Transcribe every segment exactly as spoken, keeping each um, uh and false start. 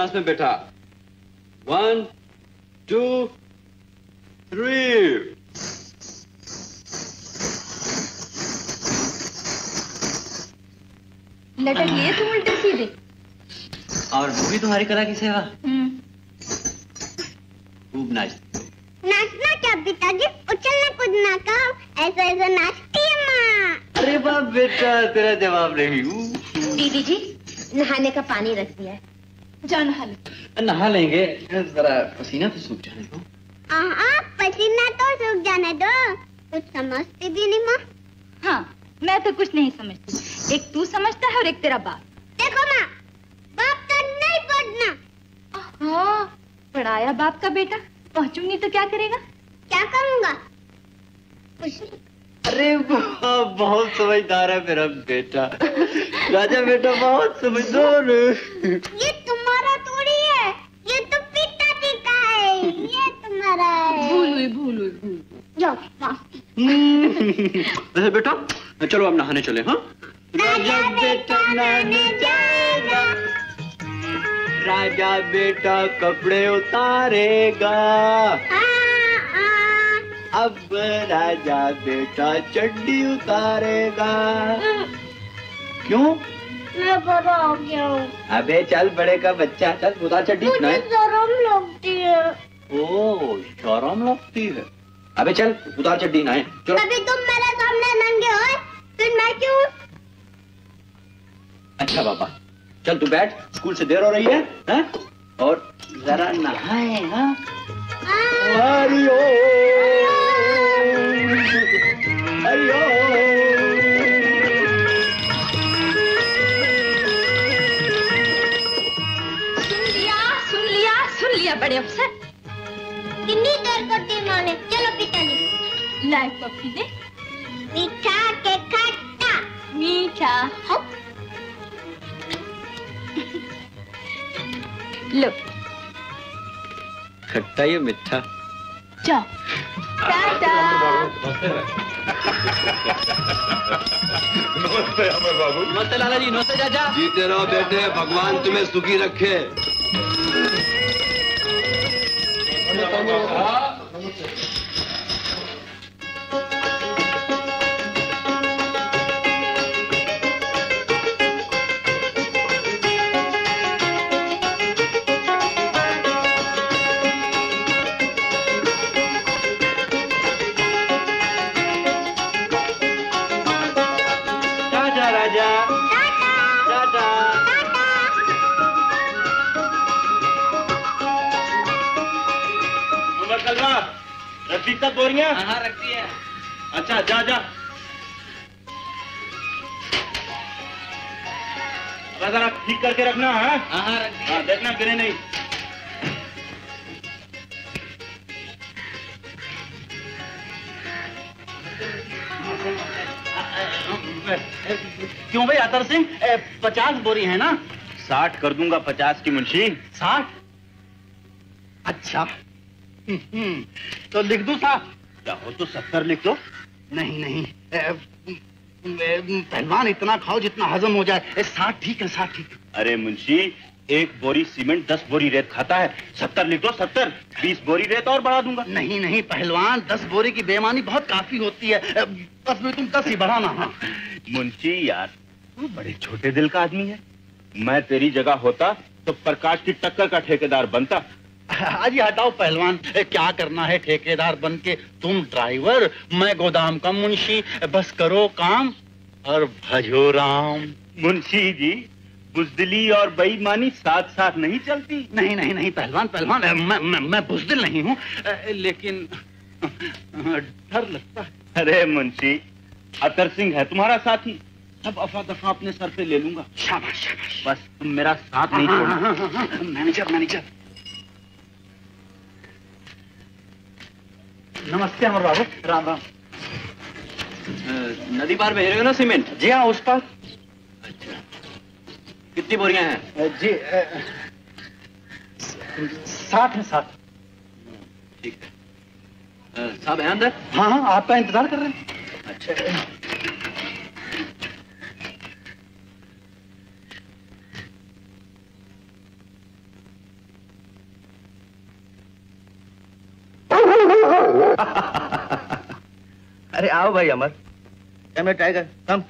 Class में बैठा। One two three. लटक लिए तुम उल्टे सीधे। और वो भी तुम्हारी कला की सेवा। खूब नाच। नाचना क्या पिताजी, उछलना कूदना का, ऐसा ऐसा नाचती है माँ। अरे वाह बेटा, तेरा जवाब नहीं हूँ। दीदी जी, नहाने का पानी रख दिया है, जाओ नहा लो। नहा लेंगे, जरा पसीना तो सूख जाने दो। हाँ, पसीना तो सूख जाने दो। कुछ समझती भी नहीं माँ। हाँ, मैं तो कुछ नहीं समझती। एक तू समझता है और एक तेरा बाप। देखो माँ, बाप का नहीं पढ़ना। हाँ, पढ़ाया बाप का बेटा, पहुँचूंगी तो क्या करेगा? क्या करूँगा? कुछ नहीं। अरे बहुत समझदार है मेरा बेटा। राजा बेटा बहुत समझदार है। ये तुम्हारा थोड़ी है, ये तो पिताजी का है। ये तुम्हारा है। भूल हुई, भूल हुई, भूल। जाओ वैसे बेटा चलो अब नहाने चले। हाँ, राजा बेटा नहाने जाएगा। राजा बेटा कपड़े उतारेगा। अब राजा बेटा चड्डी उतारेगा। क्यों? मैं बड़ा हो गया हूँ। अबे चल, बड़े का बच्चा, चल उतार चड्डी। मुझे शर्म लगती है। ओ, शर्म लगती है। अबे चल उतार चड्डी, नहाए चलो। कभी तुम मेरे सामने नंगे हो, फिर मैं क्यों? अच्छा बाबा, चल तू बैठ, स्कूल से देर हो रही है, है? और जरा नहाए। हाँ, हरिओम हरिओम। सुन लिया, सुन लिया, सुन लिया बड़े अफसर। कितनी देर करती इन्होंने? चलो पिताजी। लाइक पप्पी दे। मीठा के खट्टा। मीठा हो। लो। खट्टा या मिठा? जाओ। टाटा। नमस्ते अमर बाबू। नमस्ते लाला जी। नमस्ते चाचा। जीते रहो बेटे, भगवान तुम्हें सुखी रखे। रखी सब बोरियां? हाँ रखती है। अच्छा जा जा। जरा ठीक करके रखना है। हाँ हाँ रखती है। हाँ देखना गिरे नहीं। क्यों भाई अतर सिंह, पचास बोरी है ना? साठ कर दूंगा पचास की मुंशी। साठ? अच्छा तो लिख दूं साहब? चाहो तो सत्तर लिख दो। नहीं नहीं पहलवान, इतना खाओ जितना हजम हो जाए। साठ ठीक है, साठ ठीक। अरे मुंशी, एक बोरी सीमेंट दस बोरी रेत खाता है। सत्तर लिख दो, सत्तर। बीस बोरी रेत और बढ़ा दूंगा। नहीं नहीं पहलवान, दस बोरी की बेईमानी बहुत काफी होती है। बस में तुम दस ही बढ़ाना। हाँ मुंशी यार, तू बड़े छोटे दिल का आदमी है। मैं तेरी जगह होता तो प्रकाश की टक्कर का ठेकेदार बनता। अजी हटाओ पहलवान, क्या करना है ठेकेदार बन के? तुम ड्राइवर, मैं गोदाम का मुंशी। बस करो काम और भजो राम। मुंशी जी, बुजदिली और बेईमानी साथ साथ नहीं चलती। नहीं नहीं नहीं पहलवान, पहलवान मैं मैं, मैं बुजदिल नहीं हूँ, लेकिन डर लगता है। अरे मुंशी, अतर सिंह है तुम्हारा साथी, सब अफा दफा अपने सर पे ले लूंगा। शाबाश शाबाश। बस तुम मेरा साथ नहीं छोड़ना। Manager manager. नमस्ते अमर बाबू। राम राम। नदी पार भेज रहे हो ना सीमेंट? जी हाँ, उस पार। अच्छा, कितनी बोरियां हैं? जी साठ है, साठ। ठीक है। साहब है अंदर? हाँ हाँ, आपका इंतजार कर रहे हैं। अच्छा अरे आओ भाई अमर। क्या टाइगर कम।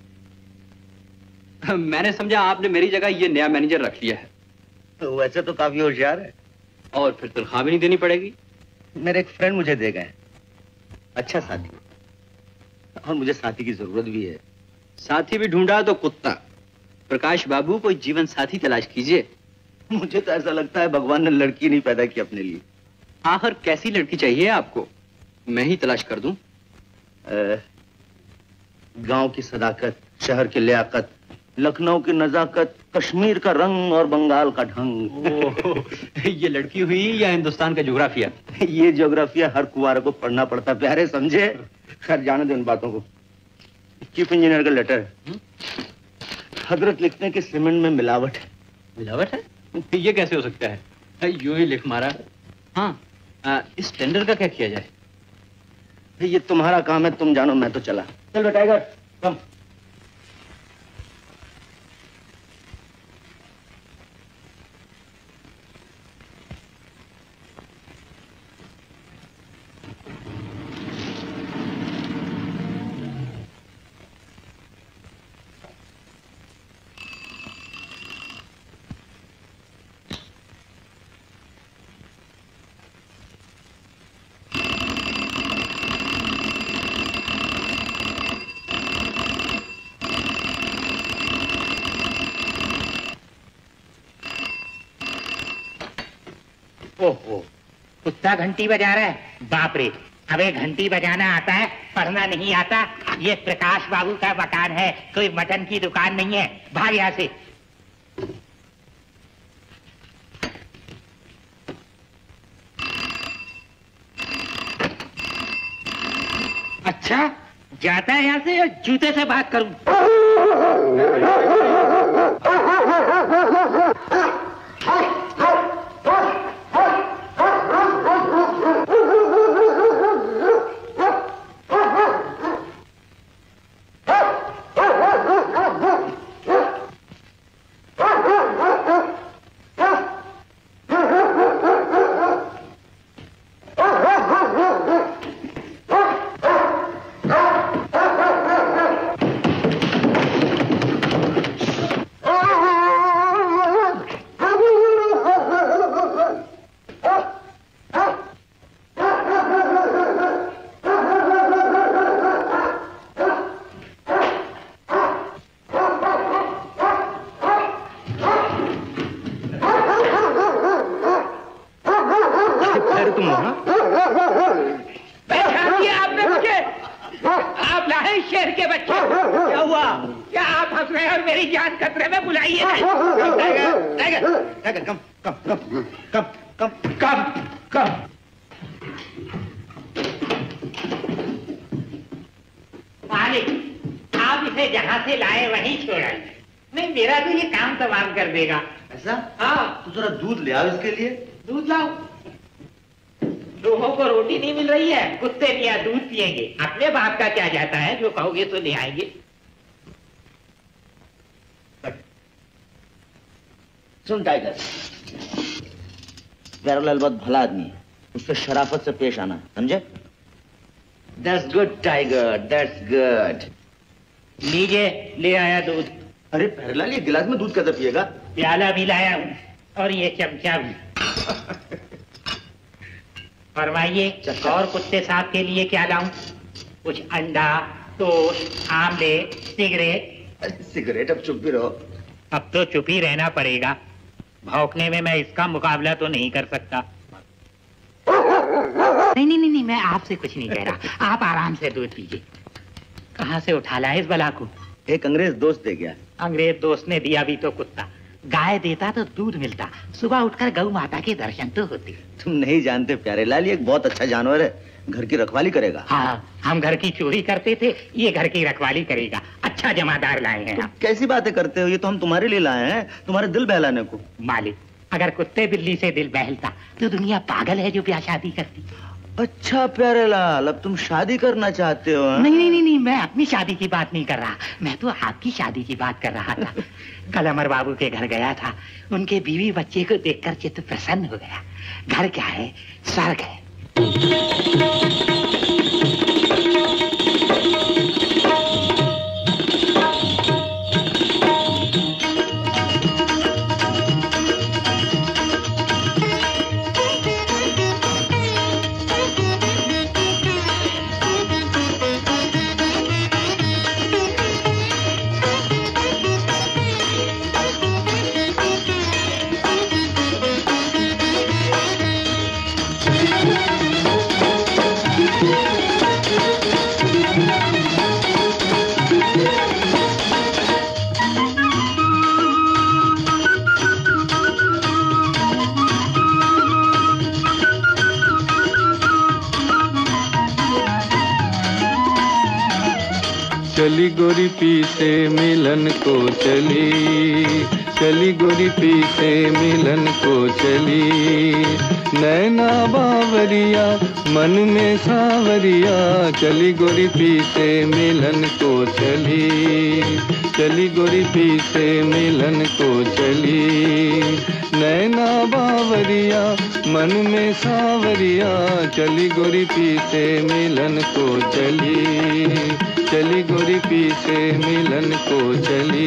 मैंने समझा आपने मेरी जगह ये नया मैनेजर रख लिया है। तो वैसे तो काफी होशियार है। और फिर तनख्वाह भी नहीं देनी पड़ेगी। मेरे एक फ्रेंड मुझे दे गए, अच्छा साथी, और मुझे साथी की जरूरत भी है। साथी भी ढूंढा तो कुत्ता। प्रकाश बाबू कोई जीवन साथी तलाश कीजिए। मुझे तो ऐसा लगता है भगवान ने लड़की नहीं पैदा की अपने लिए। आखिर कैसी लड़की चाहिए आपको? मैं ही तलाश कर दूं। गांव की सदाकत, शहर की लियाकत, लखनऊ की नजाकत, कश्मीर का रंग और बंगाल का ढंग। ये लड़की हुई या हिंदुस्तान का ज्योग्राफिया? ये ज्योग्राफिया हर कुंवारे को पढ़ना पड़ता प्यारे, समझे? खैर जाने दो इन बातों को। चीफ इंजीनियर का लेटर है। हजरत लिखते हैं कि सीमेंट में मिलावट है। मिलावट है? ये कैसे हो सकता है? यूं ही लिख मारा। हाँ, आ, इस टेंडर का क्या किया जाए? ये तुम्हारा काम है, तुम जानो, मैं तो चला। चल बेटा टाइगर कम। ओहो, कुत्ता घंटी बजा रहा है। बाप रे, अबे घंटी बजाना आता है, पढ़ना नहीं आता। ये प्रकाश बाबू का मकान है, कोई मटन की दुकान नहीं है। भाग यहाँ से। अच्छा, जाता है यहाँ से या जूते से बात करूं? कहोगे तो ले आएंगे। सुन टाइगर, प्यारेलाल बहुत भला आदमी है, उससे शराफत से पेश आना, समझे? That's good tiger, that's good। लीजिए, ले आया दूध। अरे प्यारेलाल, ये गिलास में दूध कैसे पिएगा? प्याला भी लाया हूँ और ये चमचा भी। फरमाइए, और कुत्ते साहब के लिए क्या लाऊं? कुछ अंडा, टोस्ट, आमलेट, सिगरेट। सिगरेट अब चुप भी रहो। अब तो चुप ही रहना पड़ेगा, भौंकने में मैं इसका मुकाबला तो नहीं कर सकता। नहीं नहीं नहीं, मैं आपसे कुछ नहीं कह रहा, आप आराम से दूध पीजिए। कहाँ से उठा लाए इस बला को? एक अंग्रेज दोस्त दे गया। अंग्रेज दोस्त ने दिया भी तो कुत्ता, गाय देता तो दूध मिलता, सुबह उठकर गौ माता के दर्शन तो होते। तुम नहीं जानते प्यारेलाल, ये एक बहुत अच्छा जानवर है, घर की रखवाली करेगा। हाँ, हम घर की चोरी करते थे, ये घर की रखवाली करेगा। अच्छा जमादार लाए हैं आप। कैसी बातें करते हो, ये तो हम तुम्हारे लिए लाए हैं, तुम्हारे दिल बहलाने को। मालिक, अगर कुत्ते बिल्ली से दिल बहलता तो दुनिया पागल है जो ब्याह शादी करती। अच्छा प्यारेलाल, अब तुम शादी करना चाहते हो? नहीं नहीं नहीं नहीं, मैं अपनी शादी की बात नहीं कर रहा, मैं तो आपकी शादी की बात कर रहा था। कल अमर बाबू के घर गया था, उनके बीवी बच्चे को देखकर चित्त प्रसन्न हो गया। घर क्या है, स्वर्ग है। चली गोरी पीछे मिलन को चली, चली गोरी पीछे मिलन को चली। नैना बावरिया मन में सावरिया, चली गोरी पीछे मिलन को चली, चली गोरी पीछे मिलन को चली। नैना बावरिया मन में सावरिया, चली गोरी पीछे मिलन को चली, चली गोरी पीछे मिलन को चली।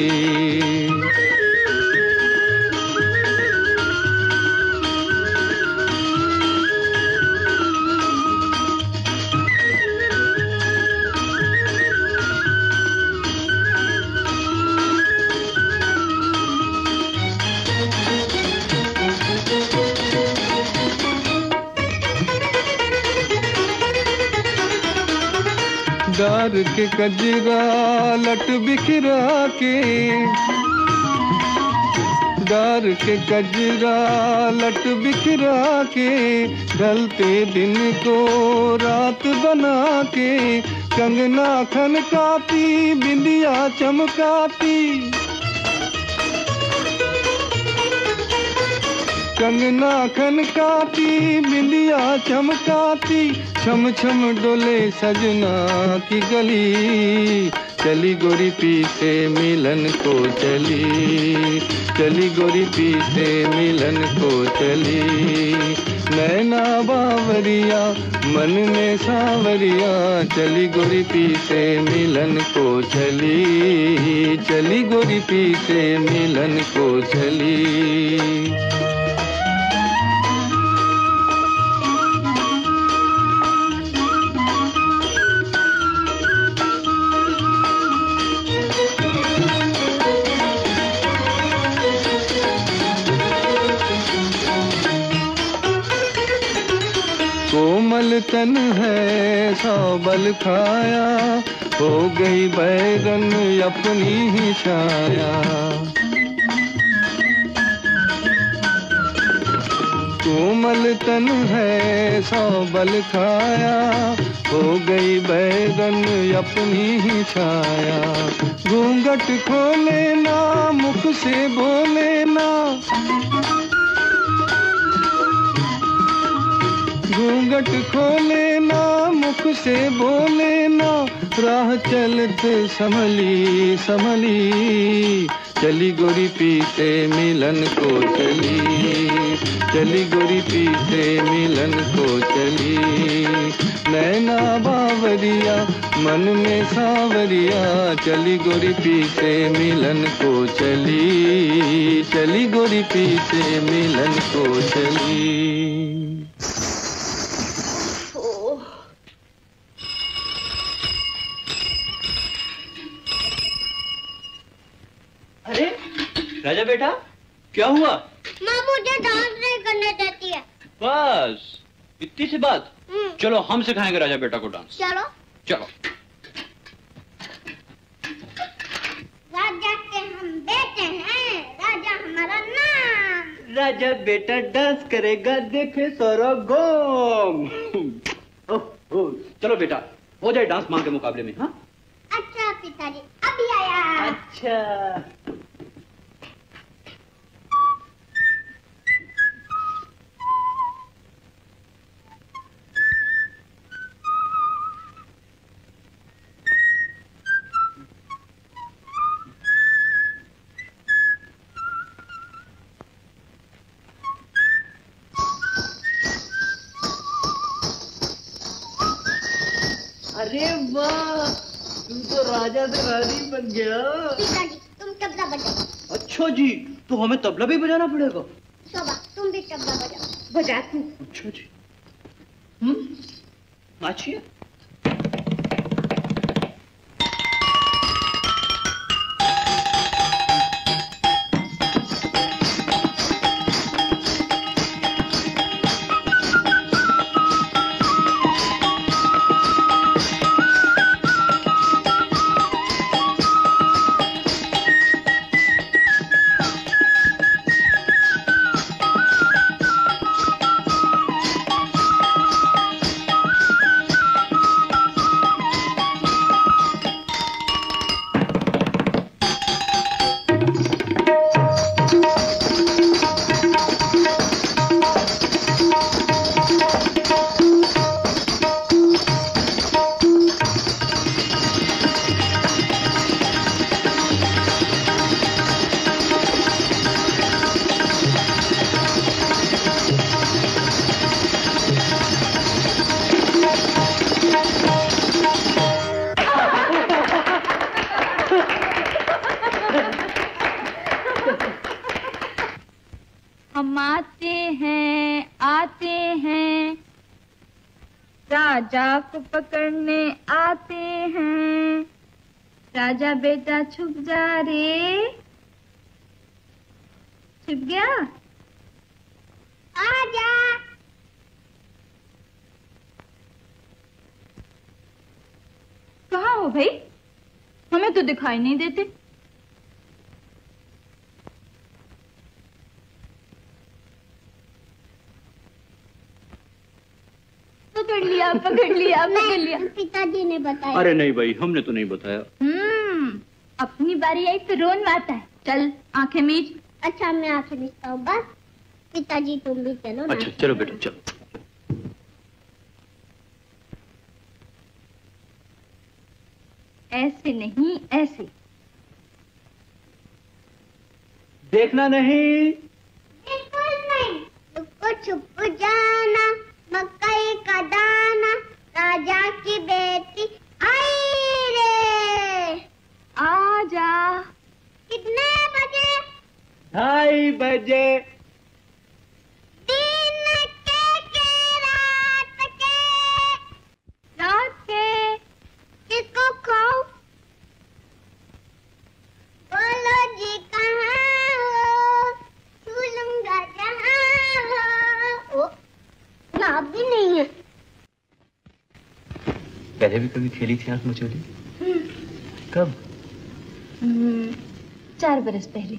डार के कजरा लट बिखरा के, डार के कजरा लट बिखरा के, ढलते दिन को रात बना के, कंगना खनकाती बिंदिया चमकाती, कंगना खनकाती बिंदिया चमकाती, छम छम डोले सजना की गली। चली गोरी पीछे मिलन को चली, चली गोरी पीछे मिलन को चली। नैना बावरिया मन में सावरिया, चली गोरी पीछे मिलन को चली, चली गोरी पीछे मिलन को चली। कोमल तन है सौ बल खाया, हो गई बैगन अपनी ही छाया। कोमल तन है सौ बल खाया, हो गई बैगन अपनी ही छाया। घूंघट खोले ना मुख से बोले ना, घूंघट खोले ना मुख से बोले ना, राह चलते संभली संभली। चली गोरी पीछे मिलन को चली, चली गोरी पीछे मिलन को चली। नैना बावरिया मन में सावरिया, चली गोरी पीछे मिलन को चली, चली गोरी पीछे मिलन को चली। अरे राजा बेटा क्या हुआ? माँ मुझे डांस नहीं करने देती है। बस इतनी सी बात? चलो हम सिखाएंगे राजा बेटा को डांस। चलो चलो। राजा के हम बेटे हैं, राजा हमारा नाम। राजा बेटा डांस करेगा, देखे सारा गांव। ओह ओह चलो बेटा हो जाए डांस माँ के मुकाबले में। हाँ अच्छा पिताजी अभी आया। अच्छा अरे वाह, तू तो राजा से रानी बन गया। पिताजी तुम तबला बजाओ। अच्छा जी, तो हमें तबला भी बजाना पड़ेगा। शोभा तुम भी तबला बजाओ। बजा तू। अच्छा जी। हम्म नाचिए। राजा को पकड़ने आते हैं। राजा बेटा छुप जा रे। छुप गया? आजा। कहाँ हो भाई? हमें तो दिखाई नहीं देते। पकड़ लिया, पकड़ लिया, पकड़ लिया। पिताजी ने बताया। अरे नहीं भाई, हमने तो नहीं बताया। हम्म, अपनी बारी आई तो रोन मारता है। चल आंखें मीच। अच्छा मैं आंखें मीचता हूँ बस। पिताजी तुम भी चलो ना। अच्छा चलो बेटा चलो। ऐसे नहीं, ऐसे। देखना नहीं। बिल्कुल नहीं। छुप छुप जाना, मकई का दाना, राजा की बेटी आई रे। आजा। कितने बजे? ढाई बजे। दिन के के रात के। रात के। किसको खाओ? बोलो जी कहाँ हो? छू लूंगा जहाँ हो। ओ, नाप भी नहीं है। पहले भी कभी खेली थी आंख मचोली? कब? हम्म, चार बरस पहले।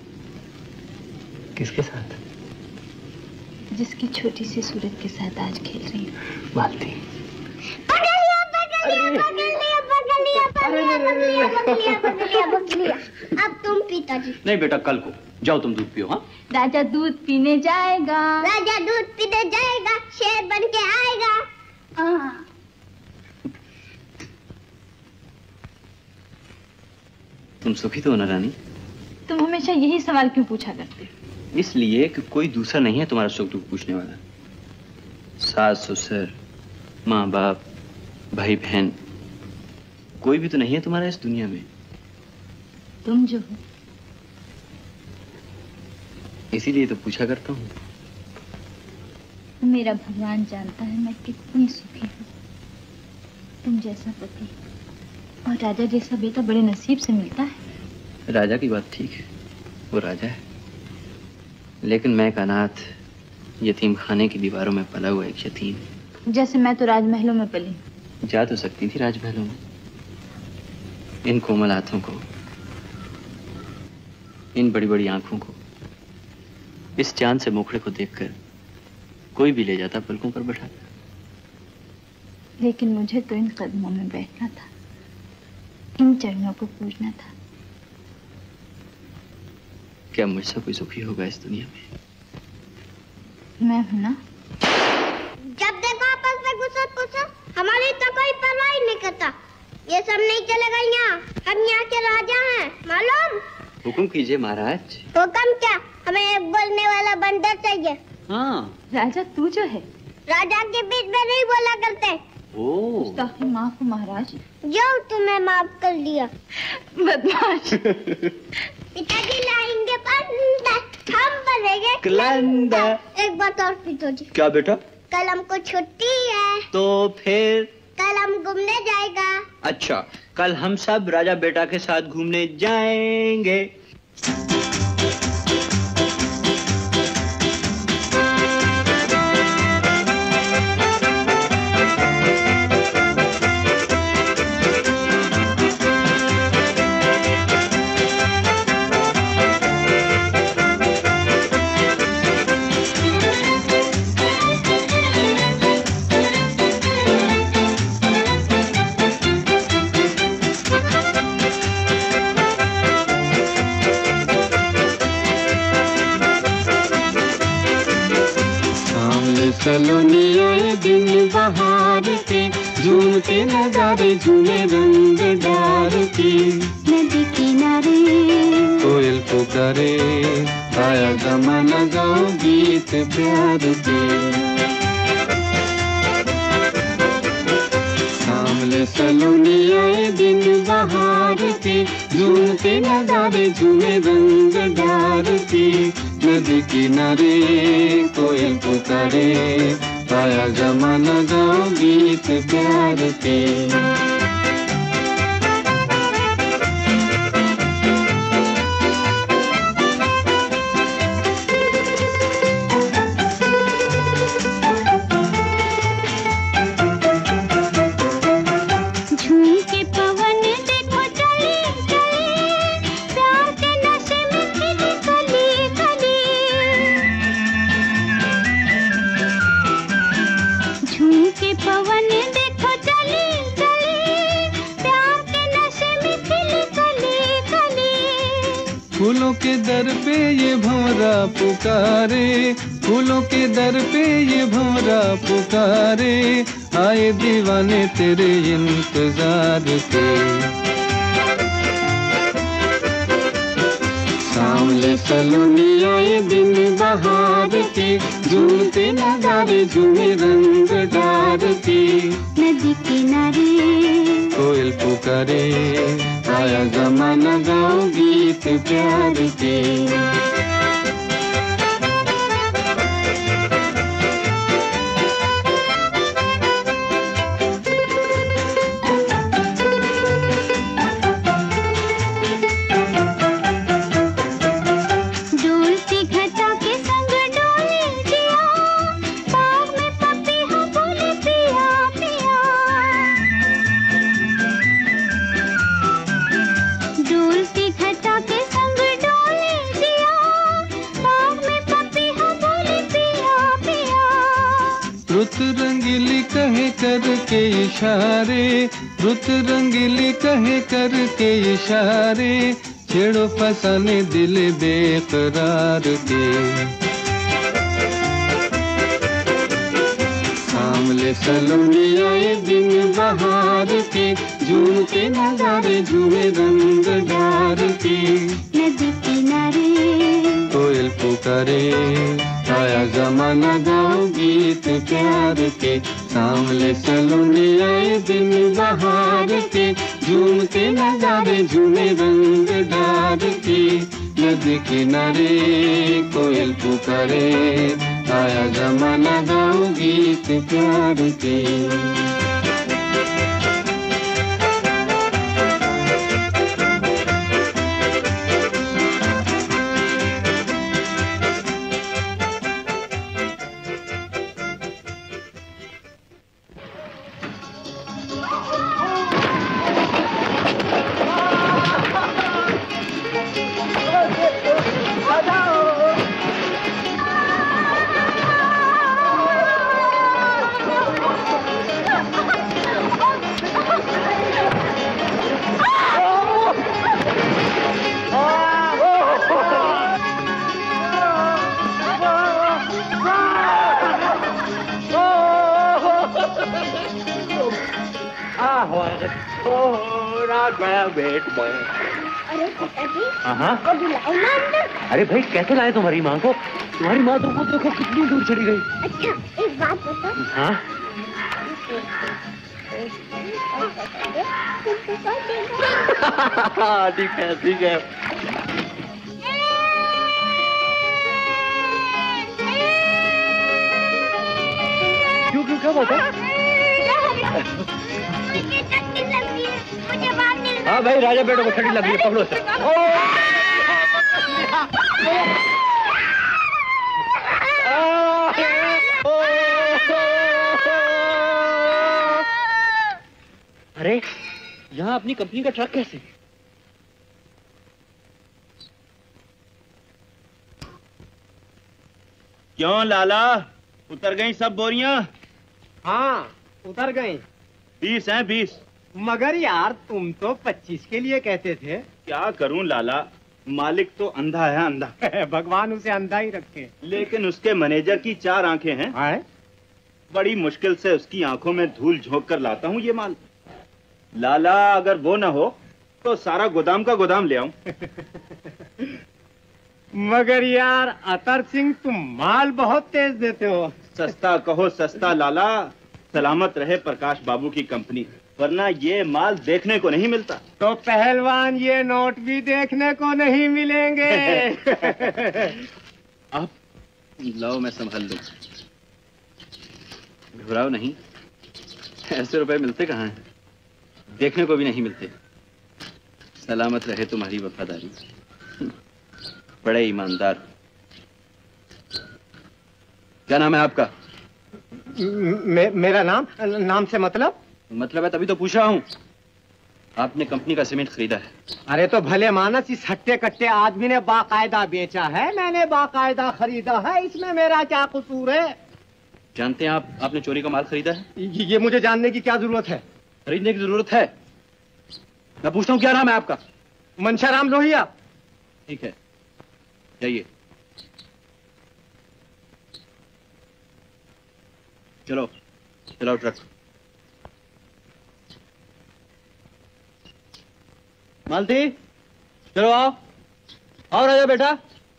किसके साथ? जिसकी छोटी सी सूरत के साथ आज खेल रही हूँ। मालती। पकड़ लिया, पकड़ लिया, पकड़ लिया, पकड़ लिया, पकड़ लिया, पकड़ लिया, पकड़ लिया, पकड़ लिया, पकड़ लिया। अब तुम पिताजी। नहीं बेटा, कल को जाओ तुम दूध पियो। हाँ, राजा दूध पीने जाएगा। राजा दूध पीने जाएगा, शेर बन के आएगा। हाँ। तुम सुखी तो हो ना रानी? तुम हमेशा यही सवाल क्यों पूछा करते हो? इसलिए कि कोई दूसरा नहीं है तुम्हारा सुख दुख पूछने वाला। सास ससुर, माँ बाप, भाई बहन, कोई भी तो नहीं है तुम्हारा इस दुनिया में। तुम जो हो। इसीलिए तो पूछा करता हूँ। मेरा भगवान जानता है मैं कितनी सुखी हूँ। तुम जैसा पति और राजा जैसा बेटा बड़े नसीब से मिलता है। राजा की बात ठीक है, वो राजा है, लेकिन मैं एक अनाथ यतीम खाने की दीवारों में पला हुआ एक यतीम। जैसे मैं तो राजमहलों में पली। जा तो सकती थी राजमहलों में। इन कोमल हाथों को, इन बड़ी बड़ी आंखों को, इस चांद से मुखड़े को देखकर कोई भी ले जाता पलकों पर बैठा। लेकिन मुझे तो इन कदमों में बैठना था, इन चरणों को पूजना था। क्या मुझसे कोई सुखी होगा इस दुनिया में? मैं हूं ना। जब देखो आपस में गुस्सा गुस्सा, हमारी तो कोई परवाह नहीं करता। ये सब नहीं चलेगा यहाँ, हम यहाँ के राजा हैं, मालूम? हुक्म कीजिए महाराज। हुक्म क्या, हमें एक बोलने वाला बंदर चाहिए। हाँ, राजा तू जो है, राजा के बीच में नहीं बोला करते। ओह, ताकि माफ हो महाराज। जो तुम्हें माफ कर दिया। बदमाश। पिताजी लाएंगे बंदर, हम बनेंगे कलंदर। एक बात और पिताजी। क्या बेटा? कल हमको छुट्टी है। तो फिर? कल हम घूमने जाएगा। अच्छा, कल हम सब राजा बेटा के साथ घूमने जाएंगे। सलोनी आए दिन बहार के, झूमते नजारे झूमे रंग डार के। नदी किनारे कोयल पुकारे, आया जमाना गाओ गीत प्यार के। सामले सलोनी आए दिन बहार के, झूमते नजारे झूमे रंग डार के। नदी किनारे कोयल पुकारे, आया जमाना गाओ गीत प्यार के। फूलों के दर पे ये भंवरा पुकारे, फूलों के दर पे ये भंवरा पुकारे, आए दीवाने तेरे इंतजार के। सामले सलोनी आए दिन बहार के, झूमते नजारे झूमे रंग डार के। नदी किनारे कोयल पुकारे, आया जमाना गाओ गीत प्यार के। रुत रंगीली कहे करके इशारे, रुत रंगीली कहे करके इशारे, छेड़ो फसाने दिल बेकरार के। सामले सलोनी आए दिन बहार के, झूमते नजारे झूमे रंग डार के। नदी किनारे कोयल पुकारे, आया जमाना गाओ गीत प्यार के। सामले सलोनी आए दिन बहार के, झूमते नजारे झूमे रंग डार के। नदी किनारे कोयल पुकारे, आया जमाना गाओ गीत प्यार के। अरे भाई कैसे लाए तुम्हारी माँ को? तुम्हारी माँ तो को देखो कितनी दूर चली गई। अच्छा एक बात बता। हाँ ठीक है ठीक है। क्यों क्यों क्या बात है? हाँ भाई राजा बेटो को छड़ी लगी है, पकड़ो से। अरे यहाँ अपनी कंपनी का ट्रक कैसे? क्यों लाला, उतर गई सब बोरियां? हाँ उतर गई। बीस हैं बीस। मगर यार तुम तो पच्चीस के लिए कहते थे। क्या करूं लाला, मालिक तो अंधा है अंधा। भगवान उसे अंधा ही रखे। लेकिन उसके मैनेजर की चार आंखें हैं। है? बड़ी मुश्किल से उसकी आंखों में धूल झोंक कर लाता हूँ ये माल। लाला अगर वो न हो तो सारा गोदाम का गोदाम ले आऊं। मगर यार अतर सिंह तुम माल बहुत तेज देते हो। सस्ता कहो सस्ता लाला, सलामत रहे प्रकाश बाबू की कंपनी, वरना ये माल देखने को नहीं मिलता। तो पहलवान ये नोट भी देखने को नहीं मिलेंगे। अब लाओ मैं संभाल लूं। घबराओ नहीं, ऐसे रुपए मिलते कहाँ हैं, देखने को भी नहीं मिलते। सलामत रहे तुम्हारी वफादारी, बड़े ईमानदार। क्या नाम है आपका? मे, मेरा नाम? नाम से मतलब? मतलब है तभी तो पूछ रहा हूँ। आपने कंपनी का सीमेंट खरीदा है। अरे तो भले मानस, इस हट्टे कट्टे आदमी ने बाकायदा बेचा है, मैंने बाकायदा खरीदा है, इसमें मेरा क्या कसूर है? जानते हैं आप, आपने चोरी का माल खरीदा है? ये, ये मुझे जानने की क्या जरूरत है? खरीदने की जरूरत है। मैं पूछता हूँ क्या नाम है आपका? मनशाराम लोहिया। ठीक है, जाइए। चलो चलाओ ट्रक। मालती, चलो आओ। आओ राजा बेटा।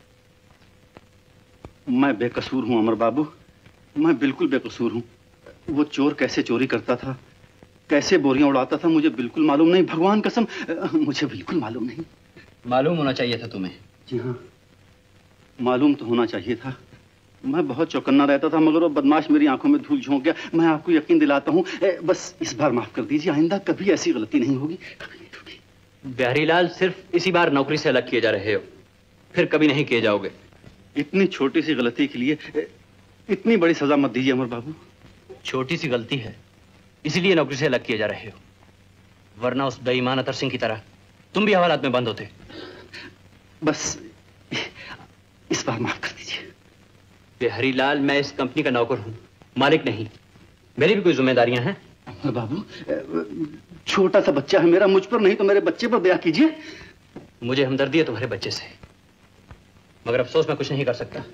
मैं बेकसूर हूं अमर बाबू, मैं बिल्कुल बेकसूर हूं। वो चोर कैसे चोरी करता था, कैसे बोरियां उड़ाता था, मुझे बिल्कुल मालूम नहीं। भगवान कसम, मुझे बिल्कुल मालूम नहीं। मालूम होना चाहिए था तुम्हें। जी हाँ, मालूम तो होना चाहिए था। मैं बहुत चौकन्ना रहता था, मगर वो बदमाश मेरी आंखों में धूल झोंक गया। मैं आपको यकीन दिलाता हूँ, बस इस बार माफ कर दीजिए, आइंदा कभी ऐसी गलती नहीं होगी। बिहारीलाल, सिर्फ इसी बार नौकरी से अलग किए जा रहे हो, फिर कभी नहीं किए जाओगे। इतनी छोटी सी गलती के लिए इतनी बड़ी सजा मत दीजिए अमर बाबू। छोटी सी गलती है, इसलिए नौकरी से अलग किए जा रहे हो, वरना उस बेईमान अतर सिंह की तरह तुम भी हवालात में बंद होते। बस इस बार माफ कर दीजिए। बिहारीलाल, मैं इस कंपनी का नौकर हूं, मालिक नहीं। मेरी भी कोई जिम्मेदारियां हैं। अमर बाबू, छोटा सा बच्चा है मेरा, मुझ पर नहीं तो मेरे बच्चे पर दया कीजिए। मुझे हमदर्दी है तुम्हारे बच्चे से, मगर अफसोस मैं कुछ नहीं कर सकता।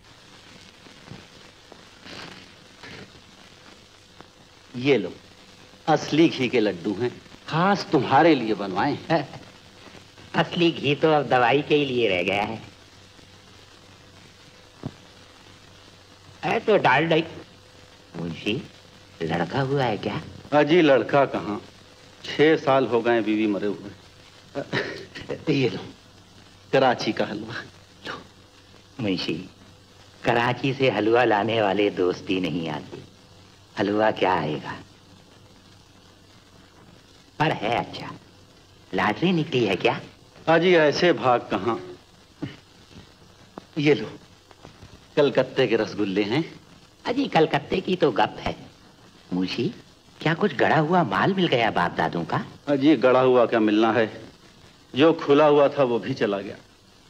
ये लो, असली घी के लड्डू हैं, खास तुम्हारे लिए बनवाए हैं। असली घी तो अब दवाई के ही लिए रह गया है। है तो डाल डाई। मुंशी, लड़का हुआ है क्या? अजी लड़का कहाँ, छह साल हो गए बीवी मरे हुए। ये लो, कराची का हलवा लो। मुंशी, कराची से हलवा लाने वाले दोस्ती नहीं आती, हलवा क्या आएगा। पर है अच्छा, लॉटरी निकली है क्या? अजी ऐसे भाग कहाँ। ये लो, कलकत्ते के रसगुल्ले हैं। अजी कलकत्ते की तो गप है। मुंशी, क्या कुछ गड़ा हुआ माल मिल गया बाप दादों का? अजी गड़ा हुआ क्या मिलना है, जो खुला हुआ था वो भी चला गया।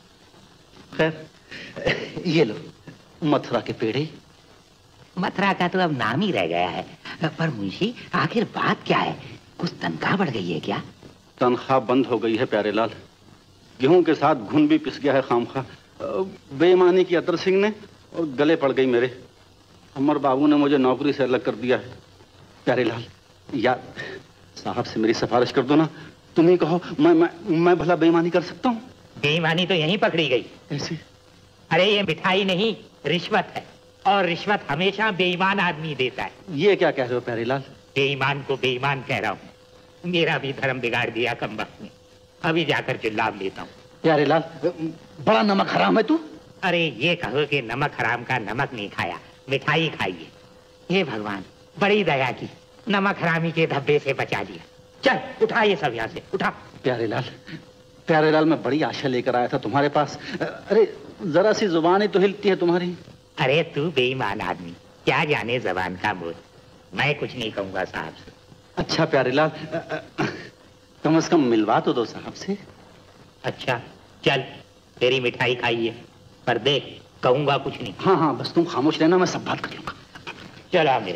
खैर ये लो, मथुरा के पेड़े। मथुरा का तो अब नाम ही रह गया है। पर मुंशी, आखिर बात क्या है, कुछ तनख्वाह बढ़ गई है क्या? तनख्वाह बंद हो गई है प्यारे लाल, गेहूं के साथ घुन भी पिस गया है खामखा। बेईमानी की अतर सिंह ने, और गले पड़ गई मेरे। अमर बाबू ने मुझे नौकरी से अलग कर दिया है। प्यारे लाल, यार साहब से मेरी सिफारिश कर दो ना, तुम ही कहो, मैं मैं मैं भला बेईमानी कर सकता हूँ? बेईमानी तो यहीं पकड़ी गई। कैसे? अरे ये मिठाई नहीं, रिश्वत है, और रिश्वत हमेशा बेईमान आदमी देता है। ये क्या कह रहे हो प्यारे लाल? बेईमान को बेईमान कह रहा हूँ। मेरा भी धर्म बिगाड़ दिया कम वक्त में, अभी जाकर के लाभ लेता हूँ। प्यारे लाल, बड़ा नमक हराम है तू। अरे ये कहो कि नमक हराम का नमक नहीं खाया, मिठाई खाइए। हे भगवान, बड़ी दया की, नमक हरामी के धब्बे से बचा दिया। चल उठा ये सब यहाँ से, उठा। प्यारे लाल, प्यारे लाल, मैं बड़ी आशा लेकर आया था तुम्हारे पास। अरे जरा सी जुबान ही तो हिलती है तुम्हारी। अरे तू बेईमान आदमी, क्या जाने जबान का बोल। मैं कुछ नहीं कहूंगा साहब से। अच्छा प्यारे लाल, कम से कम मिलवा तो दो साहब से। अच्छा चल, तेरी मिठाई खाइए, पर देख कहूंगा कुछ नहीं। हाँ हाँ, बस तुम खामोश रहना, मैं सब बात कर लूंगा। चला मेरे।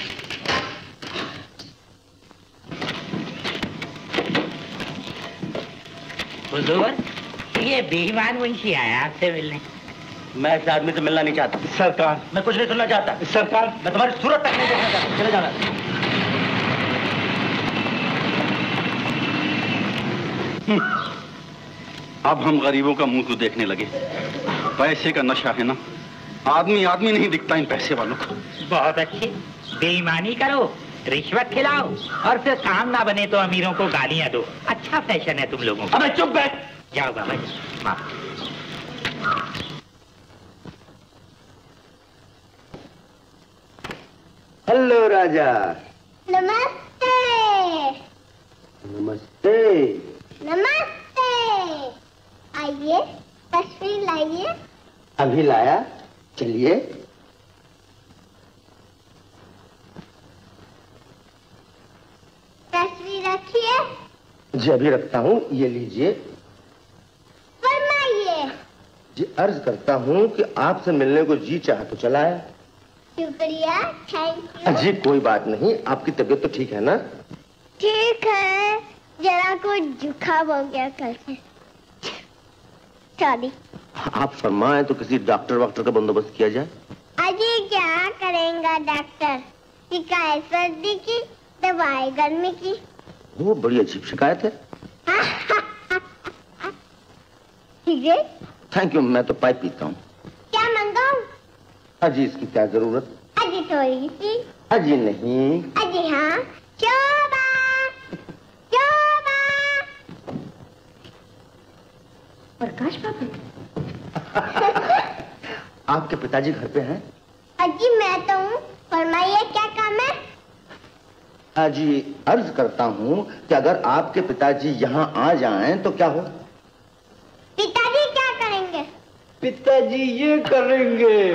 हुजूर, ये बेईमान मुंशी आया आपसे मिलने। मैं इस आदमी से मिलना नहीं चाहता। सरकार, मैं कुछ नहीं सुनना चाहता। सरकार, मैं तुम्हारी सूरत तक नहीं देखना चाहता। चले जाना। अब हम गरीबों का मुंह तो देखने लगे। पैसे का नशा है ना, आदमी आदमी नहीं दिखता इन पैसे वालों को। बहुत अच्छी, बेईमानी करो, रिश्वत खिलाओ, और फिर काम ना बने तो अमीरों को गालियां दो। अच्छा फैशन है तुम लोगों का। अबे चुप बैठ। जाओ बाबा जी, माफ। हेलो राजा। नमस्ते। नमस्ते। नमस्ते। आइए, तस्वीर लाइए। अभी लाया, चलिए। तस्वीर रखिए। जी अभी रखता हूँ, ये लीजिए। फरमाइए। जी अर्ज करता हूँ कि आपसे मिलने को जी चाह तो चला है। शुक्रिया, थैंक यू। जी कोई बात नहीं, आपकी तबीयत तो ठीक है ना? ठीक है, जरा कुछ जुकाम हो गया कल से। सॉरी। आप फरमाएं तो किसी डॉक्टर वॉक्टर का बंदोबस्त किया जाए। अजी क्या करेंगे डॉक्टर? शिकायत सर्दी की, दवाई गर्मी की। वो बड़ी अजीब शिकायत है। ठीक है। थैंक यू, मैं तो पाइप पीता हूँ। क्या मंगाऊं? अजी इसकी क्या जरूरत? अजी थोड़ी सी। अजी नहीं। अजी हाँ। शोभा, शोभा। प्रकाश बाबू। आपके पिताजी घर पे हैं? अजी मैं तो हूँ, फरमाइए क्या काम है? अजी अर्ज करता हूँ कि अगर आपके पिताजी यहाँ आ जाएं तो क्या हो? पिताजी क्या करेंगे? पिताजी ये करेंगे।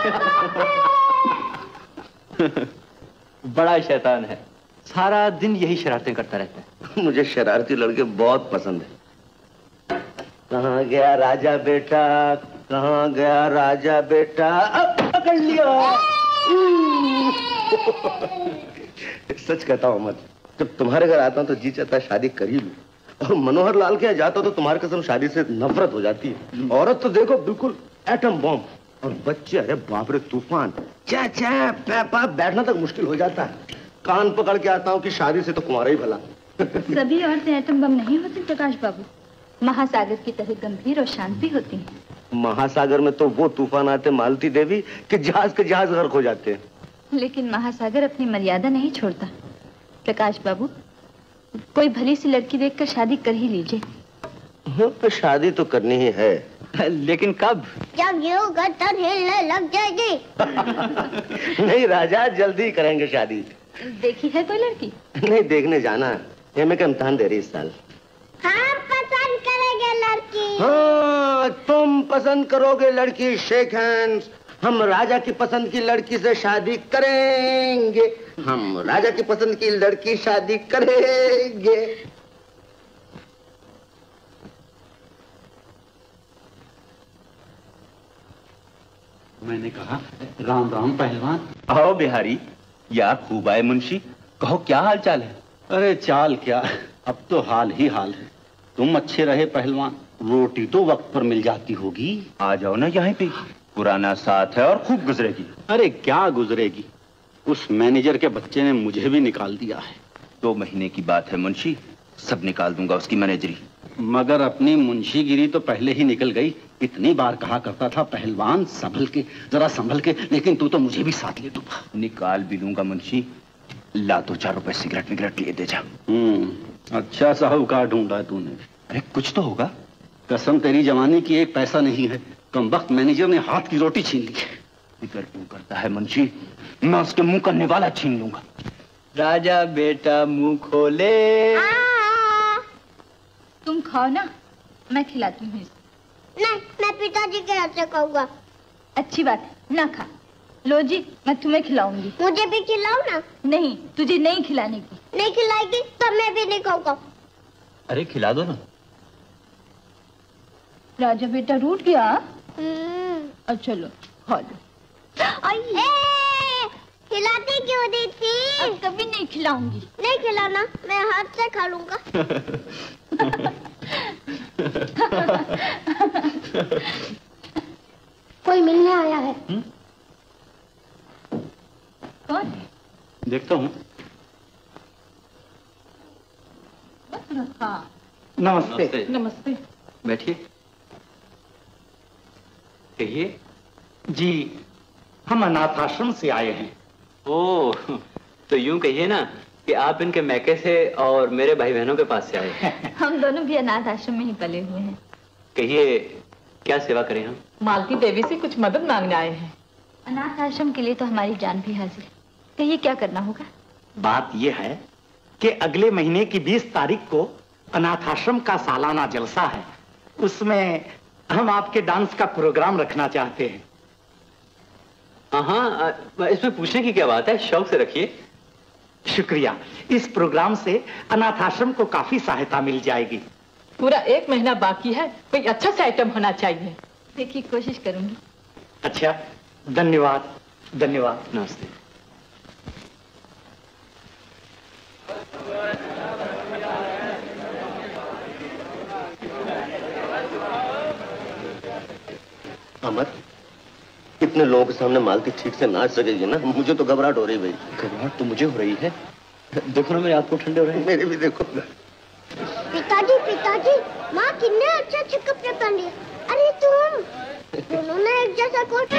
बड़ा शैतान है, सारा दिन यही शरारतें करता रहता है। मुझे शरारती लड़के बहुत पसंद है। कहाँ गया राजा बेटा, कहाँ गया राजा बेटा? अब पकड़ लिया। सच कहता हूँ मत, जब तुम्हारे घर आता हूँ तो जी चाहता शादी कर ही लूं, और मनोहर लाल के यहाँ जाता तो तुम्हारे कसम शादी से नफरत हो जाती है। औरत तो देखो बिल्कुल एटम बॉम्ब, और बच्चे अरे बाप रे तूफान। चा चा पापा बैठना तक मुश्किल हो जाता है। कान पकड़ के आता हूँ कि शादी से तो कुंवारा ही भला। सभी औरतें एटम बम नहीं होती प्रकाश बाबू, महासागर की तरह गंभीर और शांत भी होती हैं। महासागर में तो वो तूफान आते मालती देवी कि जहाज के जहाज गर्क हो जाते हैं। लेकिन महासागर अपनी मर्यादा नहीं छोड़ता। प्रकाश बाबू, कोई भली सी लड़की देखकर शादी कर ही लीजिए। हाँ, तो शादी तो करनी ही है, लेकिन कब? जब यूं गर्दन हिलने लग जाएगी। नहीं राजा, जल्दी करेंगे शादी। देखी है कोई लड़की? नहीं, देखने जाना है, एमए का इम्तिहान दे रही इस साल। हाँ पसंद करेंगे लड़की। हाँ तुम पसंद करोगे लड़की, शेक हैंड्स। हम राजा की पसंद की लड़की से शादी करेंगे, हम राजा की पसंद की लड़की शादी करेंगे। मैंने कहा राम राम पहलवान। आओ बिहारी, यार खूब आए मुंशी, कहो क्या हाल चाल है? अरे चाल क्या, अब तो हाल ही हाल है। तुम अच्छे रहे पहलवान, रोटी तो वक्त पर मिल जाती होगी। आ जाओ ना यहाँ पे, पुराना साथ है और खूब गुजरेगी। अरे क्या गुजरेगी, उस मैनेजर के बच्चे ने मुझे भी निकाल दिया है। दो महीने की बात है मुंशी, सब निकाल दूंगा उसकी मैनेजरी। मगर अपनी मुंशीगिरी तो पहले ही निकल गई। इतनी बार कहा करता था पहलवान संभल के, जरा संभल के, लेकिन तू तो मुझे भी साथ ले दूंगा। निकाल भी दूंगा मुंशी, ला दो चार रुपए सिगरेट विगरेट लिए दे जा। हम्म, अच्छा साहूकार ढूंढा तूने। अरे कुछ तो होगा। कसम तेरी जवानी की एक पैसा नहीं है, कमबख्त मैनेजर ने हाथ की रोटी छीन ली। फिक्र क्यों करता है मुंशी, मैं उसके मुंह का निवाला छीन लूंगा। राजा बेटा मुंह खोले। तुम खाओ ना, मैं खिलाती हूँ। नहीं, मैं पिताजी के हाथ से खाऊंगा। अच्छी बात है, ना खा। लो जी, मैं तुम्हें खिलाऊंगी। मुझे भी खिलाओ ना। नहीं, तुझे नहीं खिलाने की। नहीं खिलाएगी तो मैं भी नहीं खाऊंगा। अरे खिला दो ना। राजा बेटा रूठ गया। हम्म। अच्छा लो, खा लो। खिलाती क्यों नहीं थी? अब कभी नहीं खिलाऊंगी। नहीं खिलाना, मैं हाथ से खा लूंगा। कोई मिलने आया है। हुँ? कौन है? देखता हूँ। हाँ। नमस्ते। नमस्ते। बैठिए। कहिए। जी, हम अनाथ आश्रम से आए हैं। ओह, तो यूं कहिए ना कि आप इनके मैके से और मेरे भाई बहनों के पास से आए हैं। हम दोनों भी अनाथ आश्रम में ही पले हुए हैं। कहिए क्या सेवा करें हम? मालती देवी से कुछ मदद मांगने आए हैं। अनाथ आश्रम के लिए तो हमारी जान भी हाजिर। कहिए क्या करना होगा? बात यह है कि अगले महीने की बीस तारीख को अनाथाश्रम का सालाना जलसा है। उसमें हम आपके डांस का प्रोग्राम रखना चाहते हैं। हाँ, इसमें पूछने की क्या बात है, शौक से रखिए। शुक्रिया। इस प्रोग्राम से अनाथाश्रम को काफी सहायता मिल जाएगी। पूरा एक महीना बाकी है, कोई अच्छा सा आइटम होना चाहिए। देखिए, कोशिश करूंगी। अच्छा, धन्यवाद। धन्यवाद। नमस्ते। अमर, इतने लोगों के सामने मालती ठीक से नाच सकेगी ना? मुझे तो घबराहट हो रही भाई। घबराहट तो मुझे हो रही है। देखो ना मेरे हाथ को ठंडे हो रहे हैं। मेरे भी देखो। पिताजी पिताजी, माँ कितने अच्छे अच्छे कपड़े पहन लिए। अरे तुम दोनों ने एक जैसा कोट।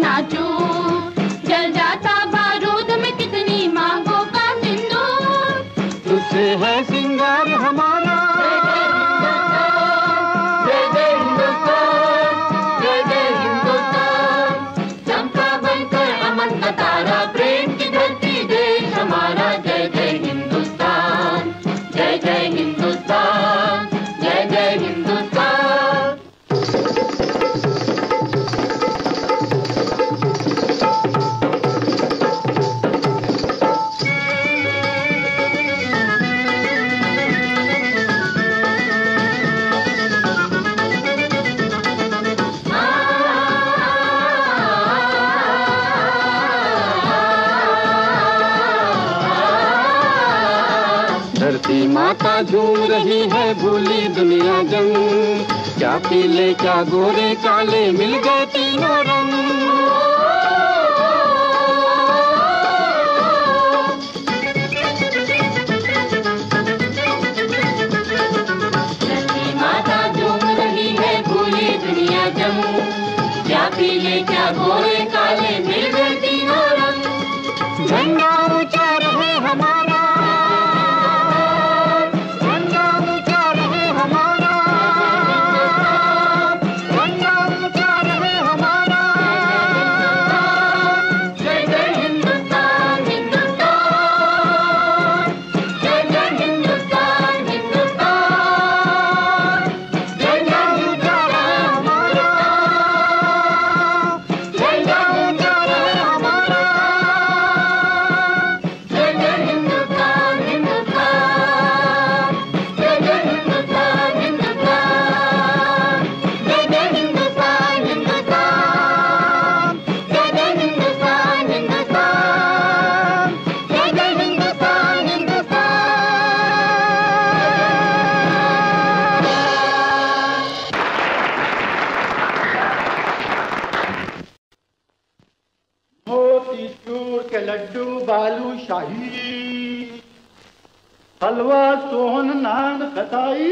नाचूं, जल जाता बारूद में कितनी मांगों का सिंदूर। तुझसे है सिंगार हमारा, जय जय हिंदुस्तान, जय जय हिंदुस्तान। चंपा बनकर अमन का तारा, प्रेम की धरती देश हमारा। जय जय हिंदुस्तान, जय जय हिंदुस्तान, जय जय हिंदुस्तान। धरती माता झूम रही है, भूली दुनिया जंग। क्या पीले क्या गोरे काले मिल गए तीनों रंग। धरती माता झूम रही है, भूली दुनिया जंग। क्या पीले क्या गोरे काले मिल गए तीनों रंग। झंडा ऊंचा रहे हमारा, हलवा सोहन नान खटाई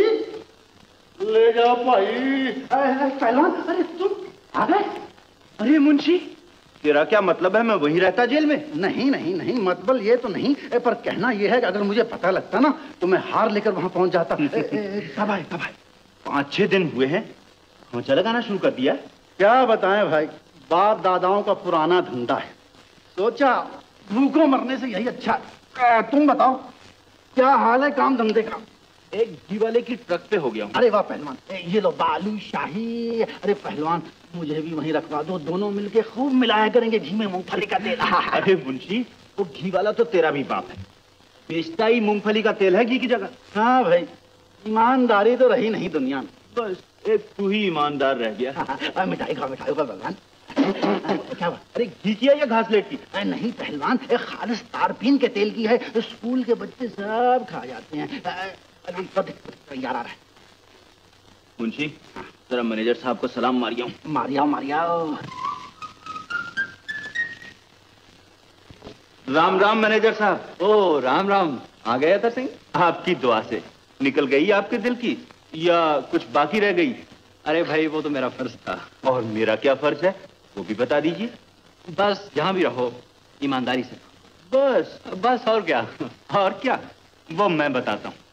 ले जा भाई। पहलवान, अरे तुम आ गए? अरे मुंशी, तेरा क्या मतलब है मैं वहीं रहता जेल में? नहीं नहीं नहीं, मतलब ये तो नहीं, पर कहना ये है कि अगर मुझे पता लगता ना तो मैं हार लेकर वहां पहुंच जाता। कब आए कब आए? पाँच छह दिन हुए हैं। खोचा लगाना शुरू कर दिया? क्या बताएं भाई, बाप दादाओं का पुराना धंधा है। सोचा भूखों मरने से यही अच्छा। तुम बताओ क्या हाल है काम धंधे का? एक घी वाले की ट्रक पे हो गया हूँ। अरे वाह पहलवान, ये लो बालू शाही। अरे पहलवान, मुझे भी वहीं रखवा दो, दोनों मिलके खूब मिलाया करेंगे घी में मूंगफली का तेल। अरे मुंशी, वो घी वाला तो तेरा भी बाप है, बेचता ही मूंगफली का तेल है घी की जगह। हाँ भाई, ईमानदारी तो रही नहीं दुनिया में, बस एक तू ही ईमानदार रह गया। मिठाई खाओ मिठाई खाओ भगवान। क्या बात? अरे घी की है या घासलेट की? अरे नहीं पहलवान, एक खालिस तारपीन के तेल की है, स्कूल के बच्चे सब खा जाते हैं। यार आ रहा है। मुंशी, जरा मैनेजर साहब को सलाम मारिया मारिया मारिया। राम राम मैनेजर साहब। ओ राम राम, आ गए अतर सिंह? आपकी दुआ से निकल गई आपके दिल की या कुछ बाकी रह गई? अरे भाई, वो तो मेरा फर्ज था। और मेरा क्या फर्ज है वो भी बता दीजिए। बस जहां भी रहो ईमानदारी से। बस बस और क्या? और क्या वो मैं बताता हूँ।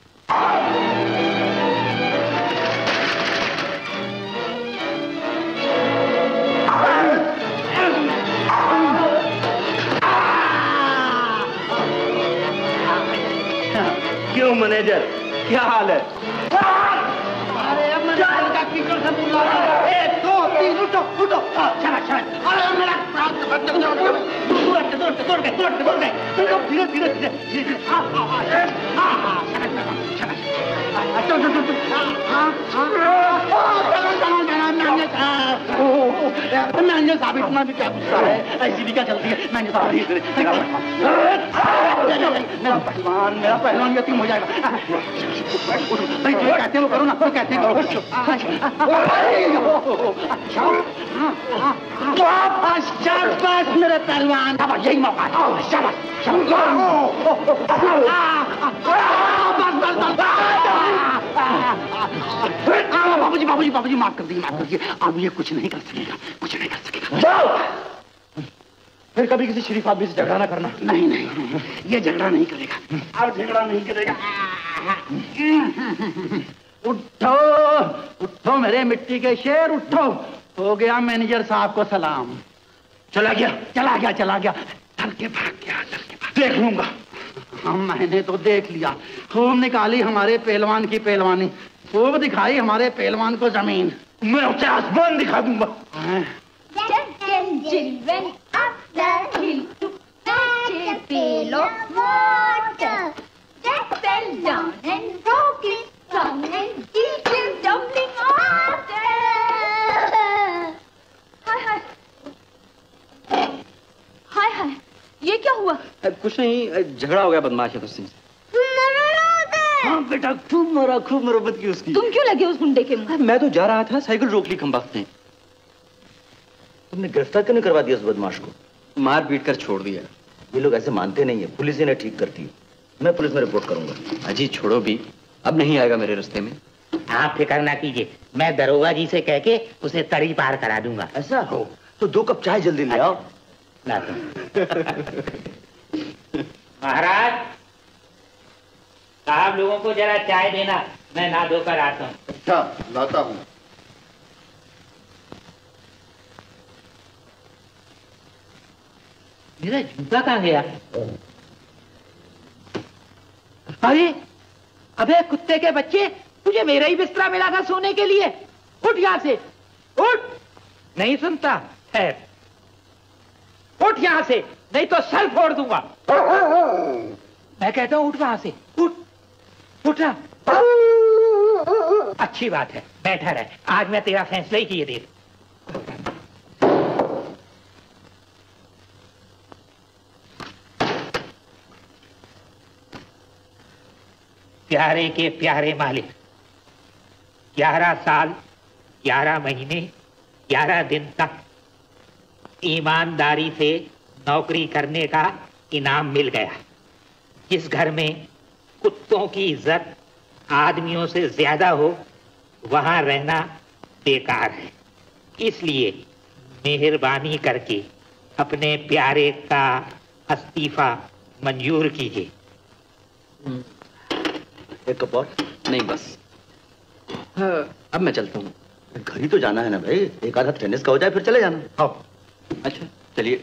क्यों मैनेजर, क्या हाल है? अरे अब मैंने का कीचड़ से बुला रहा है। एक दो तीन, उठो उठो। चला चला। अरे मेरा प्राण बंद कर दो। तोड़ के तोड़ के तोड़ के तोड़ के तोड़ के धीरे धीरे धीरे धीरे। हाँ हाँ हाँ हाँ चला चला चला। चलो चलो चलो। हाँ हाँ चलो चलो चलो। मैंने मैंने साहब इतना भी क्या गुस्सा है, ऐसी भी क्या चलती है। मैंने साहब मेरा पहलवान मेरा पहलवान यतीम हो जाएगा। भाई जो कहते हैं वो करो ना, तो कहते हैं करो। शाबाश मेरे पहलवान, यही मौका है। शाबाश बाबूजी बाबूजी बाबूजी माफ कर दीजिए माफ कर दीजिए। अब ये कुछ नहीं कर सकेगा, कुछ नहीं कर सकेगा। फिर कभी किसी शरीफ आदमी से झगड़ा ना करना। नहीं नहीं, नहीं ये झगड़ा नहीं करेगा, अब झगड़ा नहीं करेगा। उठो उठो मेरे मिट्टी के शेर, उठो। हो गया मैनेजर साहब को सलाम। चला गया चला गया चला गया डर के भाग गया, डर के भाग। देख लूंगा। हम मैंने तो देख लिया। खूब निकाली हमारे पहलवान की पहलवानी, खूब दिखाई हमारे पहलवान को जमीन। मैं उसे आसमान दिखा दूंगा। हाय हाय, ये क्या हुआ? कुछ नहीं, झगड़ा हो गया बदमाश है सिंह से। हाँ बेटा, खूब मरा, खूब मुरब्बत की उसकी। तुम क्यों लगे उस गुंडे के मुंह? मैं तो जा रहा था, साइकिल रोक ली खंबाख्त ने। तुमने गिरफ्तार क्यों नहीं करवा दिया उस बदमाश को? मार पीट कर छोड़ दिया। ये लोग ऐसे मानते नहीं है, पुलिस इन्हें ठीक करती है। मैं पुलिस में रिपोर्ट करूंगा। अजी छोड़ो भी, अब नहीं आएगा मेरे रास्ते में। आप फिक्र ना कीजिए, मैं दरोगा जी से कह के उसे तड़ी पार करा दूंगा। ऐसा हो तो दो कप चाय जल्दी ले आओ। लाता हूं। महाराज साहब लोगों को जरा चाय देना, मैं ना धोकर आता हूँ। अच्छा लाता हूँ। मेरा जूता कहाँ गया? अरे अबे कुत्ते के बच्चे, तुझे मेरा ही बिस्तरा मिला था सोने के लिए। उठ यहाँ से, उठ। नहीं सुनता है, उठ यहाँ से, नहीं तो सर फोड़ दूंगा। मैं कहता हूँ उठ वहां से, उठ उठ ना। अच्छी बात है, बैठा रहे, आज मैं तेरा फैसला ही किए दे। प्यारे के प्यारे मालिक, ग्यारह साल ग्यारह महीने ग्यारह दिन तक ईमानदारी से नौकरी करने का इनाम मिल गया। जिस घर में कुत्तों की इज्जत आदमियों से ज्यादा हो, वहां रहना बेकार है। इसलिए मेहरबानी करके अपने प्यारे का इस्तीफा मंजूर कीजिए। एक कप और? नहीं बस, हाँ, अब मैं चलता हूँ। घर ही तो जाना है ना भाई, एक आधा टेनिस का हो जाए फिर चले जाना। हाँ अच्छा चलिए।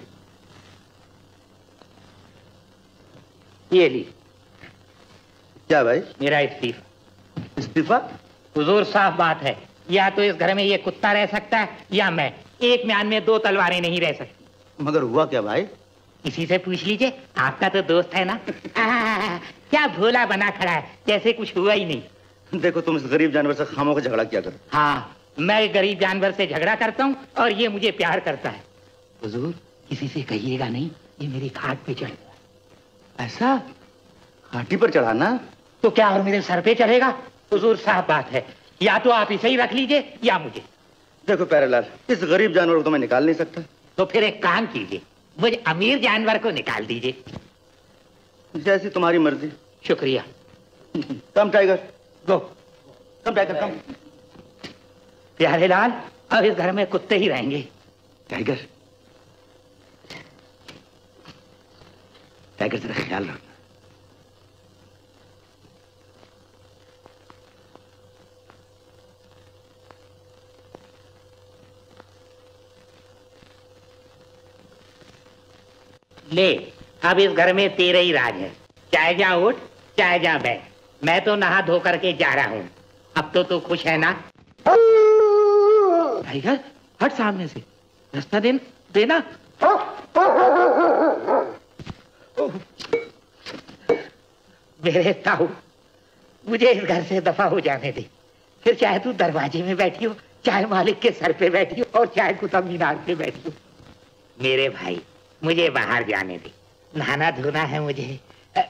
ये ली। क्या भाई? मेरा इस्तीफा। इस्तीफा? हुजूर साफ बात है, या तो इस घर में ये कुत्ता रह सकता है या मैं। एक म्यान में दो तलवारें नहीं रह सकती। मगर हुआ क्या भाई? इसी से पूछ लीजिए, आपका तो दोस्त है ना। आ, क्या भोला बना खड़ा है, जैसे कुछ हुआ ही नहीं। देखो तुम इस गरीब जानवर से खामों का झगड़ा किया करो। हाँ, मैं गरीब जानवर से झगड़ा करता हूँ और ये मुझे प्यार करता है। हुजूर किसी से कहिएगा नहीं, ये मेरी खाट पे चढ़। ऐसा? खाटी पर चढ़ाना? तो क्या और मेरे सर पे चढ़ेगा? हुजूर साफ बात है, या तो आप इसे ही रख लीजिए या मुझे। देखो प्यारेलाल, इस गरीब जानवर को तो मैं निकाल नहीं सकता। तो फिर एक काम कीजिए, मुझे अमीर जानवर को निकाल दीजिए। जैसी तुम्हारी मर्जी। शुक्रिया। Come tiger, go. Come tiger come. Pyarelal, अब इस घर में कुत्ते ही रहेंगे। टाइगर, टाइगर तेरा ख्याल रखना। ले, अब इस घर में तेरा ही राज है। चाहे जा उठ, चाहे जा बैठ। मैं तो नहा धो करके जा रहा हूँ। अब तो तू खुश है ना? टाइगर, हट सामने से, रास्ता दे, देना। मेरे ताऊ, मुझे इस घर से दफा हो जाने दे। फिर चाहे तू दरवाजे में बैठी हो, चाहे मालिक के सर पे बैठी हो और चाहे कुतुब मीनार पे बैठी हो। मेरे भाई, मुझे बाहर जाने दे, नहाना धोना है मुझे।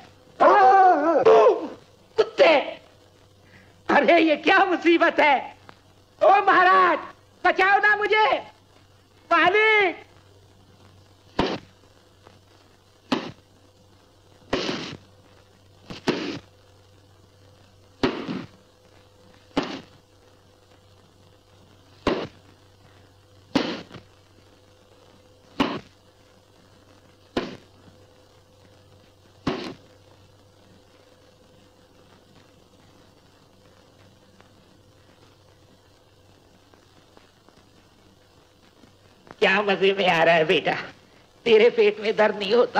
कुत्ते! अरे ये क्या मुसीबत है? ओ महाराज, बचाओ ना मुझे, मालिक। क्या मजे में आ रहा है बेटा, तेरे पेट में दर्द नहीं होता?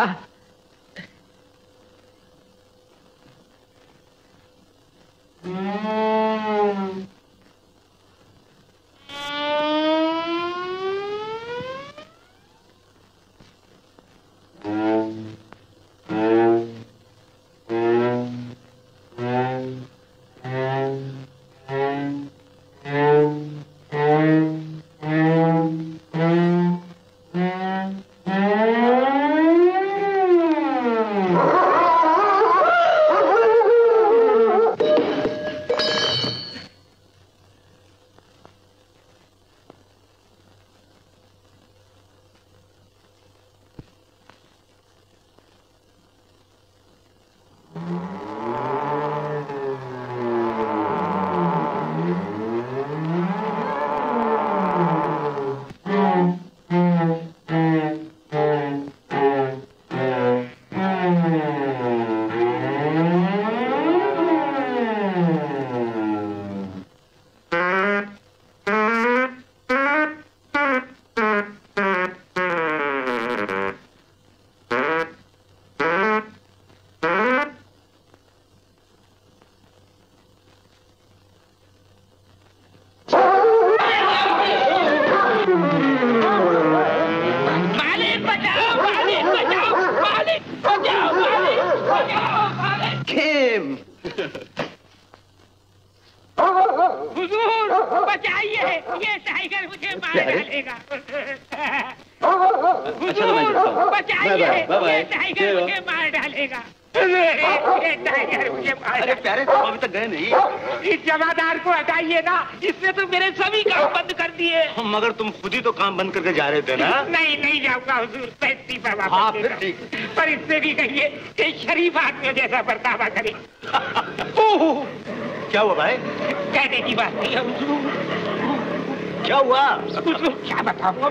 बंद करके जा रहे थे ना? नहीं नहीं जाऊंगा हुजूर, मैं इस्तीफा वापस हाँ फिर ठीक, पर इससे भी कहिए कि शरीफ आदमियों जैसा बर्तावा करे। क्या हुआ भाई? कहने की बात नहीं है हुजूर। क्या हुआ? हुजूर क्या बताऊं?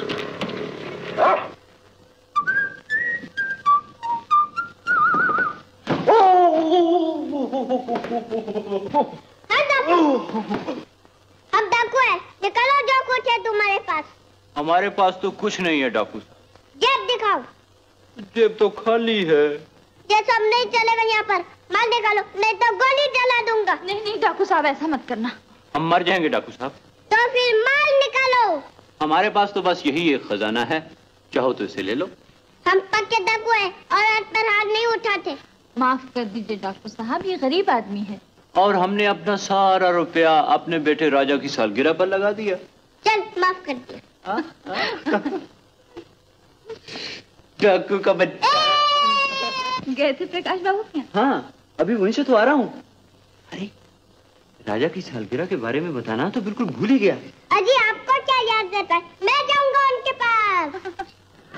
हम डाकू है, निकलो जो कुछ है तुम्हारे पास। हमारे पास तो कुछ नहीं है डाकू साहब। जेब दिखाओ। जेब तो खाली है। ये सब नहीं चलेगा यहाँ पर, माल निकालो नहीं तो गोली जला दूंगा। नहीं नहीं डाकू साहब ऐसा मत करना। हम मर जाएंगे डाकू साहब। तो फिर माल निकालो। हमारे पास तो बस यही एक खजाना है, चाहो तो इसे ले लो। हम पक्के डाकू है और हाथ पर हाथ नहीं उठाते। माफ कर दीजिए डाकू साहब, ये गरीब आदमी है। और हमने अपना सारा रुपया अपने बेटे राजा की सालगिरह पर लगा दिया। चल माफ कर दिया। डाकू का बच्चा। गए थे प्रकाश बाबू के? हाँ अभी वहीं से तो आ रहा हूँ। अरे राजा की सालगिरह के बारे में बताना तो बिल्कुल भूल ही गया। अजी आपको क्या याद रहता है, मैं जाऊंगा उनके पास।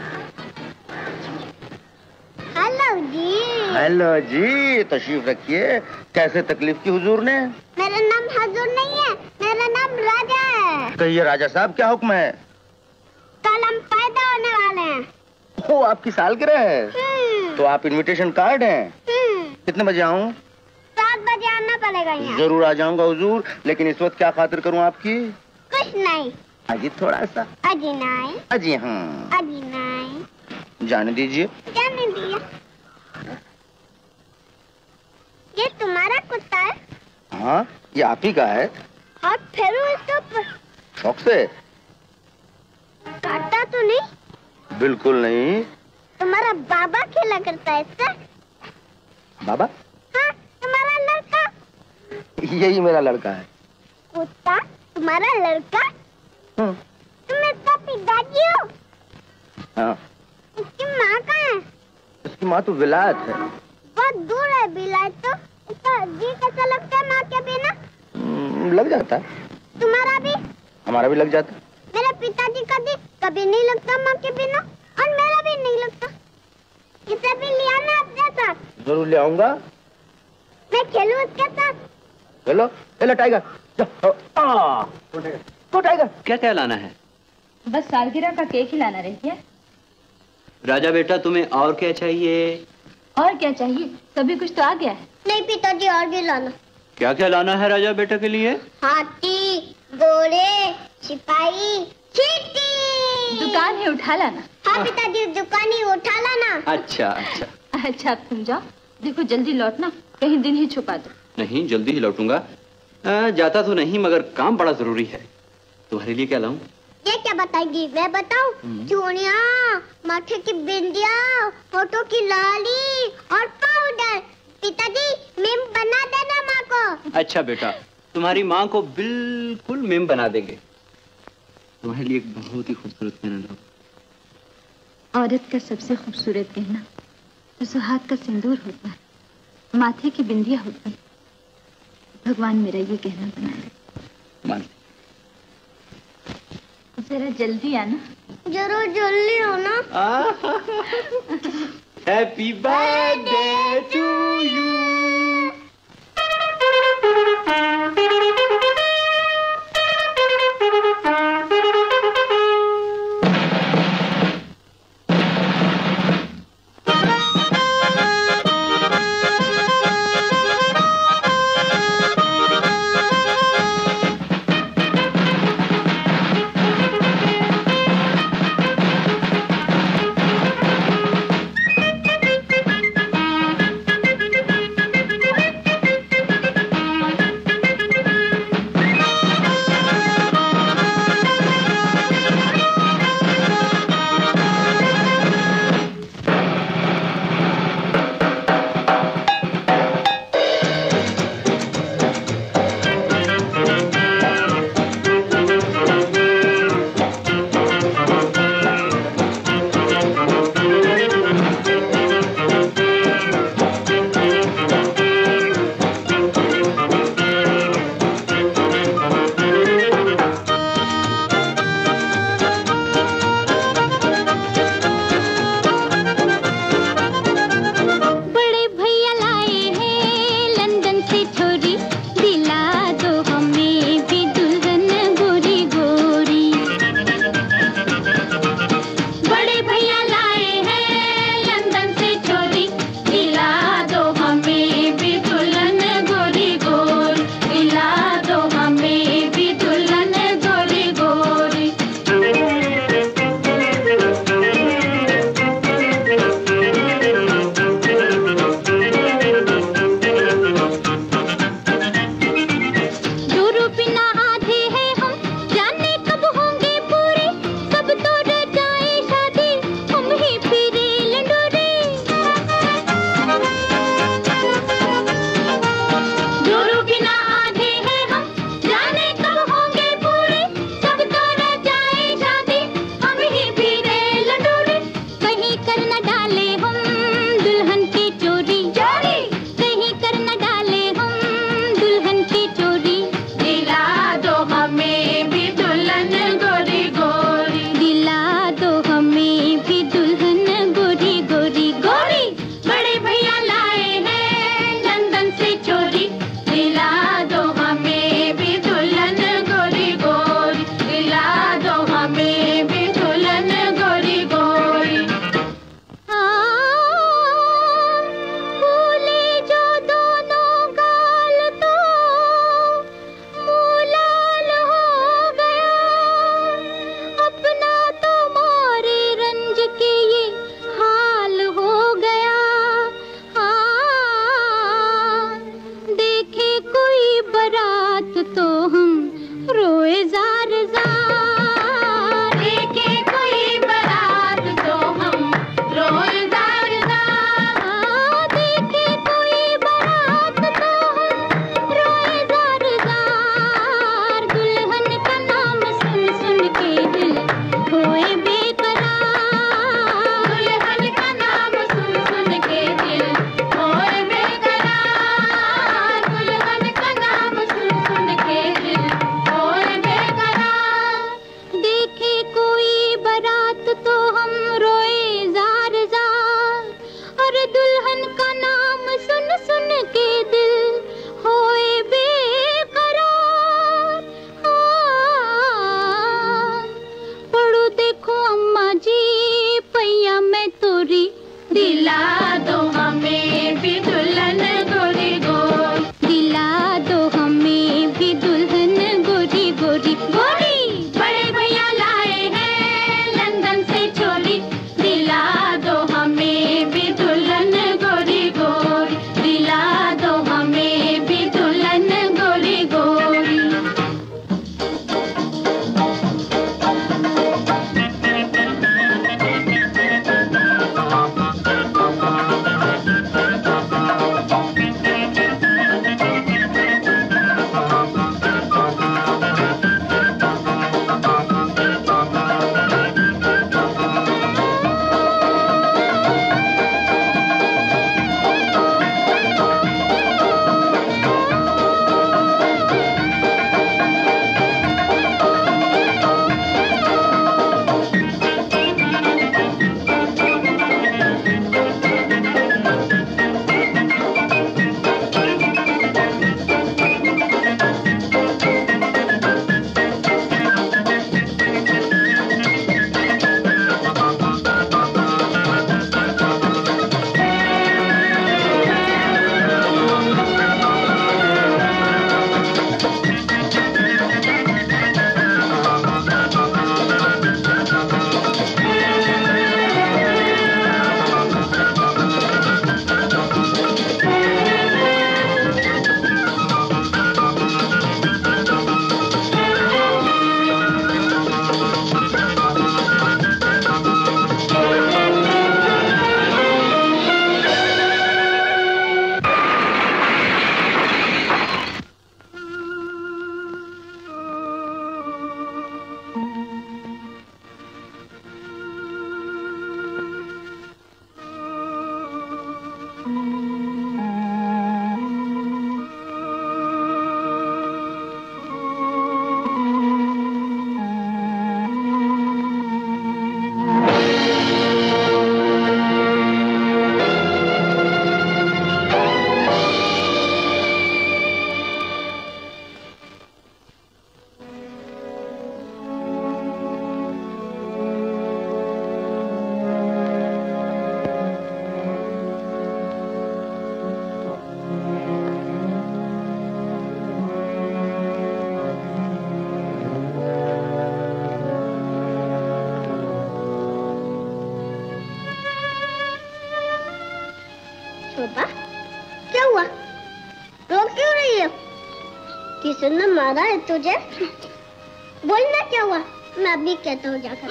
हेलो जी। हेलो जी, तशरीफ रखिए। कैसे तकलीफ की हुजूर ने? मेरा नाम हुजूर नहीं है, मेरा नाम राजा है। कहिए राजा साहब क्या हुक्म है? कल हम पैदा होने वाले हैं। ओ आपकी सालगिरह है, तो आप इनविटेशन कार्ड हैं। कितने बजे आऊँ? सात बजे आना पड़ेगा यहाँ। जरूर आ जाऊंगा हुजूर, लेकिन इस वक्त क्या खातिर करूँ आपकी? कुछ नहीं। अजी थोड़ा सा। अजी नहीं। अजी हाँ। अजी नहीं। जाने दीजिए। जाने दिया। ये तुम्हारा कुत्ता है? हाँ ये आप ही का है। हाथ फेरो इसके ऊपर। शौक से? काटता तो नहीं? बिल्कुल नहीं। तुम्हारा बाबा खेला करता है इससे? बाबा? हाँ तुम्हारा लड़का। यही मेरा लड़का है। कुत्ता तुम्हारा लड़का? हाँ। तुम इसका पिताजी हो? हाँ। इसकी माँ कहाँ है? इसकी माँ तो विलायत है। बहुत दूर है विलायत तो। इसका जी कैसा लगता है माँ के बिना? लग जाता है। तुम्हारा भी? हमारा भी लग जाता है। मेरे पिताजी का जी कभी नहीं लगता माँ के बिना, और मेरा भी नहीं लगता। इसे भी ले आना अपने साथ। जरूर ले आऊंगा। मैं खेलूं उसके साथ। चलो चलो टाइगर। तो टाइगर क्या क्या लाना है? बस सालगिरह का केक ही लाना रह गया। राजा बेटा तुम्हें और क्या चाहिए? और क्या चाहिए, सभी कुछ तो आ गया है। नहीं पिताजी और भी लाना। क्या क्या लाना है राजा बेटा के लिए? हाथी, घोड़े, सिपाही, चींटी। दुकान है, उठा लाना। हाँ पिताजी, दुकान ही उठा लाना। अच्छा अच्छा अच्छा अब तुम जाओ, देखो जल्दी लौटना, कहीं दिन ही छुपा दो। नहीं, जल्दी ही लौटूंगा। आ, जाता तो नहीं मगर काम बड़ा जरूरी है। तुम्हारे लिए क्या लाऊं? ये क्या बताएगी? मैं बताऊं? चूड़िया, माथे की बिंदिया, होठों की लाली और पाउडर। पिताजी मेम बना देना माँ को। अच्छा बेटा, तुम्हारी माँ को बिल्कुल मेम बना देंगे। तुम्हारे लिए एक बहुत ही खूबसूरत गहना लाऊं। औरत का सबसे खूबसूरत गहना तो सुहाग का सिंदूर होता है, माथे की बिंदिया होती है। भगवान मेरा ये गहना बनाए। मान जरा जल्दी आना। जरूर जल्दी आना। Happy birthday to you. पापा क्या हुआ? रो क्यों रही हो? किसने मारा है तुझे? बोलना क्या हुआ? मैं अभी कहता हूँ जाकर।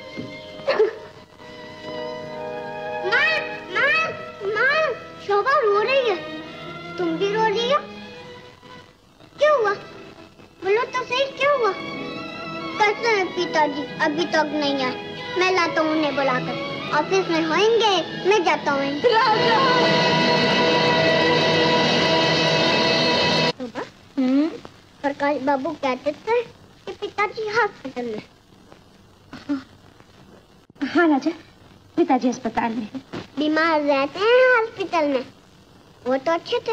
माँ, माँ, माँ, शोभा रो रही है। तुम भी रो रही हो? क्या हुआ? बोलो तो सही, क्या हुआ? कैसे हैं पिताजी? अभी तक नहीं आए। मैं लाता हूँ उन्हें बुलाकर। ऑफिस में होंगे, मैं जाता हूँ। हम्म, प्रकाश बाबू कहते थे कि पिताजी हॉस्पिटल में। हाँ, हाँ राजा, पिताजी अस्पताल में है। बीमार रहते हैं हॉस्पिटल में। वो तो अच्छे थे।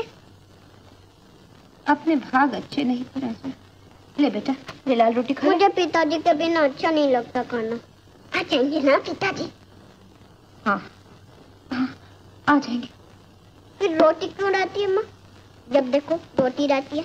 अपने भाग अच्छे नहीं थे राजा। ले बेटा, ले लाल रोटी खा। मुझे पिताजी के बिना अच्छा नहीं लगता खाना। आ जाएंगे ना पिताजी? हाँ, हाँ, आ जाएंगे। फिर रोटी क्यों रहती है माँ? जब देखो रोटी रहती है।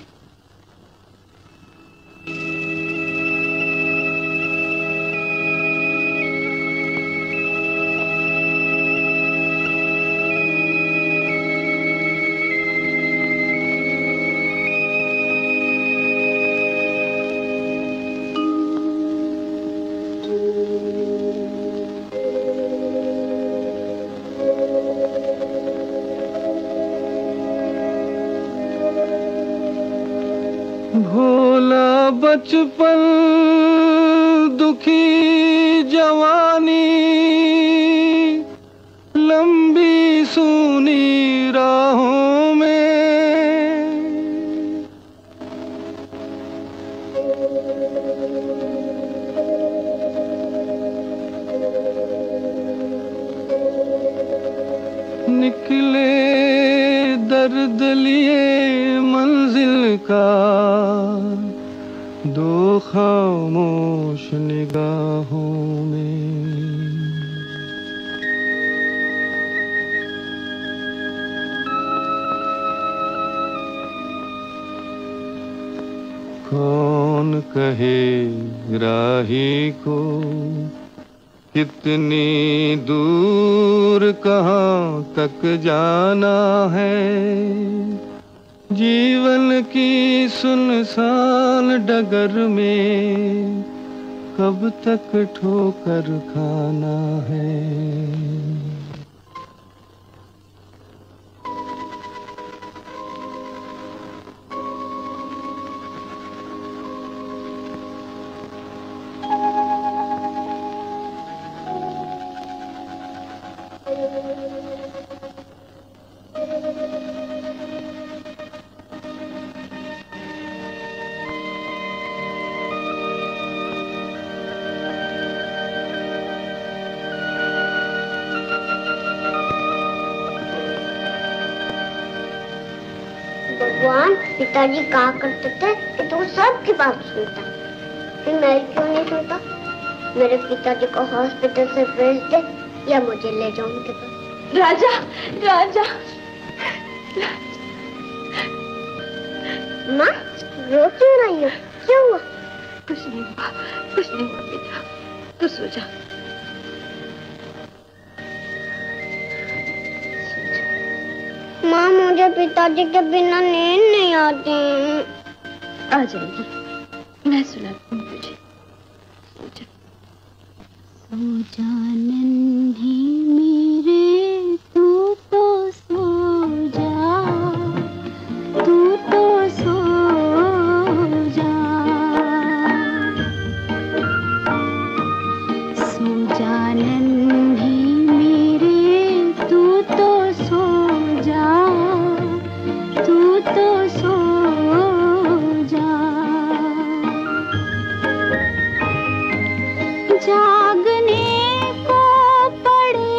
भोला बचपन दुखी जवानी, लंबी सूनी राहों में निकले दर्द लिए मंजिल का दो खामोश निगाहों में। कौन कहे राही को कितनी दूर कहाँ तक जाना है, जीवन की सुनसान डगर में कब तक ठोकर खाना है। भगवान, पिताजी कहा करते थे कि तू सबकी बात सुनता, फिर मैं क्यों नहीं सुनता? मेरे पिताजी को हॉस्पिटल से भेज दे या मुझे ले जाओ उनके पास। राजा, राजा। माँ, रो क्यों रही हो? क्या हुआ? कुछ नहीं हुआ, कुछ नहीं हुआ बेटा, तू सो जा। माँ, मुझे पिताजी के बिना नींद नहीं आती। आ जाएगी, मैं सुलाती हूँ तुझे। सो जा, सो जा नन्ही मेरे, तू तो सो जा, तू तो सो जा, सो जा नन्ही मेरे, तू तो सो जा, तू तो सो जा। जागने को पड़े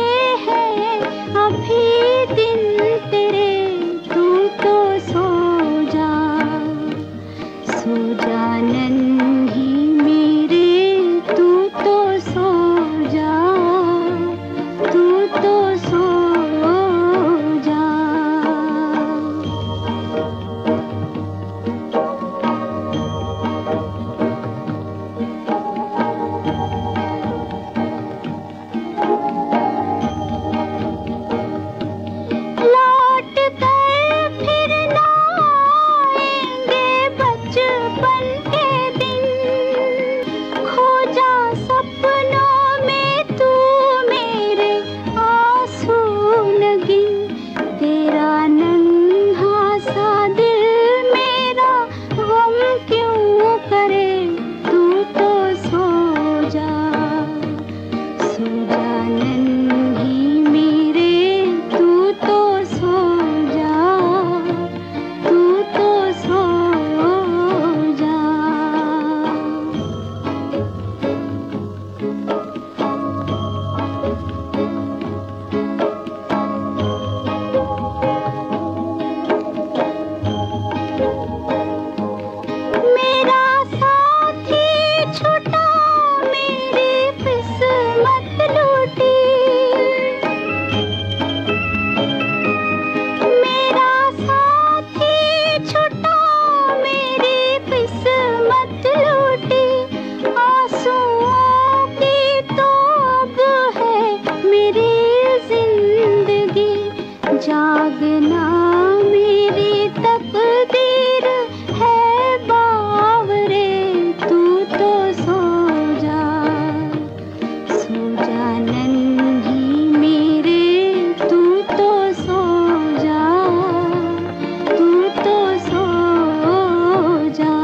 जागना मेरी तकदीर है बावरे, तू तो सो जा, सो जा नन्ही मेरे, तू तो सो जा, तू तो सो जा,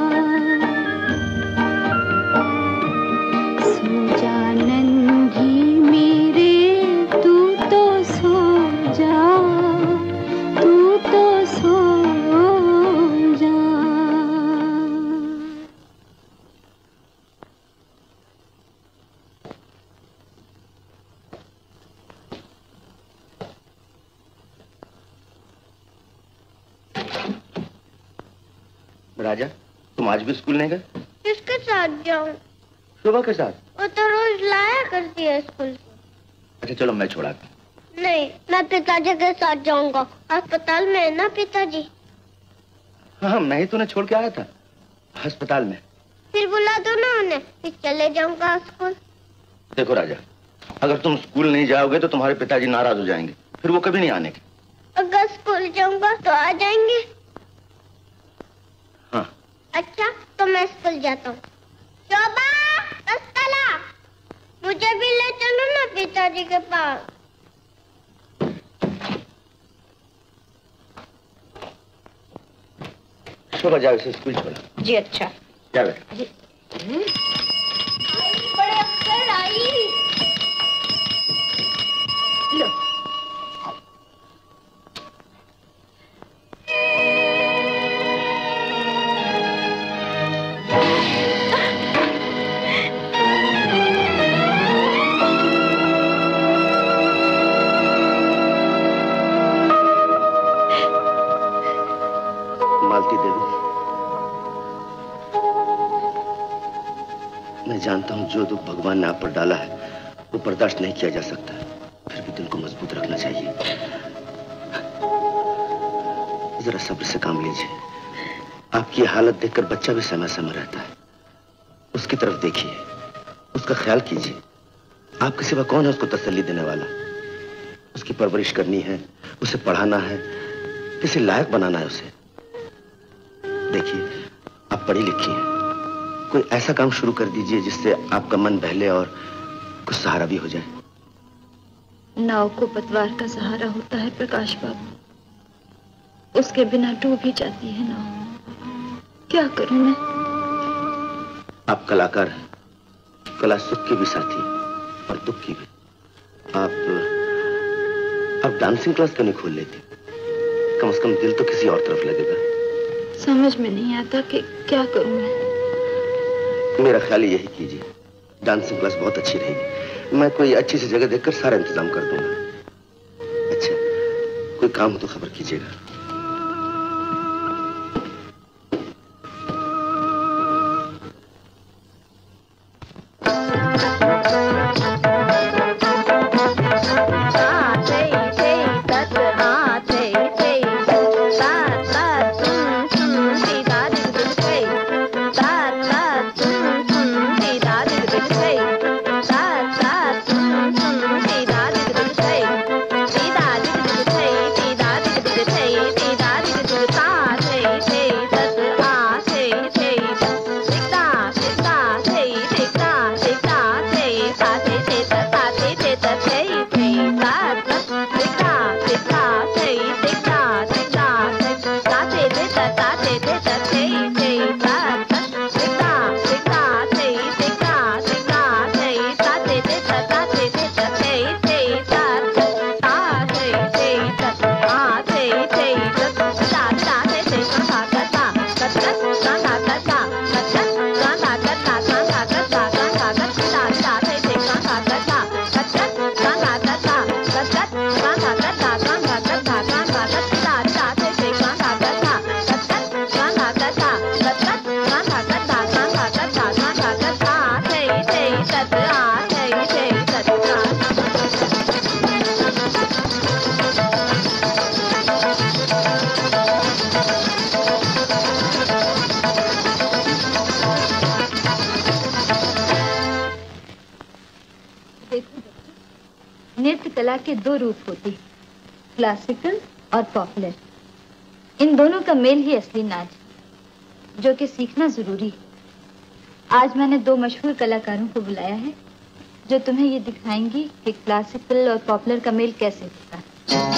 सो जा नन्ही मेरे, तू तो सो जा, तू तो सो जा। राजा, तुम आज भी स्कूल नहीं गए? किसके साथ जाऊं? शोभा के साथ। वो तो रोज लाया करती है स्कूल से। अच्छा चलो मैं छोड़ाता हूँ। नहीं, मैं पिताजी के साथ जाऊंगा। अस्पताल में है ना पिताजी? हाँ हाँ, मैं ही तुम्हें छोड़ के आया था अस्पताल में। फिर बुला दो ना उन्हें, फिर चले जाऊंगा स्कूल। देखो राजा, अगर तुम स्कूल नहीं जाओगे तो तुम्हारे पिताजी नाराज हो जाएंगे, फिर वो कभी नहीं आने के। अगर स्कूल जाऊंगा तो आ जाएंगे? हाँ। अच्छा, तो मैं स्कूल जाता हूँ। शोभा, रास्ता ला, मुझे भी ले चलो ना पिताजी के पास। शोभा जाओ, इसे स्कूल छोड़ा। जी अच्छा। जा बेटा। बड़े अफसर आई। लो। मालती देवी, मैं जानता हूँ जो दुख भगवान ने आप पर डाला है वो बर्दाश्त नहीं किया जा सकता, फिर भी दिल को मजबूत रखना चाहिए। जरा सब्र से काम लीजिए। आपकी हालत देखकर बच्चा भी समय समय रहता है, उसकी तरफ देखिए, उसका ख्याल कीजिए। आपके सिवा कौन है उसको तसल्ली देने वाला? उसकी परवरिश करनी है, उसे पढ़ाना है, किसी लायक बनाना है उसे। देखिए, आप पढ़ी लिखी हैं, कोई ऐसा काम शुरू कर दीजिए जिससे आपका मन बहले और कुछ सहारा भी हो जाए। नाव को पतवार का सहारा होता है प्रकाश बाबू, उसके बिना डूब ही जाती है नाव। क्या करूं मैं? आप कलाकार हैं, कला सुख की भी साथी और दुख की भी। आप आप डांसिंग क्लास क्यों नहीं खोल लेती? कम से कम दिल तो किसी और तरफ लगेगा। समझ में नहीं आता कि क्या करूं मैं। मेरा ख्याल यही कीजिए, डांसिंग क्लास बहुत अच्छी रहेगी। मैं कोई अच्छी सी जगह देखकर सारा इंतजाम कर दूंगा। अच्छा, कोई काम हो तो खबर कीजिएगा। नृत्य कला के दो रूप होते हैं, क्लासिकल और पॉपुलर, इन दोनों का मेल ही असली नाच है, जो कि सीखना जरूरी है। आज मैंने दो मशहूर कलाकारों को बुलाया है जो तुम्हें ये दिखाएंगी कि क्लासिकल और पॉपुलर का मेल कैसे होता है।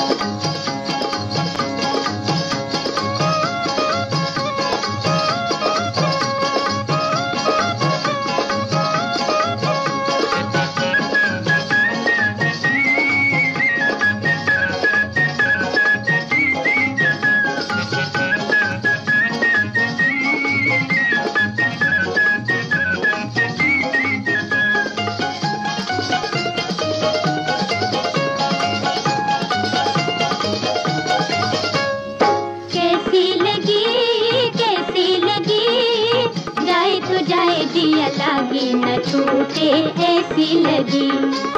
लागी न छूटे ऐसी लगी,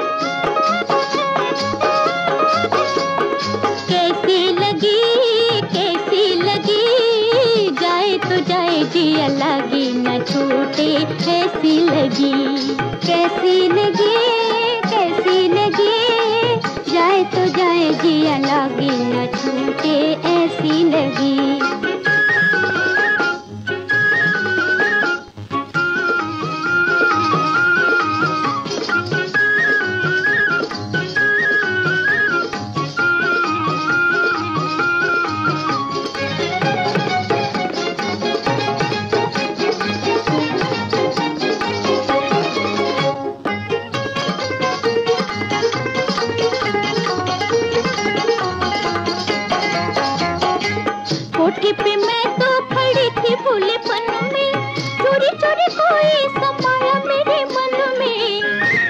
कैसी लगी कैसी लगी, जाए तो जाए जिया लागी न छूटे ऐसी लगी, कैसी लगी कैसी लगी, जाए तो जाए जिया लागी न छूटे ऐसी लगी। कोठी पे मैं तो खड़ी थी भूले पन में, चोरी चोरी कोई समाया मेरे मन में।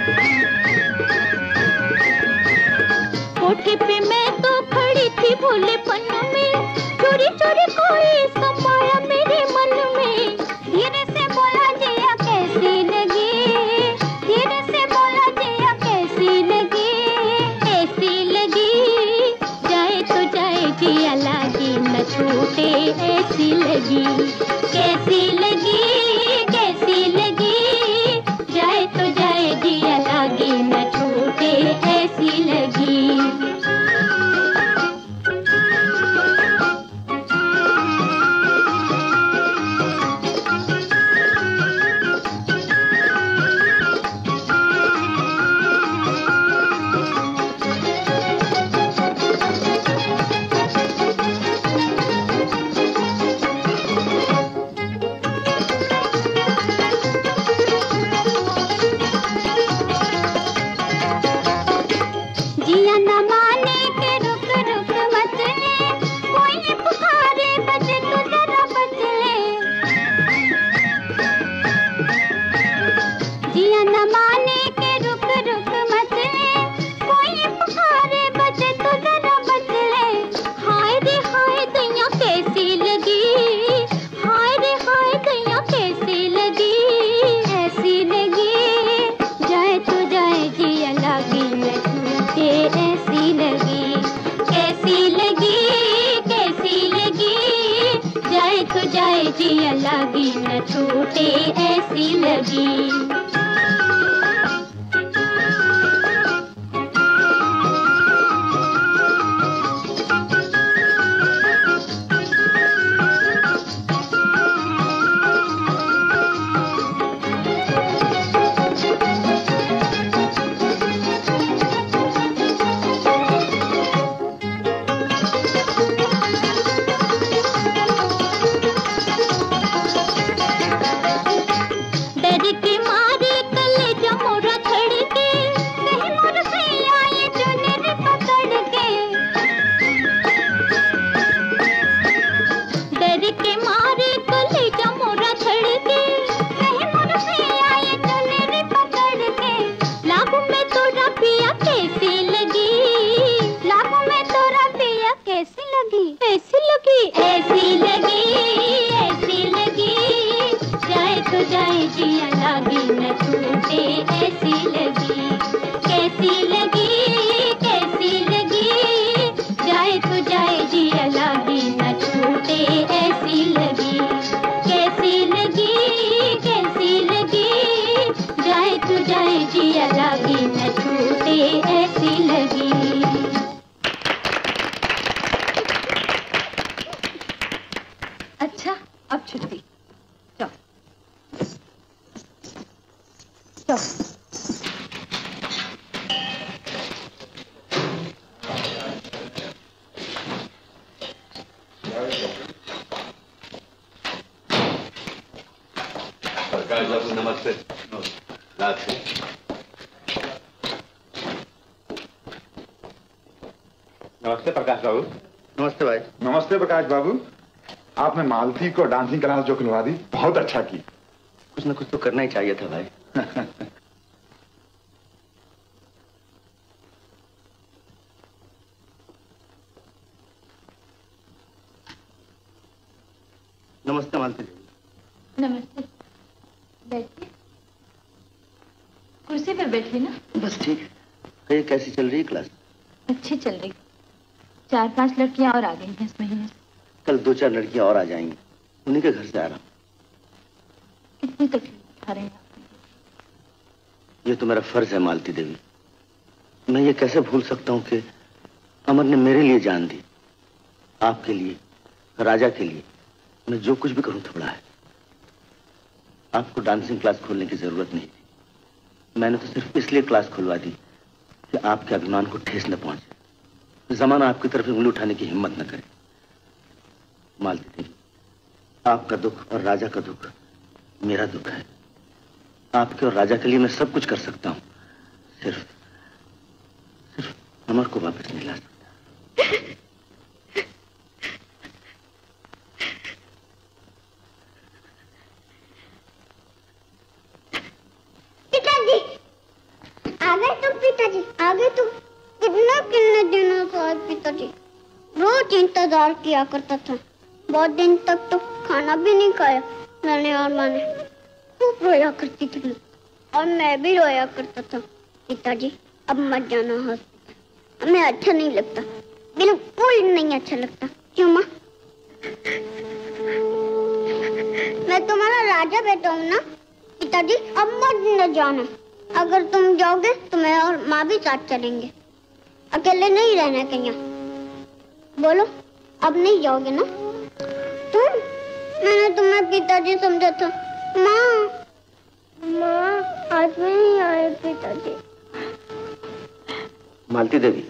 कोठी पे मैं तो खड़ी थी भूले पन में, चोरी चोरी कोई समाया मेरे मन में। धीरे से बोला जिया कैसी लगी, धीरे से बोला जिया कैसी लगी, ऐसी लगी, जाए तो जाए जिया लागी न छूटे ऐसी लगी, कैसी लगी कैसी लगी, जाए तो जाए जिया लागी न छूटे ऐसी लगी। जिया न माने के रुक रुक मत ले, कोई पुकारे बजे तो जरा बच ले। जिया न माने के रुक रुक मत ले, कोई पुकारे बजे तो जरा बच ले। हाय रे हाय दैया कैसी लगी, हाय रे हाय दैया कैसी लगी, ऐसी लगी, जाए तो जाए जिया लागी न छूटे ऐसी लगी, कैसी लगी कैसी लगी, जाए तो जाए जिया लागी न छूटे ऐसी लगी। डर के मारे कलेजा मोरा धड़के, कहीं मोर सैया ये चुनर पकड़ के। डर के मारे कलेजा मोरा धड़के, कहीं मोर सैया ये चुनर पकड़ के। लागू में तोरा पिया कैसी लगी, लागू में तोरा पिया कैसी लगी, कैसी लगी ऐसी लगी ऐसी लगी, जाए तो जाए जिया लागी न छूटे ऐसी लगी, कैसी लगी कैसी लगी, जाए तो जाए जिया लागी न छूटे ऐसी लगी, कैसी लगी कैसी लगी, जाए तो जाए जिया लागी न छूटे ऐसी लगी। छुट्टी। जाओ जाओ। प्रकाश बाबू नमस्ते। नमस्ते नमस्ते प्रकाश बाबू। नमस्ते भाई। नमस्ते प्रकाश बाबू। आपने मालती को डांसिंग क्लास जो खुलवा दी, बहुत अच्छा की। कुछ ना कुछ तो करना ही चाहिए था भाई। नमस्ते मालती जी। नमस्ते, बैठिए। कुर्सी पर बैठिए ना। बस ठीक है। कहिए कैसी चल रही है क्लास? अच्छी चल रही। चार पांच लड़कियां और आ गई हैं इस महीने से। कल दो चार लड़कियां और आ जाएंगी, उन्हीं के घर से आ रहा हूँ। कितनी तकलीफ उठा रहे हैं आप? ये तो मेरा फर्ज है मालती देवी। मैं ये कैसे भूल सकता हूँ कि अमर ने मेरे लिए जान दी। आपके लिए, राजा के लिए मैं जो कुछ भी करूं थोड़ा है। आपको डांसिंग क्लास खोलने की जरूरत नहीं थी। मैंने तो सिर्फ इसलिए क्लास खुलवा दी कि आपके अभिमान को ठेस न पहुंचे, जमाना आपकी तरफ उंगली उठाने की हिम्मत न करे। मालती देवी, आपका दुख और राजा का दुख मेरा दुख है। आपके और राजा के लिए मैं सब कुछ कर सकता हूँ, सिर्फ सिर्फ अमर को वापस नहीं ला सकता। पिताजी आ गए तुम। पिताजी आ गए तुम। कितना कितने दिनों से आए पिताजी। रोज इंतजार किया करता था। बहुत दिन तक तो खाना भी नहीं खाया मैंने और माँ ने। खूब रोया करती थी और मैं भी रोया करता था। पिताजी अब मत जाना हॉस्पिटल, हमें अच्छा नहीं लगता, बिल्कुल नहीं अच्छा लगता। क्यों माँ? मैं तुम्हारा राजा बेटा हूँ ना। पिताजी अब मत न जाना। अगर तुम जाओगे तो मैं और माँ भी साथ चलेंगे। अकेले नहीं रहना कहीं। बोलो अब नहीं जाओगे ना? तुम? मैंने तुम्हें पिताजी समझा था। माँ माँ आज नहीं आए पिताजी। मालती देवी,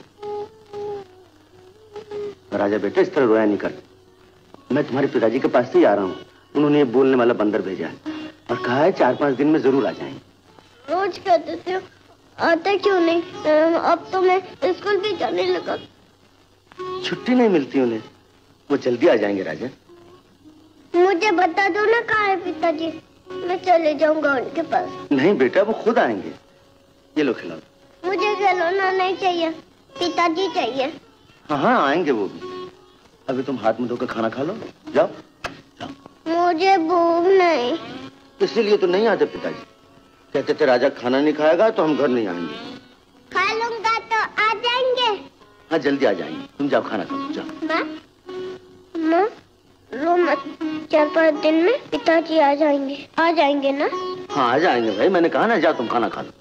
राजा बेटे इस तरह रोया नहीं कर। मैं तुम्हारे पिताजी के पास से ही आ रहा हूँ। उन्होंने ये बोलने वाला बंदर भेजा है और कहा है चार पांच दिन में जरूर आ जाएंगे। रोज कहते थे आते क्यों नहीं? अब तो मैं स्कूल भी जाने लगा। छुट्टी नहीं मिलती उन्हें। वो जल्दी आ जाएंगे राजा। मुझे बता दो ना कहाँ है पिताजी, मैं चले जाऊंगा उनके पास। नहीं बेटा, वो खुद आएंगे। ये लो खिलौना। मुझे खिलौना नहीं चाहिए, पिताजी चाहिए। हाँ हाँ आएंगे वो भी। अभी तुम हाथ मुंह धोकर खाना खा लो। जाओ जाओ। मुझे भूख नहीं। इसीलिए तो नहीं आते पिताजी। कहते थे राजा खाना नहीं खाएगा तो हम घर नहीं आएंगे। खा लूंगा तो आ जाएंगे। हाँ जल्दी आ जाएंगे। तुम जाओ खाना खाओ जाओ। माँ माँ रो मत। चार पाँच दिन में पिताजी आ जाएंगे। आ जाएंगे ना? हाँ आ जाएंगे भाई। मैंने कहा ना जाओ तुम खाना खा लो।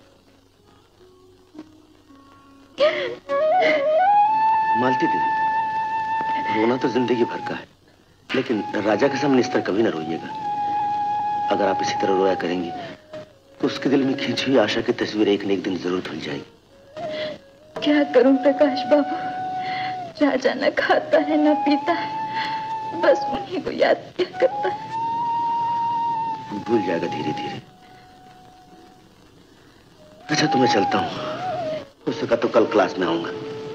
मालती देवी, रोना तो जिंदगी भर का है, लेकिन राजा के सामने इस तरह कभी ना रोइएगा। अगर आप इसी तरह रोया करेंगी तो उसके दिल में खींची हुई आशा की तस्वीर एक न एक दिन जरूर धुल जाएगी। क्या करूं प्रकाश बाबू, राजा न खाता है न पीता है, बस उन्हीं को याद किया करता है। भूल जाएगा धीरे धीरे। अच्छा तो मैं चलता हूँ। हो सका तो कल क्लास में आऊंगा।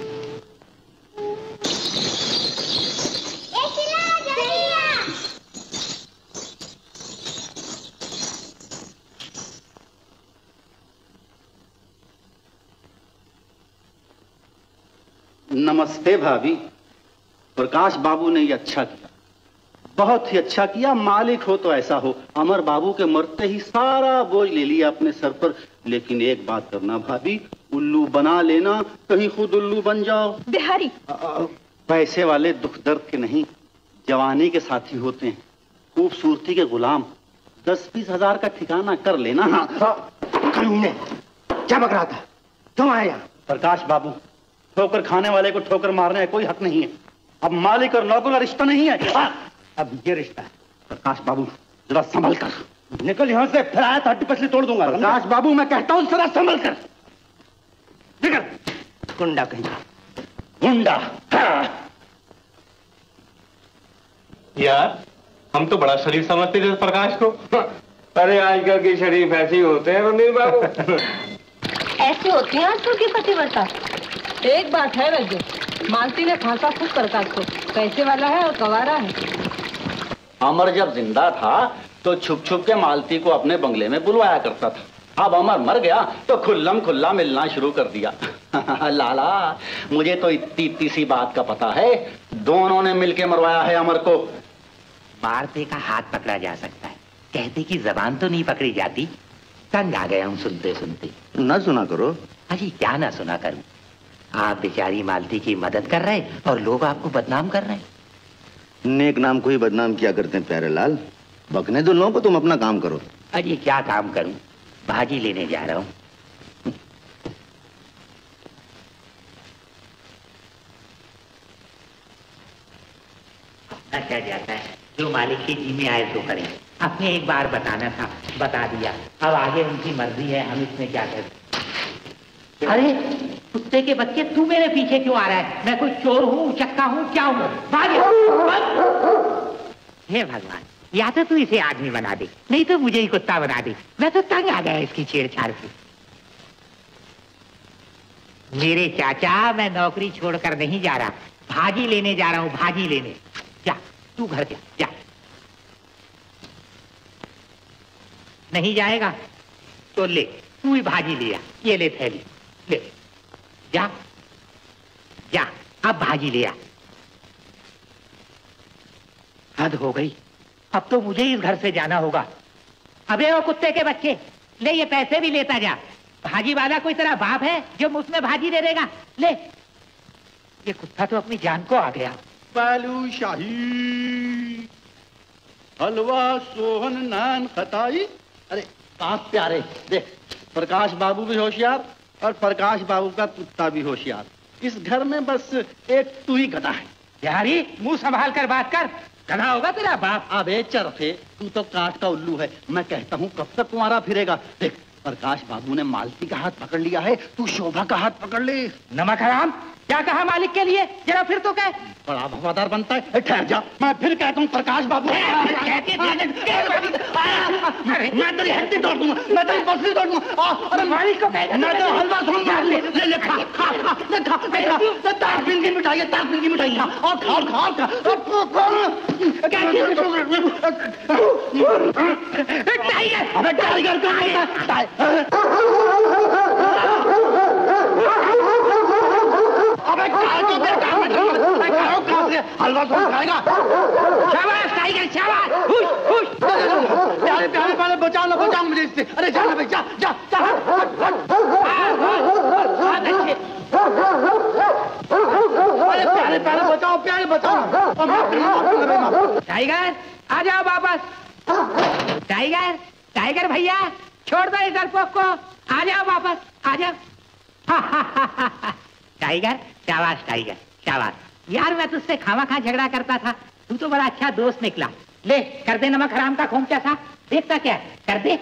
नमस्ते भाभी। प्रकाश बाबू ने ये अच्छा किया, बहुत ही अच्छा किया। मालिक हो तो ऐसा हो। अमर बाबू के मरते ही सारा बोझ ले लिया अपने सर पर। लेकिन एक बात करना भाभी, उल्लू बना लेना, कहीं खुद उल्लू बन जाओ। बिहारी, पैसे वाले दुख दर्द के नहीं, जवानी के साथी होते हैं, खूबसूरती के गुलाम। दस बीस हजार का ठिकाना कर लेना। हाँ कमीने, क्या बक रहा था? क्यों आया यहाँ? प्रकाश बाबू, ठोकर खाने वाले को ठोकर मारने का कोई हक नहीं है। अब मालिक और नौकर का रिश्ता नहीं है। आ, अब ये रिश्ता है। प्रकाश बाबू जरा संभल कर निकल यहाँ से, फिर आया तो हड्डी पसली तोड़ दूंगा। प्रकाश बाबू मैं कहता हूँ जरा संभल कर निकल। गुंडा कहीं का गुंडा। यार हम तो बड़ा शरीफ समझते थे प्रकाश को। अरे आजकल के शरीफ ऐसे ही होते हैं रणधीर बाबू। ऐसे होते हैं आजकल की पतिव्रता। एक बात है रज्जू, मालती ने फांसा खूब प्रकाश को, पैसे वाला है और कवारा है। अमर जब जिंदा था तो छुप छुप के मालती को अपने बंगले में बुलवाया करता था। अब अमर मर गया तो खुल्लम खुल्ला मिलना शुरू कर दिया। लाला मुझे तो इतनी इतनी सी बात का पता है, दोनों ने मिलके मरवाया है अमर को। मारते का हाथ पकड़ा जा सकता है, कहते की जबान तो नहीं पकड़ी जाती। तंग आ गया हूँ सुनते सुनते। ना सुना करो। अजी क्या ना सुना करूं, आप बेचारी मालती की मदद कर रहे और लोग आपको बदनाम कर रहे हैं। नेक नाम को ही बदनाम किया करते हैं प्यारे लाल, बकने दो लोगों को, तुम अपना काम करो। अरे क्या काम करूं, भाजी लेने जा रहा हूं। अच्छा जाता है, जो मालिक के जी में आए तो करें। अपने एक बार बताना था, बता दिया, अब आगे उनकी मर्जी है, हम इसमें क्या करें। अरे कुत्ते के बच्चे, तू मेरे पीछे क्यों आ रहा है? मैं कोई चोर हूँ, चक्का हूँ, क्या हूँ? हे भगवान, या तो तू इसे आदमी बना दे, नहीं तो मुझे ही कुत्ता बना दे। मैं तो तंग आ गया इसकी छेड़छाड़ से। मेरे चाचा, मैं नौकरी छोड़कर नहीं जा रहा, भाजी लेने जा रहा हूँ, भाजी लेने। जा तू घर जा, जा। नहीं जाएगा तो ले, तू ही भाजी लिया, ये ले थैली, ले जा जा, अब भाजी लिया। हद हो गई, अब तो मुझे इस घर से जाना होगा। अबे वो कुत्ते के बच्चे, ले ये पैसे भी लेता जा। भाजी वाला कोई तेरा बाप है जो मुझमें भाजी दे देगा? ले, ये कुत्ता तो अपनी जान को आ गया। बालूशाही, हलवा, सोहन, नान, खटाई। अरे बाप प्यारे, देख प्रकाश बाबू भी होशियार और प्रकाश बाबू का कुत्ता भी होशियार। इस घर में बस एक तू ही गधा है। यारी मुंह संभाल कर बात कर, गधा होगा तेरा बाप। अबे चरथे, तू तो काट का उल्लू है। मैं कहता हूँ कब तक तुम्हारा फिरेगा। देख प्रकाश बाबू ने मालती का हाथ पकड़ लिया है, तू शोभा का हाथ पकड़ ले। नमक हराम, क्या कहा मालिक के लिए? जरा फिर तो कह। बड़ा वफादार बनता है। ठहर जा, मैं फिर कहता हूँ प्रकाश बाबू। मैं तेरी हड्डी तोड़ दूंगा, मैं तेरी पसली तोड़ दूंगा। अरे मालिक को कह, मैं तो हलवा सूंघ ले ले ले खा खा खा ले खा ले खा। तारपीन की मिठाई है, तारपीन की मिठाई है। और खा और खा और खा। टाइगर, अबे टाइगर कहाँ है? अबे हलवा कौन खाएगा? शाबाश टाइगर, शाबाश। हुश हुश। प्यारे प्यारे पहले बचाओ ना, बचाओ मुझे इससे। अरे जा ना भाई, जा जा जा। अरे प्यारे प्यारे बचाओ, प्यारे बचाओ। टाइगर आ जाओ वापस। टाइगर, टाइगर भैया छोड़ दो इस डरपोक को, आ जाओ वापस, आ जाओ। टाइगर, शाबाश टाइगर, शाबाश। यार मैं तुझसे खावा खा झगड़ा करता था, तू तो बड़ा अच्छा दोस्त निकला। ले कर दे नमक हराम का खोमचा सा, देखता क्या, कर दे।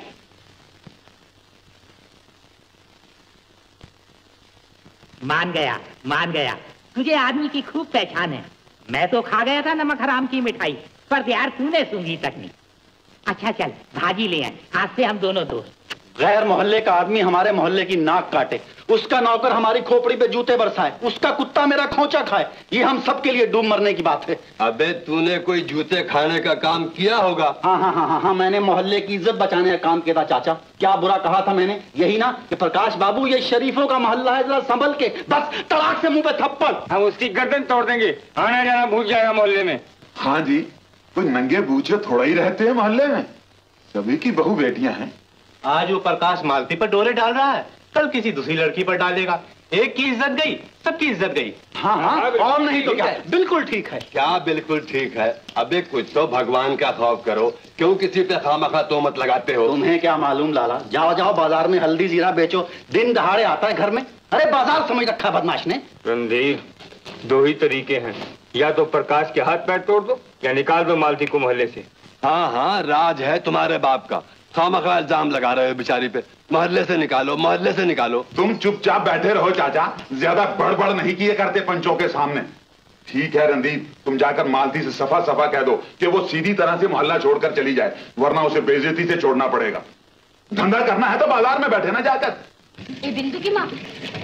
मान गया, मान गया, तुझे आदमी की खूब पहचान है। मैं तो खा गया था नमक हराम की मिठाई, पर यार तूने सूंघी तक नहीं। अच्छा चल भाजी ले आए, आज से हम दोनों दोस्त। गैर मोहल्ले का आदमी हमारे मोहल्ले की नाक काटे, उसका नौकर हमारी खोपड़ी पे जूते बरसाए, उसका कुत्ता मेरा खोचा खाए, ये हम सबके लिए डूब मरने की बात है। अबे तूने कोई जूते खाने का काम किया होगा? हाँ हाँ हाँ हाँ, मैंने मोहल्ले की इज्जत बचाने का काम किया था चाचा। क्या बुरा कहा था मैंने? यही ना कि प्रकाश बाबू ये शरीफों का मोहल्ला है, जरा संभल के। बस तड़ाक से मुंह पे थप्पड़, हम उसकी गर्दन तोड़ देंगे, आना जाना भूल जाएगा मोहल्ले में। हाँ जी, कोई नंगे बूझे थोड़ा ही रहते हैं मोहल्ले में, सभी की बहू बेटियां हैं। आज वो प्रकाश मालती पर डोरे डाल रहा है, कल किसी दूसरी लड़की पर डालेगा। एक की इज्जत गई, सबकी इज्जत गई। हाँ हाँ, और नहीं तो क्या, बिल्कुल ठीक है। क्या बिल्कुल ठीक है? अबे कुछ तो भगवान का खौफ करो, क्यों किसी पे खामखा तोहमत लगाते हो? तुम्हें क्या मालूम लाला, जाओ जाओ बाजार में हल्दी जीरा बेचो, दिन दहाड़े आता है घर में। अरे बाजार समझ रखा बदमाश ने। रणधीर, दो ही तरीके हैं, या तो प्रकाश के हाथ पैर तोड़ दो या निकाल दो मालती को मोहल्ले से। हाँ हाँ, राज है तुम्हारे बाप का। खामखा इल्जाम लगा रहे हो बेचारी पे। मोहल्ले से निकालो, मोहल्ले से निकालो। तुम चुपचाप बैठे रहो चाचा, ज्यादा बड़बड़ नहीं किए करते पंचों के सामने। ठीक है रणदीप, तुम जाकर मालती से सफा सफा कह दो कि वो सीधी तरह से मोहल्ला छोड़कर चली जाए, वरना उसे बेइज्जती से छोड़ना पड़ेगा। धंधा करना है तो बाजार में बैठे ना जाकर। ए बिंदु की माँ,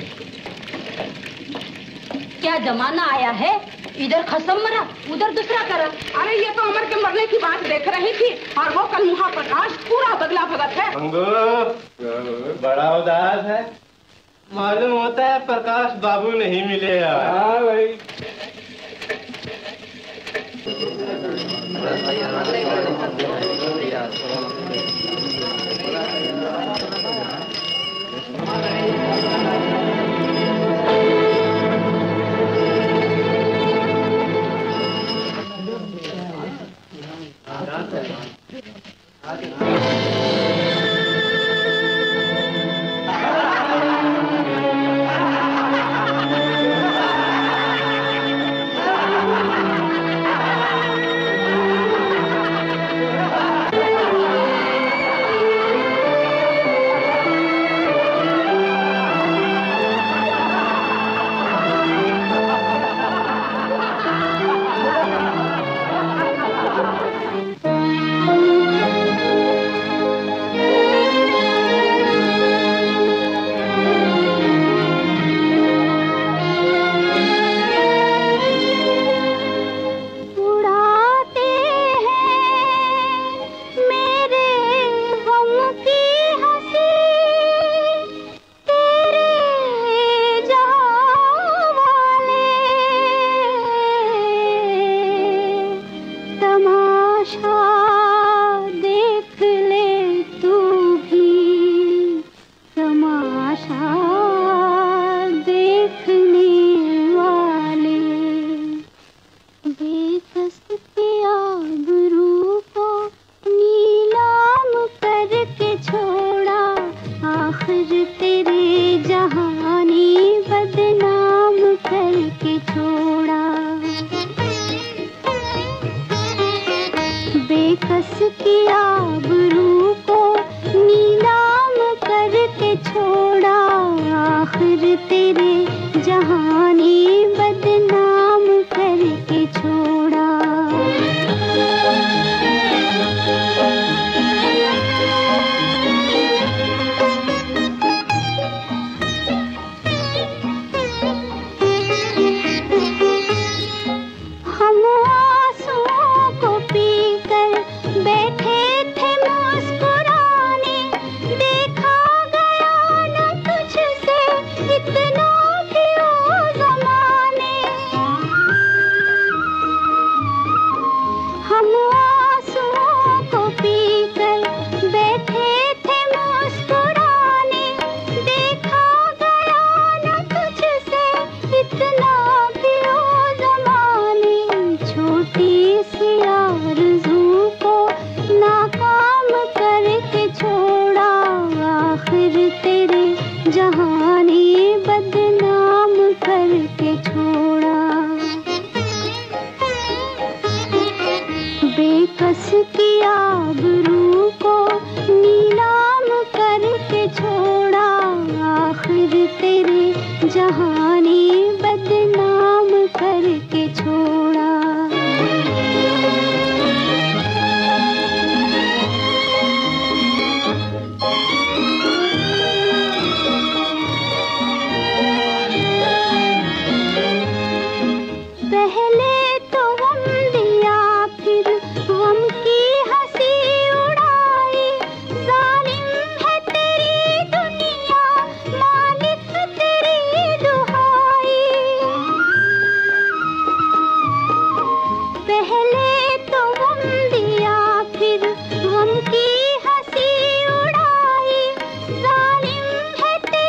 क्या जमाना आया है, इधर खसम मरा उधर दूसरा करा। अरे ये तो अमर के मरने की बात देख रही थी और वो कल मुहा प्रकाश पूरा बदला भगत है। बड़ा उदास है, मालूम होता है प्रकाश बाबू नहीं मिले। हाँ भाई।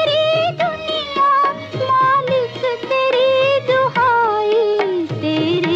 तेरे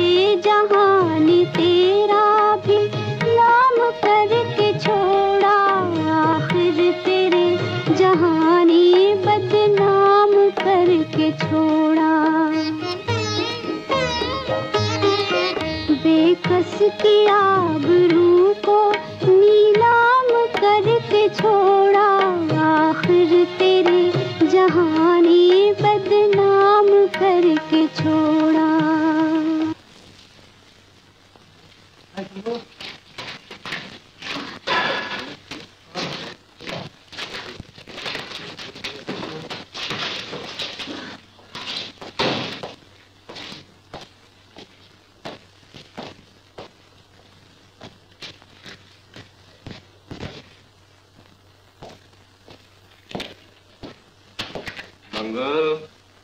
बेकस की आबरू को नीलाम करके छोड़ा, आखिर तेरे जहां ने बदनाम करके छोड़ा। मंगल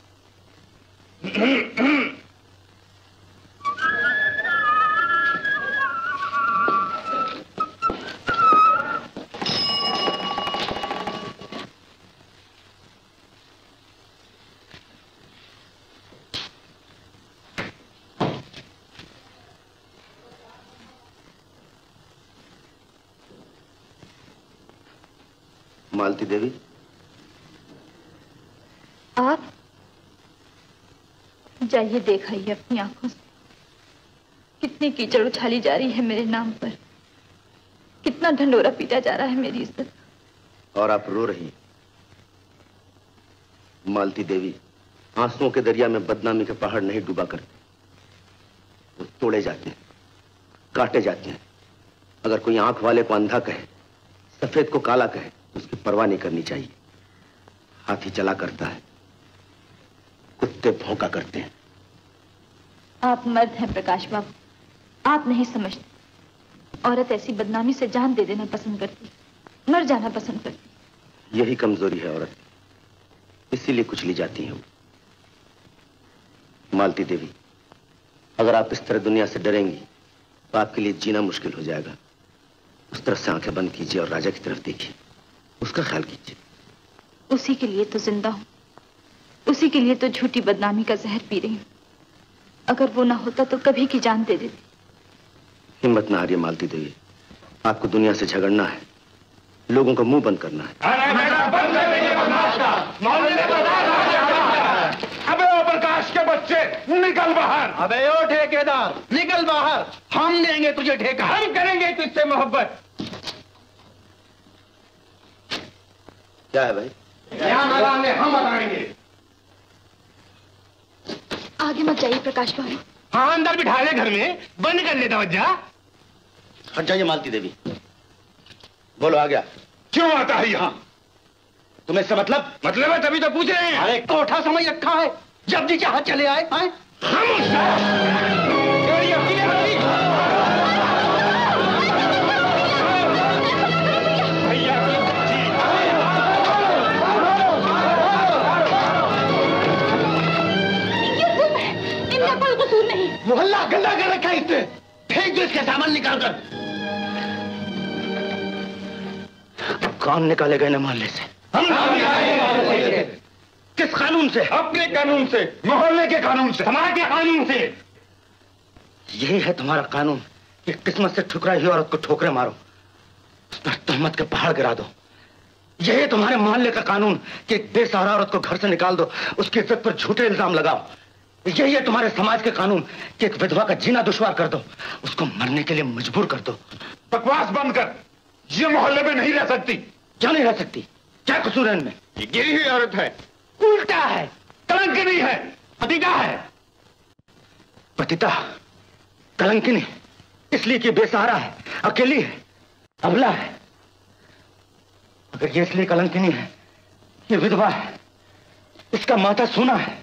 मालती देवी, आप जाइए, देखाइए अपनी आंखों से कितनी कीचड़ उछाली जा रही है मेरे नाम पर, कितना ढंडोरा पीटा जा रहा है मेरी इज्जत। और आप रो रही हैं। मालती देवी, आंसुओं के दरिया में बदनामी के पहाड़ नहीं डूबा करते, वो तोड़े जाते हैं, काटे जाते हैं। अगर कोई आंख वाले को अंधा कहे, सफेद को काला कहे, तो उसकी परवाह नहीं करनी चाहिए। हाथी चला करता है, कुत्ते भौंका करते हैं। आप मर्द हैं प्रकाश बाबू, आप नहीं समझते। औरत ऐसी बदनामी से जान दे देना पसंद करती, मर जाना पसंद करती। यही कमजोरी है औरत, इसीलिए कुचली जाती है। मालती देवी, अगर आप इस तरह दुनिया से डरेंगी तो आपके लिए जीना मुश्किल हो जाएगा। उस तरफ से आंखें बंद कीजिए और राजा की तरफ देखिए, उसका ख्याल कीजिए। उसी के लिए तो जिंदा हूं, उसी के लिए तो झूठी बदनामी का जहर पी रही हूं। अगर वो ना होता तो कभी की जान दे देती। हिम्मत ना हारिए मालती देवी, आपको दुनिया से झगड़ना है, लोगों का मुंह बंद करना है। अबे ओ प्रकाश के बच्चे, निकल बाहर। अबे ओ ठेकेदार, निकल बाहर। हम देंगे तुझे ठेका, हम करेंगे तुझसे मोहब्बत। क्या है भाई? यहाँ मैदान में हम बताएंगे। आगे मत जाइए प्रकाश बाबू। हाँ, अंदर बिठा ले, घर में बंद कर ले दरवाजा। हट जाइए मालती देवी। बोलो, आ गया? क्यों आता है यहाँ? तुम्हें इससे मतलब? मतलब है तभी तो पूछ रहे हैं। अरे कोठा समझ रखा है, जब जी चाह चले आए। आए हम मोहल्ला गंदा कर रखा है इसने। फेंक दो इसके सामान निकाल कर। कौन निकालेगा इन्हें मोहल्ले से? हम निकालेंगे। किस कानून से? अपने कानून से, मोहल्ले के कानून से, समाज के कानून से। यही है तुम्हारा कानून कि किस्मत से ठुकराई हुई औरत को ठोकरे मारो, उस पर तहमत के पहाड़ गिरा दो। यही है तुम्हारे मोहल्ले का कानून कि एक बेसहारा औरत को घर से निकाल दो, उसकी इज्जत पर झूठे इल्जाम लगाओ। यही है तुम्हारे समाज के कानून कि एक विधवा का जीना दुश्वार कर दो, उसको मरने के लिए मजबूर कर दो। बकवास बंद कर, ये मोहल्ले में नहीं रह सकती। क्यों नहीं रह सकती? क्या कसूर है इनमें? यही ही औरत है, उल्टा है, कलंकिनी है, पतिता है। पतिता, कलंकिनी, इसलिए कि बेसहारा है, अकेली है, अबला है। अगर ये इसलिए कलंकिनी है, ये विधवा है, इसका माथा सूना है।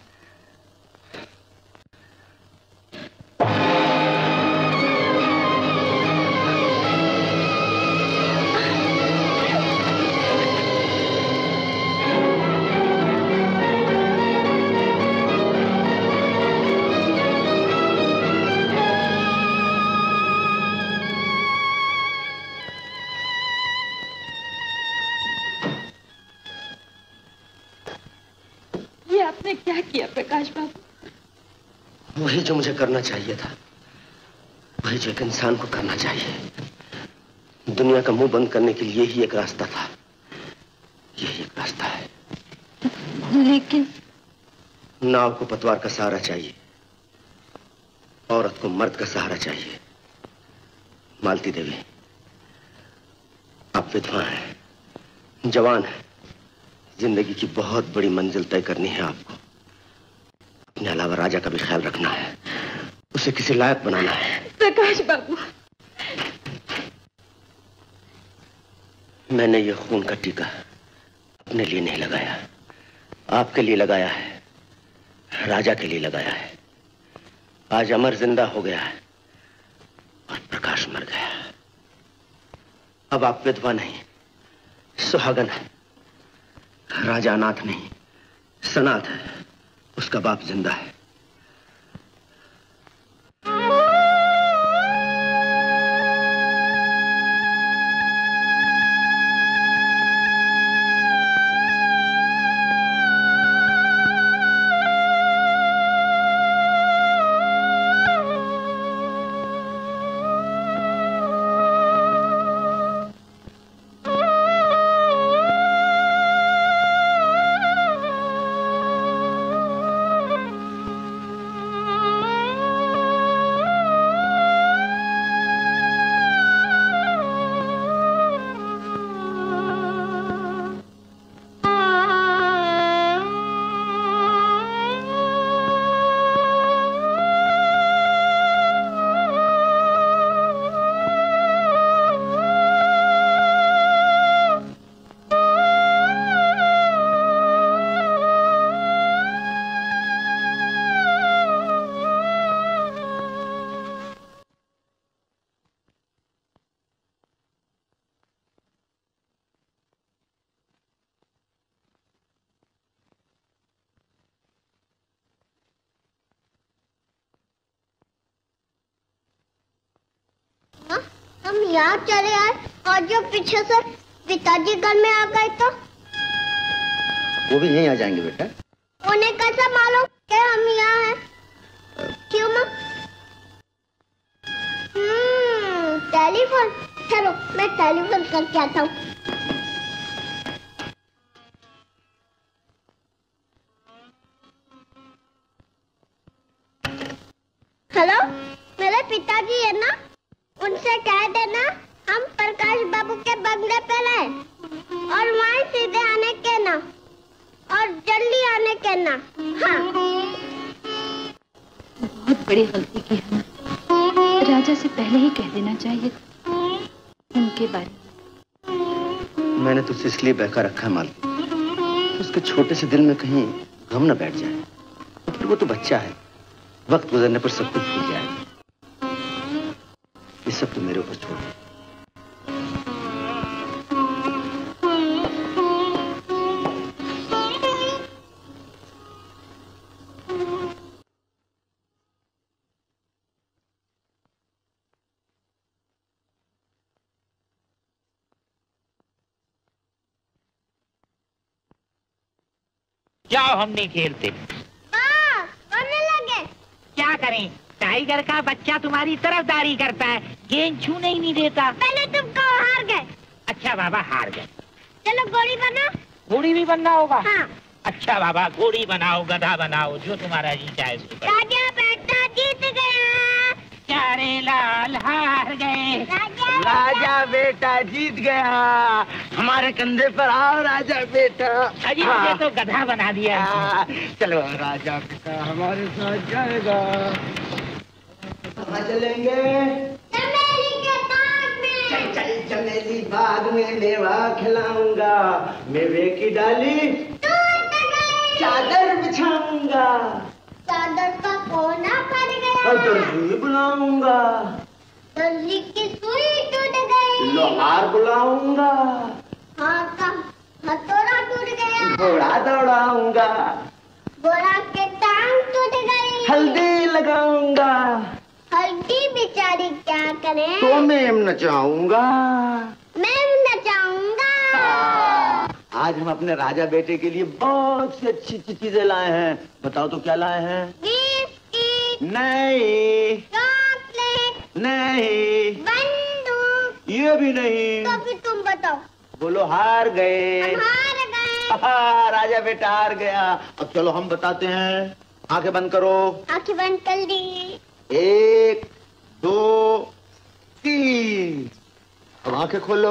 आपने क्या किया प्रकाश बाबू? वही जो मुझे करना चाहिए था, वही जो एक इंसान को करना चाहिए। दुनिया का मुंह बंद करने के लिए ही एक रास्ता था, यही एक रास्ता है। लेकिन नाव को पतवार का सहारा चाहिए, औरत को मर्द का सहारा चाहिए। मालती देवी, आप विधवा हैं, जवान हैं, जिंदगी की बहुत बड़ी मंजिल तय करनी है आपको। अपने अलावा राजा का भी ख्याल रखना है, उसे किसी लायक बनाना है। प्रकाश बाबू, मैंने ये खून का टीका अपने लिए नहीं लगाया, आपके लिए लगाया है, राजा के लिए लगाया है। आज अमर जिंदा हो गया है और प्रकाश मर गया। अब आप विधवा नहीं, सुहागन है। राजा अनाथ नहीं, सनाथ है, उसका बाप जिंदा है। यहाँ चले आए और जो पीछे से पिताजी घर में आ गए तो वो भी यहीं आ जाएंगे बेटा। उन्हें कैसा मालूम कि हम यहाँ हैं? क्यों माँ? हम्म, टेलीफोन। चलो मैं टेलीफोन करके आता हूँ। हेलो, मेरे पिताजी है ना, उनसे कह देना हम प्रकाश बाबू के बंगले पे रहे और वहीं सीधे आने के ना और जल्दी आने के ना। हाँ। बहुत बड़ी गलती की है, राजा से पहले ही कह देना चाहिए उनके बारे में। मैंने तो उसे इसलिए बहका रखा है मालती, उसके छोटे से दिल में कहीं गम न बैठ जाए। फिर वो तो बच्चा है, वक्त गुजरने पर सब कुछ भूल जाएगा। ये सब तो मेरे ऊपर छोड़ दो। जाओ, हम नहीं खेलते। करने लगे। क्या करें, टाइगर का बच्चा तुम्हारी तरफदारी करता है, गेंद छूने ही नहीं देता। पहले तुम कहो हार गए। अच्छा बाबा, हार गए। चलो घोड़ी बना। घोड़ी भी बनना होगा? हाँ। अच्छा बाबा, घोड़ी बनाओ, गधा बनाओ, जो तुम्हारा जी चाहे सो करो। राजा बेटा जीत गया। चारे लाल हार गए। राजा, राजा बेटा जीत गया। हमारे कंधे पर आओ राजा बेटा। अजी मुझे तो गधा बना दिया। हाँ, चलो राजा बेटा हमारे साथ जाएगा। कहाँ चलेंगे? चमेली के बाग में। चल चल चमेली बाग में मेवा खिलाऊंगा, मेवे की डाली चादर बिछाऊंगा, चादर का कोना फट गया, और दर्जी बुलाऊंगा, दर्जी की सुई टूट गई, लोहार बुलाऊंगा, हाथ का हथौड़ा टूट गया, घोड़ा दौड़ाऊंगा, घोड़ा के टांग टूट गई, हल्दी लगाऊंगा, हल्दी बेचारी क्या करे, तो मैं नचाऊंगा, मैं नचाऊंगा। आज हम अपने राजा बेटे के लिए बहुत सी अच्छी अच्छी चीजें लाए हैं। बताओ तो क्या लाए हैं? बिस्किट नहीं, चॉकलेट नहीं, बंदूक, ये भी नहीं। तो फिर तुम बताओ। बोलो हार गए। हम हार गए। हाँ, राजा बेटा हार गया। अब चलो हम बताते हैं। आंखें बंद करो। आंखें बंद कर दी। एक, दो, तीन। आंखें खोलो।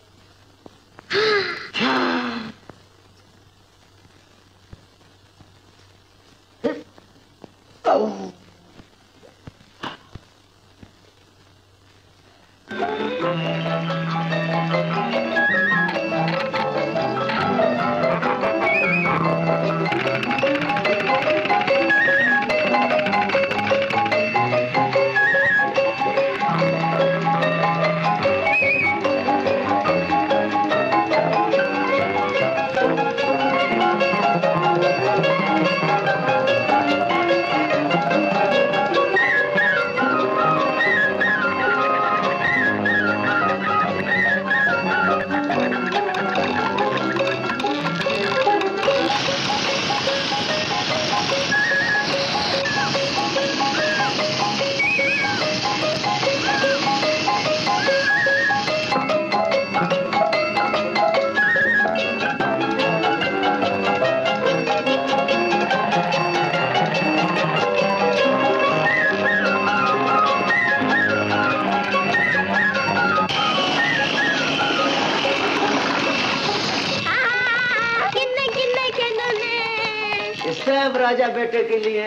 राजा बेटे के लिए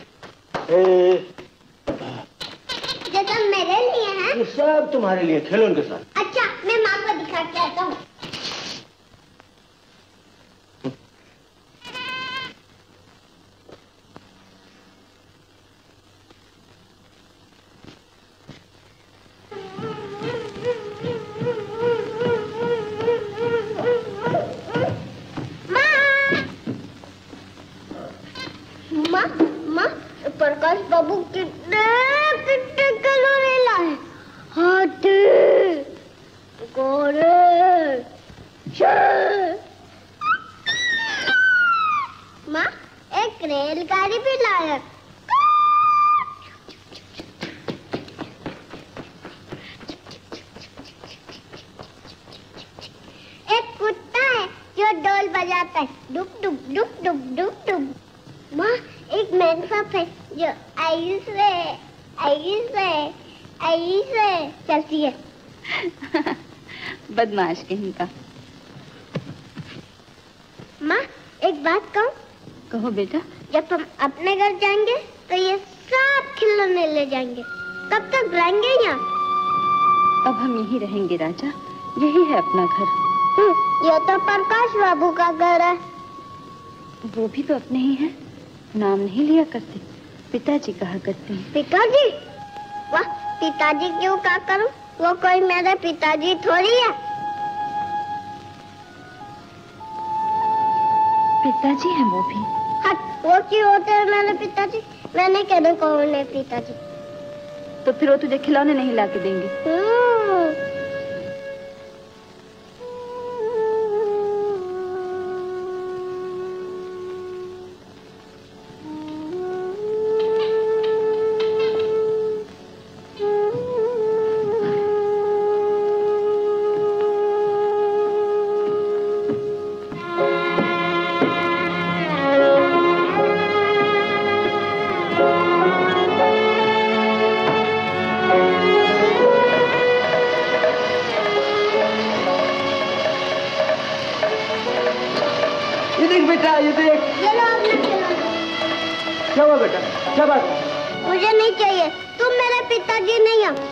ये सब मेरे लिए है। ये सब तुम्हारे लिए, खेलो उनके साथ। अच्छा, मैं माँ को दिखा के आता हूँ। प्रकाश बाबू कितने कितने कलोरे लाए। हाथी, घोड़े, शेर। माँ एक रेलगाड़ी भी लाया। एक कुत्ता है जो ढोल बजाता है, डुक डुक डुक डुक डुक डुक। माँ एक मैनसाप है जो ऐसे ऐसे ऐसे चलती है। बदमाश कहीं का। माँ एक बात कहूँ? कहो बेटा। जब हम अपने घर जाएंगे तो ये सब खिलौने ले जाएंगे। कब तक रहेंगे यहाँ? अब हम यही रहेंगे राजा, यही है अपना घर। ये तो प्रकाश बाबू का घर है। वो भी तो अपने ही है, नाम नहीं लिया करते, पिताजी कहा करते हैं। पिताजी? वाह, पिताजी क्यों कहा करूं? वो कोई मेरे पिताजी थोड़ी है। पिताजी हैं वो भी। हट, वो क्यों होते हैं मेरे पिताजी? मैंने कहना कौन है पिताजी? तो फिर वो तुझे खिलौने नहीं ला के देंगे। क्या हुआ बेटा? क्या बात है? मुझे नहीं चाहिए, तुम मेरे पिताजी नहीं हो।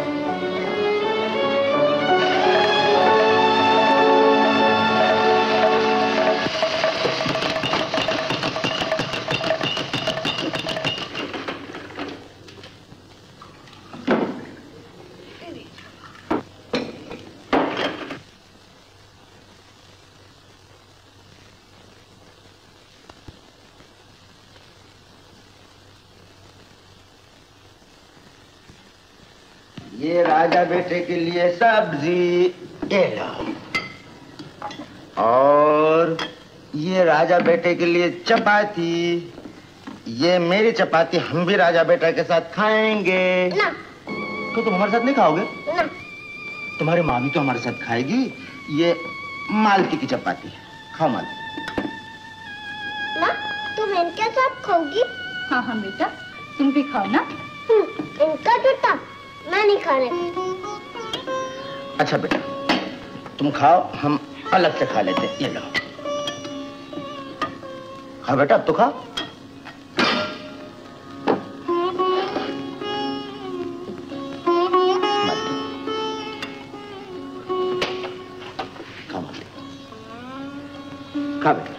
ये राजा बेटे के लिए सब्जी, ये लो। और ये राजा बेटे के लिए चपाती, ये मेरी चपाती हम भी राजा बेटा के साथ खाएंगे। ना। तो तुम हमारे साथ नहीं खाओगे? ना। तुम्हारी माँ भी तो हमारे साथ खाएगी। ये मालती की चपाती है, खाओ मालती। ना, तुम इनके साथ खाओगी? हाँ हाँ बेटा, तुम भी खाओ ना। इनका जूता मैं नहीं खाने। अच्छा बेटा, तुम खाओ, हम अलग से खा लेते हैं। ये लो, हाँ बेटा, अब तो खाओ। खा बेटा।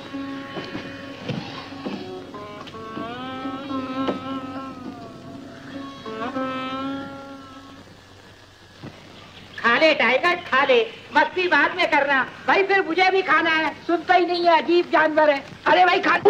खा ले टाइगर, खा ले, मस्ती बाद में करना भाई, फिर मुझे भी खाना है। सुनता ही नहीं है, अजीब जानवर है। अरे भाई खा।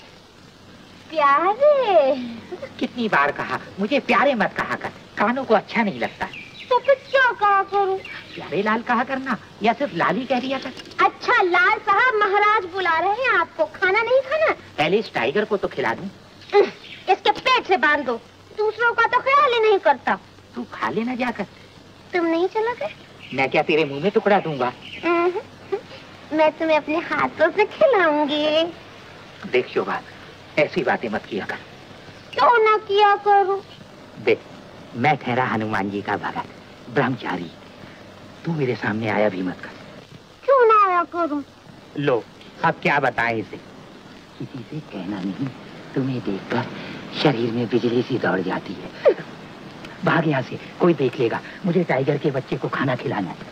प्यारे, कितनी बार कहा मुझे प्यारे मत कहा कर, कानों को अच्छा नहीं लगता। तो फिर क्या कहा करूं? प्यारे लाल कहा करना, या सिर्फ लाल ही कह दिया कर। अच्छा लाल साहब, महाराज बुला रहे हैं आपको, खाना नहीं खाना? पहले इस टाइगर को तो खिला दूं। इसके पेट से बांध दो, दूसरों का तो ख्याल ही नहीं करता। तू खा लेना जाकर। तुम नहीं चला गए? मैं क्या तेरे मुंह में टुकड़ा दूंगा? मैं तुम्हें अपने हाथों से खिलाऊंगी। देख शोभा, ऐसी बातें मत किया कर। क्यों ना किया करूं? देख, मैं ठहरा हनुमान जी का भगत, ब्रह्मचारी। तू मेरे सामने आया भी मत कर। क्यों ना आया करूं? लो, अब क्या बताएं इसे? किसी से कहना नहीं, तुम्हें देखकर शरीर में बिजली सी दौड़ जाती है। भाग यहाँ से, कोई देख लेगा। मुझे टाइगर के बच्चे को खाना खिलाना है।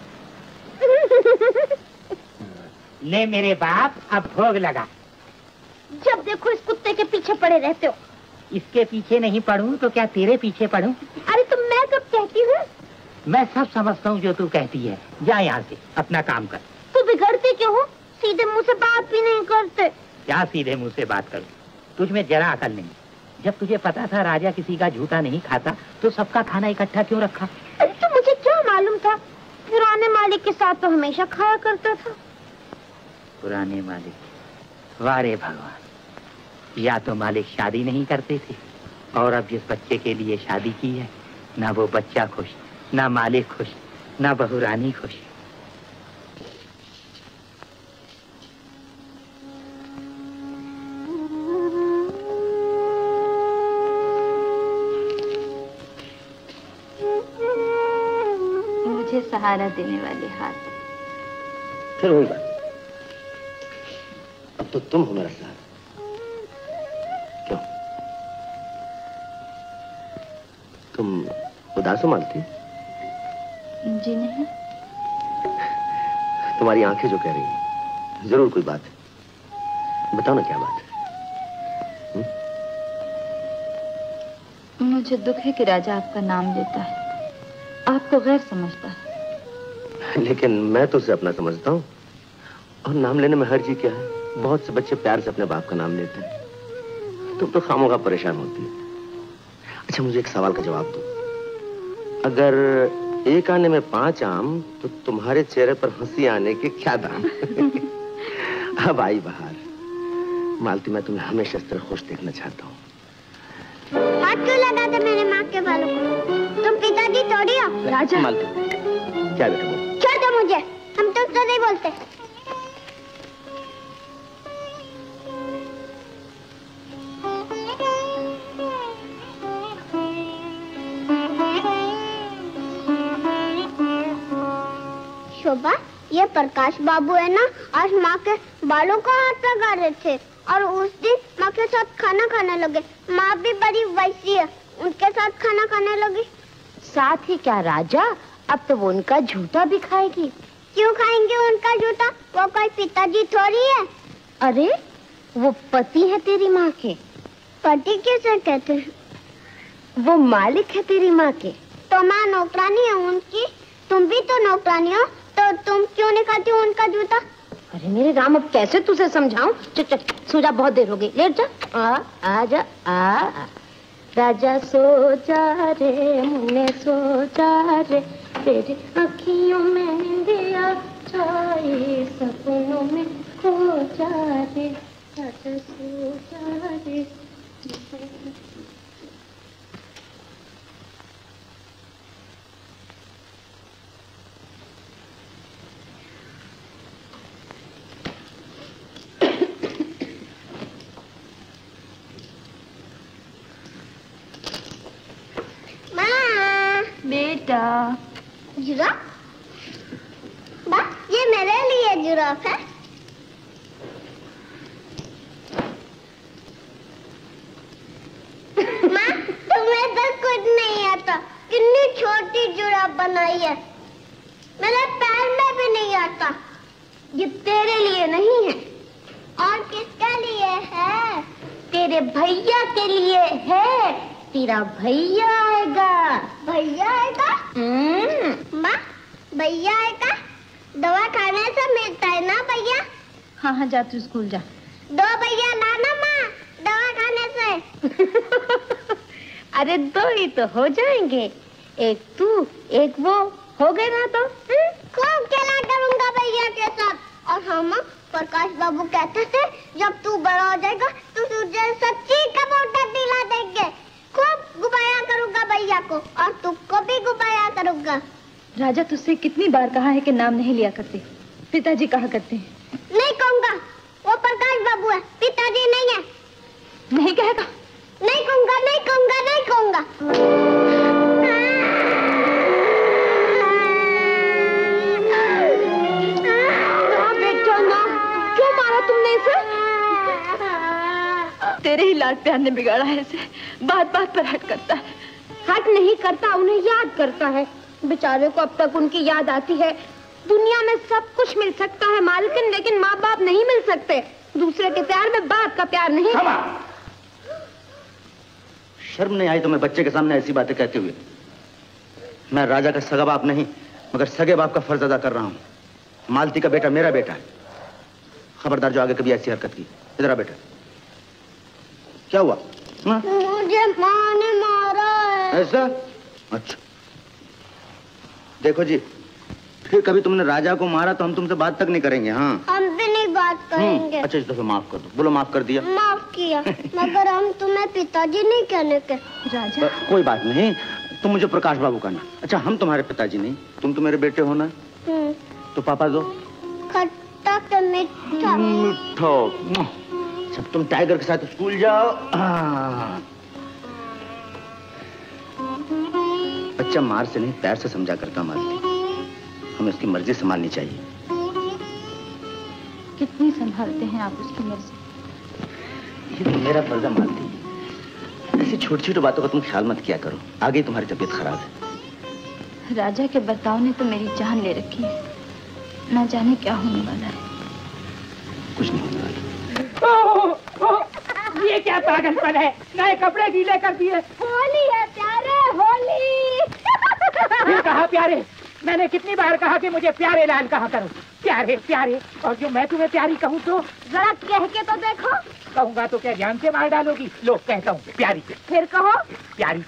ले मेरे बाप, अब भोग लगा। जब देखो इस कुत्ते के पीछे पड़े रहते हो। इसके पीछे नहीं पड़ूं तो क्या तेरे पीछे पड़ूं? अरे तुम मैं कब कहती हूँ? मैं सब समझता हूँ जो तू कहती है। जा यहाँ से, अपना काम कर। तू बिगड़ते क्यों हो? सीधे मुंह से बात भी नहीं करते। क्या सीधे मुंह से बात करूं? तुझमें जरा अकल नहीं। जब तुझे पता था राजा किसी का झूठा नहीं खाता, तो सबका खाना इकट्ठा क्यों रखा? अरे तो मुझे क्या मालूम था? पुराने मालिक के साथ तो हमेशा खाया करता था। पुराने मालिक, वारे भगवान, या तो मालिक शादी नहीं करते थे, और अब जिस बच्चे के लिए शादी की है, ना वो बच्चा खुश, ना मालिक खुश, ना बहुरानी खुश। मुझे सहारा देने वाले हाथ। फिर वही बात, अब तो तुम हो मेरा सहारा। क्यों, तुम उदास हो मालती? जी नहीं। तुम्हारी आंखें जो कह रही हैं, जरूर कोई बात है। बताओ ना क्या बात है। हुँ? मुझे दुख है कि राजा आपका नाम लेता है, आपको गैर समझता है। लेकिन मैं तो उसे अपना समझता हूँ, और नाम लेने में हर्ज क्या है? बहुत से बच्चे प्यार से अपने बाप का नाम लेते हैं। तुम तो खामोखा परेशान होती है। अच्छा, मुझे एक सवाल का जवाब दो। अगर एक आने में पांच आम, तो तुम्हारे चेहरे पर हंसी आने के क्या दाम? अब आई बहार। मालती, मैं तुम्हें हमेशा इस तरह खुश देखना चाहता हूँ। हाथ क्यों लगाते मेरे माँ के बालों को? तुम पिताजी थोड़ी हो। राजा। मालती, क्या बेटा बोल? छोड़ दो मुझे, हम तुमसे नहीं बोलते। शोभा, ये प्रकाश बाबू है ना, आज माँ के बालों को हाथ लगा रहे थे, और उस दिन माँ के साथ खाना खाने लगे। माँ भी बड़ी वैसी है, उनके साथ खाना खाने लगी। साथ ही क्या राजा, अब तो वो उनका झूठा भी खाएगी। क्यों खाएंगे उनका झूठा? वो कोई पिताजी थोड़ी है। अरे वो पति है तेरी माँ के। पति कैसे कहते हैं? वो मालिक है तेरी माँ के। तो माँ नौकरानी है उनकी, तुम भी तो नौकरानी हो, तो तुम क्यों नहीं खाती हो उनका जूता? अरे मेरे राम, अब कैसे तुझे समझाऊं? चल चल, सो जा, बहुत देर हो गई, लेट जा। आ, आ जा, आ, आ। राजा सो जा रे, मुन्ने सो जा रे, तेरी अखियों में निंदिया छाई, सपनों में खो जा रे, राजा सो जा रे। बेटा, जिराफ? बस ये मेरे लिए जिराफ है। माँ, तुम्हें तो कुछ नहीं आता। कितनी छोटी जिराफ बनाई है। मेरे पैर में भी नहीं आता। ये तेरे लिए नहीं है। और किसके लिए है? तेरे भैया के लिए है। तेरा भैया आएगा। भैया आएगा? माँ, भैया आएगा? दवा खाने से मिलता है ना भैया? हाँ हाँ जा तू स्कूल जा। दो भैया लाना माँ, दवा खाने से। अरे दो ही तो हो जाएंगे। एक तू एक वो, हो गए ना तो? खूब खेला करूंगा भैया के साथ। और हम प्रकाश बाबू कहते थे जब तू बड़ा हो जाएगा तो तुझे सच्ची कबूतर दिला देंगे। खूब गुबाया करूंगा भैया को और तुमको भी गुबाया करूंगा। राजा तुझसे कितनी बार कहा है कि नाम नहीं लिया करते। पिताजी कहा करते हैं। नहीं कहूंगा, वो प्रकाश बाबू है, पिताजी नहीं है। नहीं कहेगा? नहीं कहूंगा, नहीं कहूंगा, नहीं कहूंगा। बेटा ना, क्यों मारा तुमने इसे? तेरे ही लाड प्यार ने बिगाड़ा है इसे। बात बात पर हट करता है। हट नहीं करता, उन्हें याद करता है। बेचारे को अब तक उनकी याद आती है। दुनिया में सब कुछ मिल सकता है मालकिन, लेकिन माँ बाप नहीं मिल सकते। दूसरे के प्यार में बाप का प्यार नहीं। शर्म नहीं आई तुम्हें बच्चे के सामने ऐसी बातें कहते हुए? मैं राजा का सगा बाप नहीं, मगर सगे बाप का फर्ज अदा कर रहा हूँ। मालती का बेटा मेरा बेटा है। खबरदार जो आगे कभी ऐसी हरकत की। इधर आ बेटा। क्या हुआ? हा? मुझे माँ ने मारा है। ऐसा? अच्छा देखो जी, फिर कभी तुमने राजा को मारा तो हम तुमसे बात तक नहीं करेंगे। हाँ, हम भी नहीं बात करेंगे। अच्छा इस दफे माफ कर दो। बोलो माफ कर दिया। माफ किया, मगर हम तुम्हें पिताजी नहीं कहने के। राजा कोई बात नहीं, तुम मुझे प्रकाश बाबू कहना। अच्छा हम तुम्हारे पिताजी नहीं, तुम तो मेरे बेटे हो ना। तो पापा दो। खट्टा के मीठा। मीठा। जब तुम टाइगर के साथ स्कूल जाओ। बच्चा मार से नहीं प्यार से समझा करता मालती। हमें उसकी मर्जी संभालनी चाहिए। कितनी संभालते हैं आप उसकी मर्जी? ये तो मेरा फर्ज है मालती। ऐसी छोटी छोटी बातों का तुम ख्याल मत किया करो, आगे तुम्हारी तबीयत खराब है। राजा के बर्ताव ने तो मेरी जान ले रखी है। ना जाने क्या होने वाला है। कुछ नहीं होने वाला। ओ, ओ, ये क्या पागलपन है? नए कपड़े गीले कर दिए। होली है प्यारे, होली। फिर कहा प्यारे? मैंने कितनी बार कहा कि मुझे प्यारे लाल कहा करो। प्यारे प्यारे, और जो मैं तुम्हें प्यारी कहूँ तो? जरा कह के तो देखो। कहूँगा तो क्या जान से मार डालोगी? लो कहता हूँ प्यारी। फिर कहो। प्यारी।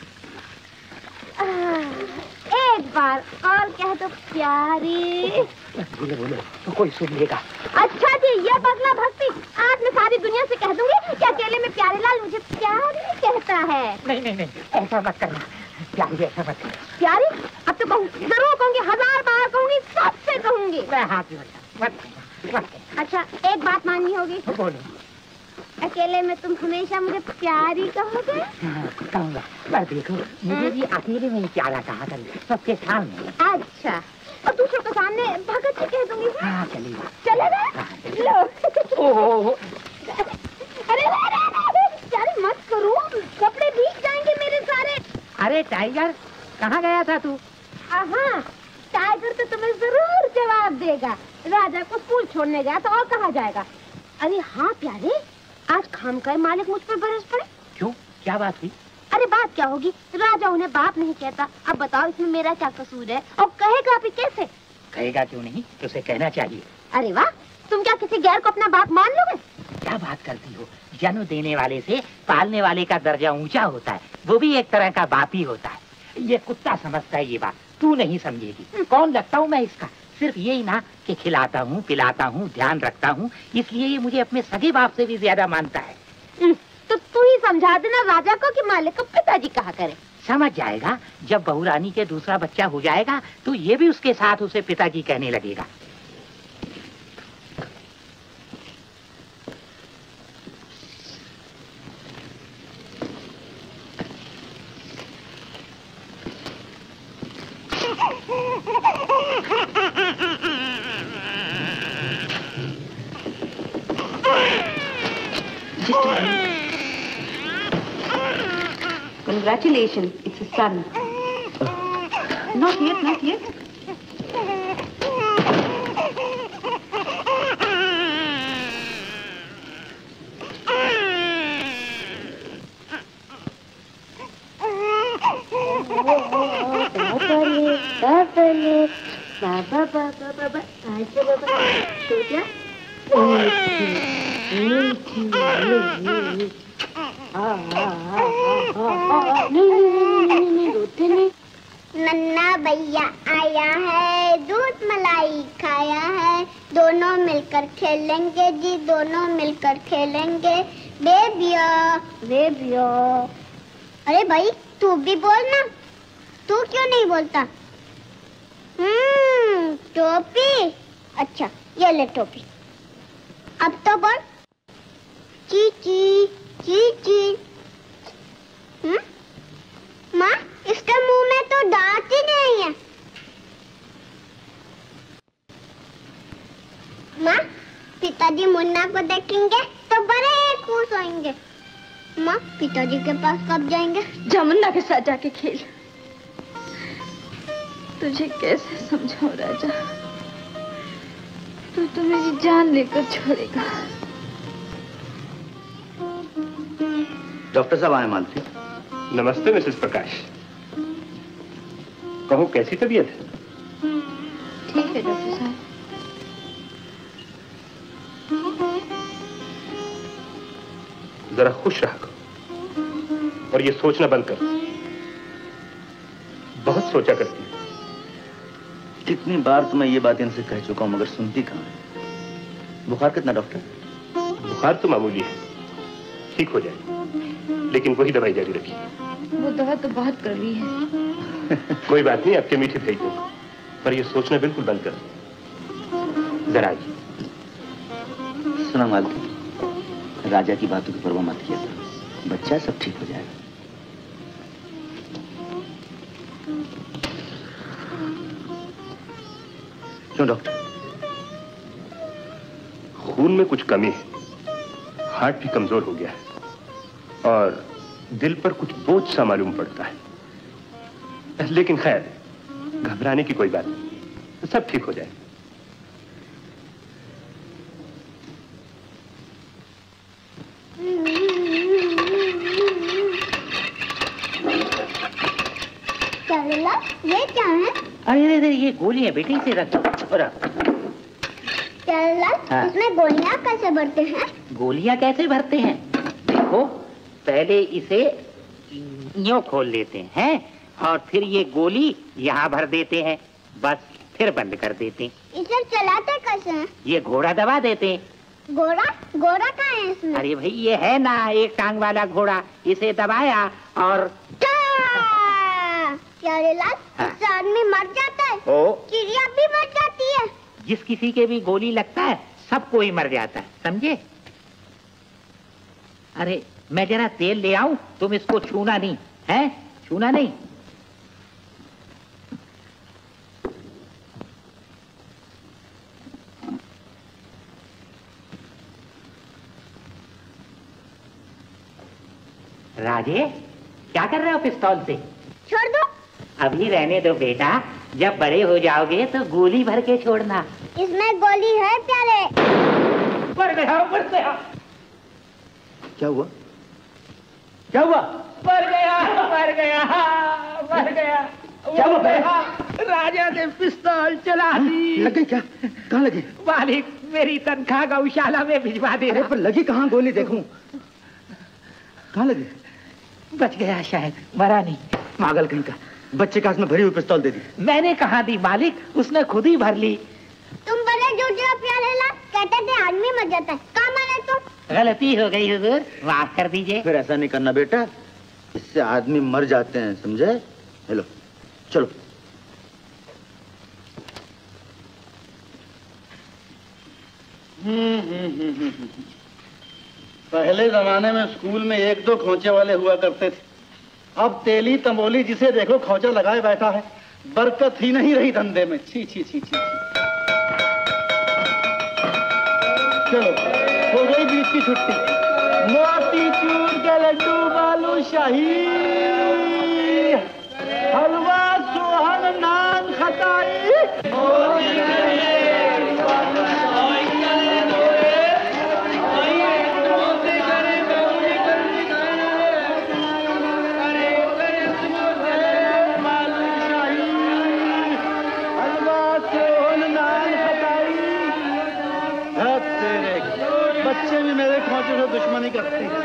एक बार और कह दो प्यारी। बोलो बोलो तो कोई सुन लेगा। अच्छा जी, ये बदला भक्ति आज मैं सारी दुनिया से कह दूंगी कि अकेले में प्यारे लाल मुझे प्यारी कहता है। नहीं नहीं नहीं, ऐसा मत करना प्यारी, ऐसा मत करना। प्यारी? अब तो कहूँ, जरूर कहूँगी, हजार बार कहूँगी, सबसे कहूँगी। मैं हाथ जोड़ता मत। अच्छा एक बात माननी होगी। बोलो। अकेले में तुम हमेशा मुझे प्यारी कहोगे? कहूँगा, पर देखो मुझे भी अकेले में ही प्यारा कहा करो, सबके सामने। अच्छा, और दूसरों के सामने भगत जी कह दूंगी। हाँ चलेगा। चलेगा? लो। ओह, अरे प्यारी मत करो, कपड़े भीग जाएंगे मेरे सारे। अरे टाइगर, कहाँ गया था तू? हाँ, टाइगर तो तुम्हें जरूर जवाब देगा। राजा को स्कूल छोड़ने गया तो और कहाँ जाएगा? अरे हाँ प्यारे, आज खामखा मालिक मुझ पर बरस पड़े। क्यों, क्या बात हुई? अरे बात क्या होगी, राजा उन्हें बाप नहीं कहता। अब बताओ इसमें मेरा क्या कसूर है? और कहेगा भी कैसे? कहेगा क्यों नहीं, उसे कहना चाहिए। अरे वाह, तुम क्या किसी गैर को अपना बाप मान लोगे? क्या बात करती हो? जन्म देने वाले से पालने वाले का दर्जा ऊंचा होता है, वो भी एक तरह का बाप ही होता है। ये कुत्ता समझता है ये बात, तू नहीं समझेगी। कौन लगता हूँ मैं इसका? सिर्फ यही ना कि खिलाता हूँ, पिलाता हूँ, ध्यान रखता हूँ, इसलिए ये मुझे अपने सगे बाप से भी ज्यादा मानता है। तो तू ही समझा देना राजा को कि मालिक को पिताजी कहा करे। समझ जाएगा, जब बहू रानी के दूसरा बच्चा हो जाएगा तो ये भी उसके साथ उसे पिताजी कहने लगेगा। Congratulations, it's a son. Not yet, not yet. बाबा बाबा बाबा आजा बाबा सो जा रोते नहीं। नन्ना भैया आया है, दूध मलाई खाया है, दोनों मिलकर खेलेंगे जी, दोनों मिलकर खेलेंगे। बेबिया बेबिया। अरे भाई तू भी बोल ना, तू क्यों नहीं बोलता? हम्म टोपी, अच्छा ये ले टोपी। अब तो बोल चीची चीची। हम्म माँ इसके मुंह में तो दांत ही नहीं है। माँ पिताजी मुन्ना को देखेंगे तो बड़े खुश होंगे। माँ पिताजी के पास कब जाएंगे? जा मुन्ना के साथ जाके खेल। तुझे कैसे समझाऊं राजा, तू तो मेरी जान लेकर छोड़ेगा। डॉक्टर साहब आए मालती। नमस्ते मिसेस प्रकाश। कहो कैसी तबीयत है? ठीक है डॉक्टर साहब। जरा खुश रहा करो और ये सोचना बंद कर। बहुत सोचा करती है। कितनी बार तो मैं ये बात इनसे कह चुका हूं मगर सुनती कहां है। बुखार कितना डॉक्टर? बुखार तो मामूली है, ठीक हो जाए, लेकिन वही दवाई जारी रखिए। वो दवा तो बहुत कड़वी है। कोई बात नहीं, आपके मीठे भेज दूंगा, पर ये सोचना बिल्कुल बंद कर। जरा आइए। सुना मालती, राजा की बातों की परवाह मत किया करो, बच्चा सब ठीक हो जाएगा। क्यों डॉक्टर? खून में कुछ कमी है, हार्ट भी कमजोर हो गया है और दिल पर कुछ बोझ सा मालूम पड़ता है। लेकिन खैर घबराने की कोई बात नहीं, सब ठीक हो जाए। ये क्या है? अरे अरे ये गोली है बेटी, से रख। हाँ। इसमें गोलियां कैसे भरते हैं? गोलियां कैसे भरते हैं? देखो पहले इसे यूं खोल लेते हैं और फिर ये गोली यहाँ भर देते हैं, बस फिर बंद कर देते हैं। इसे चलाते कैसे हैं? ये घोड़ा दबा देते हैं। घोड़ा? घोड़ा कहाँ है इसमें? अरे भाई ये है ना एक टांग वाला घोड़ा, इसे दबाया और प्यारेलाल, इससे आदमी मर जाता है, चिड़िया भी मर जाती है। जिस किसी के भी गोली लगता है सबको ही मर जाता है, समझे? अरे मैं जरा तेल ले आऊं, तुम इसको छूना नहीं है, छूना नहीं। राजे क्या कर रहे हो पिस्तौल से? छोड़ दो। अभी रहने दो बेटा, जब बड़े हो जाओगे तो गोली भर के छोड़ना। इसमें गोली है प्यारे। मर गया, मर गया। क्या हुआ? क्या हुआ? मर गया, मर गया, मर गया। क्या हुआ? राजा ने पिस्तौल चला दी। लग गई क्या? कहाँ लगी? मालिक मेरी तनख्वाह गौशाला में भिजवा दे। अरे पर लगी कहाँ गोली? देखूं कहाँ लगी? बच गया शायद, मरा नहीं। पागल कहीं का, बच्चे का उसमें भरी हुई पिस्तौल दे दी। मैंने कहा दी मालिक, उसने खुद ही भर ली। तुम बड़े झूठे प्यारेलाल, कहते थे आदमी मर जाता है, कहाँ मरे तुम? गलती हो गई हुजूर, माफ कर दीजिए। फिर ऐसा नहीं करना बेटा, इससे आदमी मर जाते हैं, समझे? हेलो चलो। पहले जमाने में स्कूल में एक दो खोचे वाले हुआ करते थे, अब तेली तंबोली जिसे देखो खोचा लगाए बैठा है। बरकत ही नहीं रही धंधे में। छी छी छी छी। चलो हो गई बीच की छुट्टी। मोती चूर के लड्डू बालूशाही, हलवा सोहन नान खटाई। बच्चे भी मेरे खोजे से दुश्मनी करते हैं।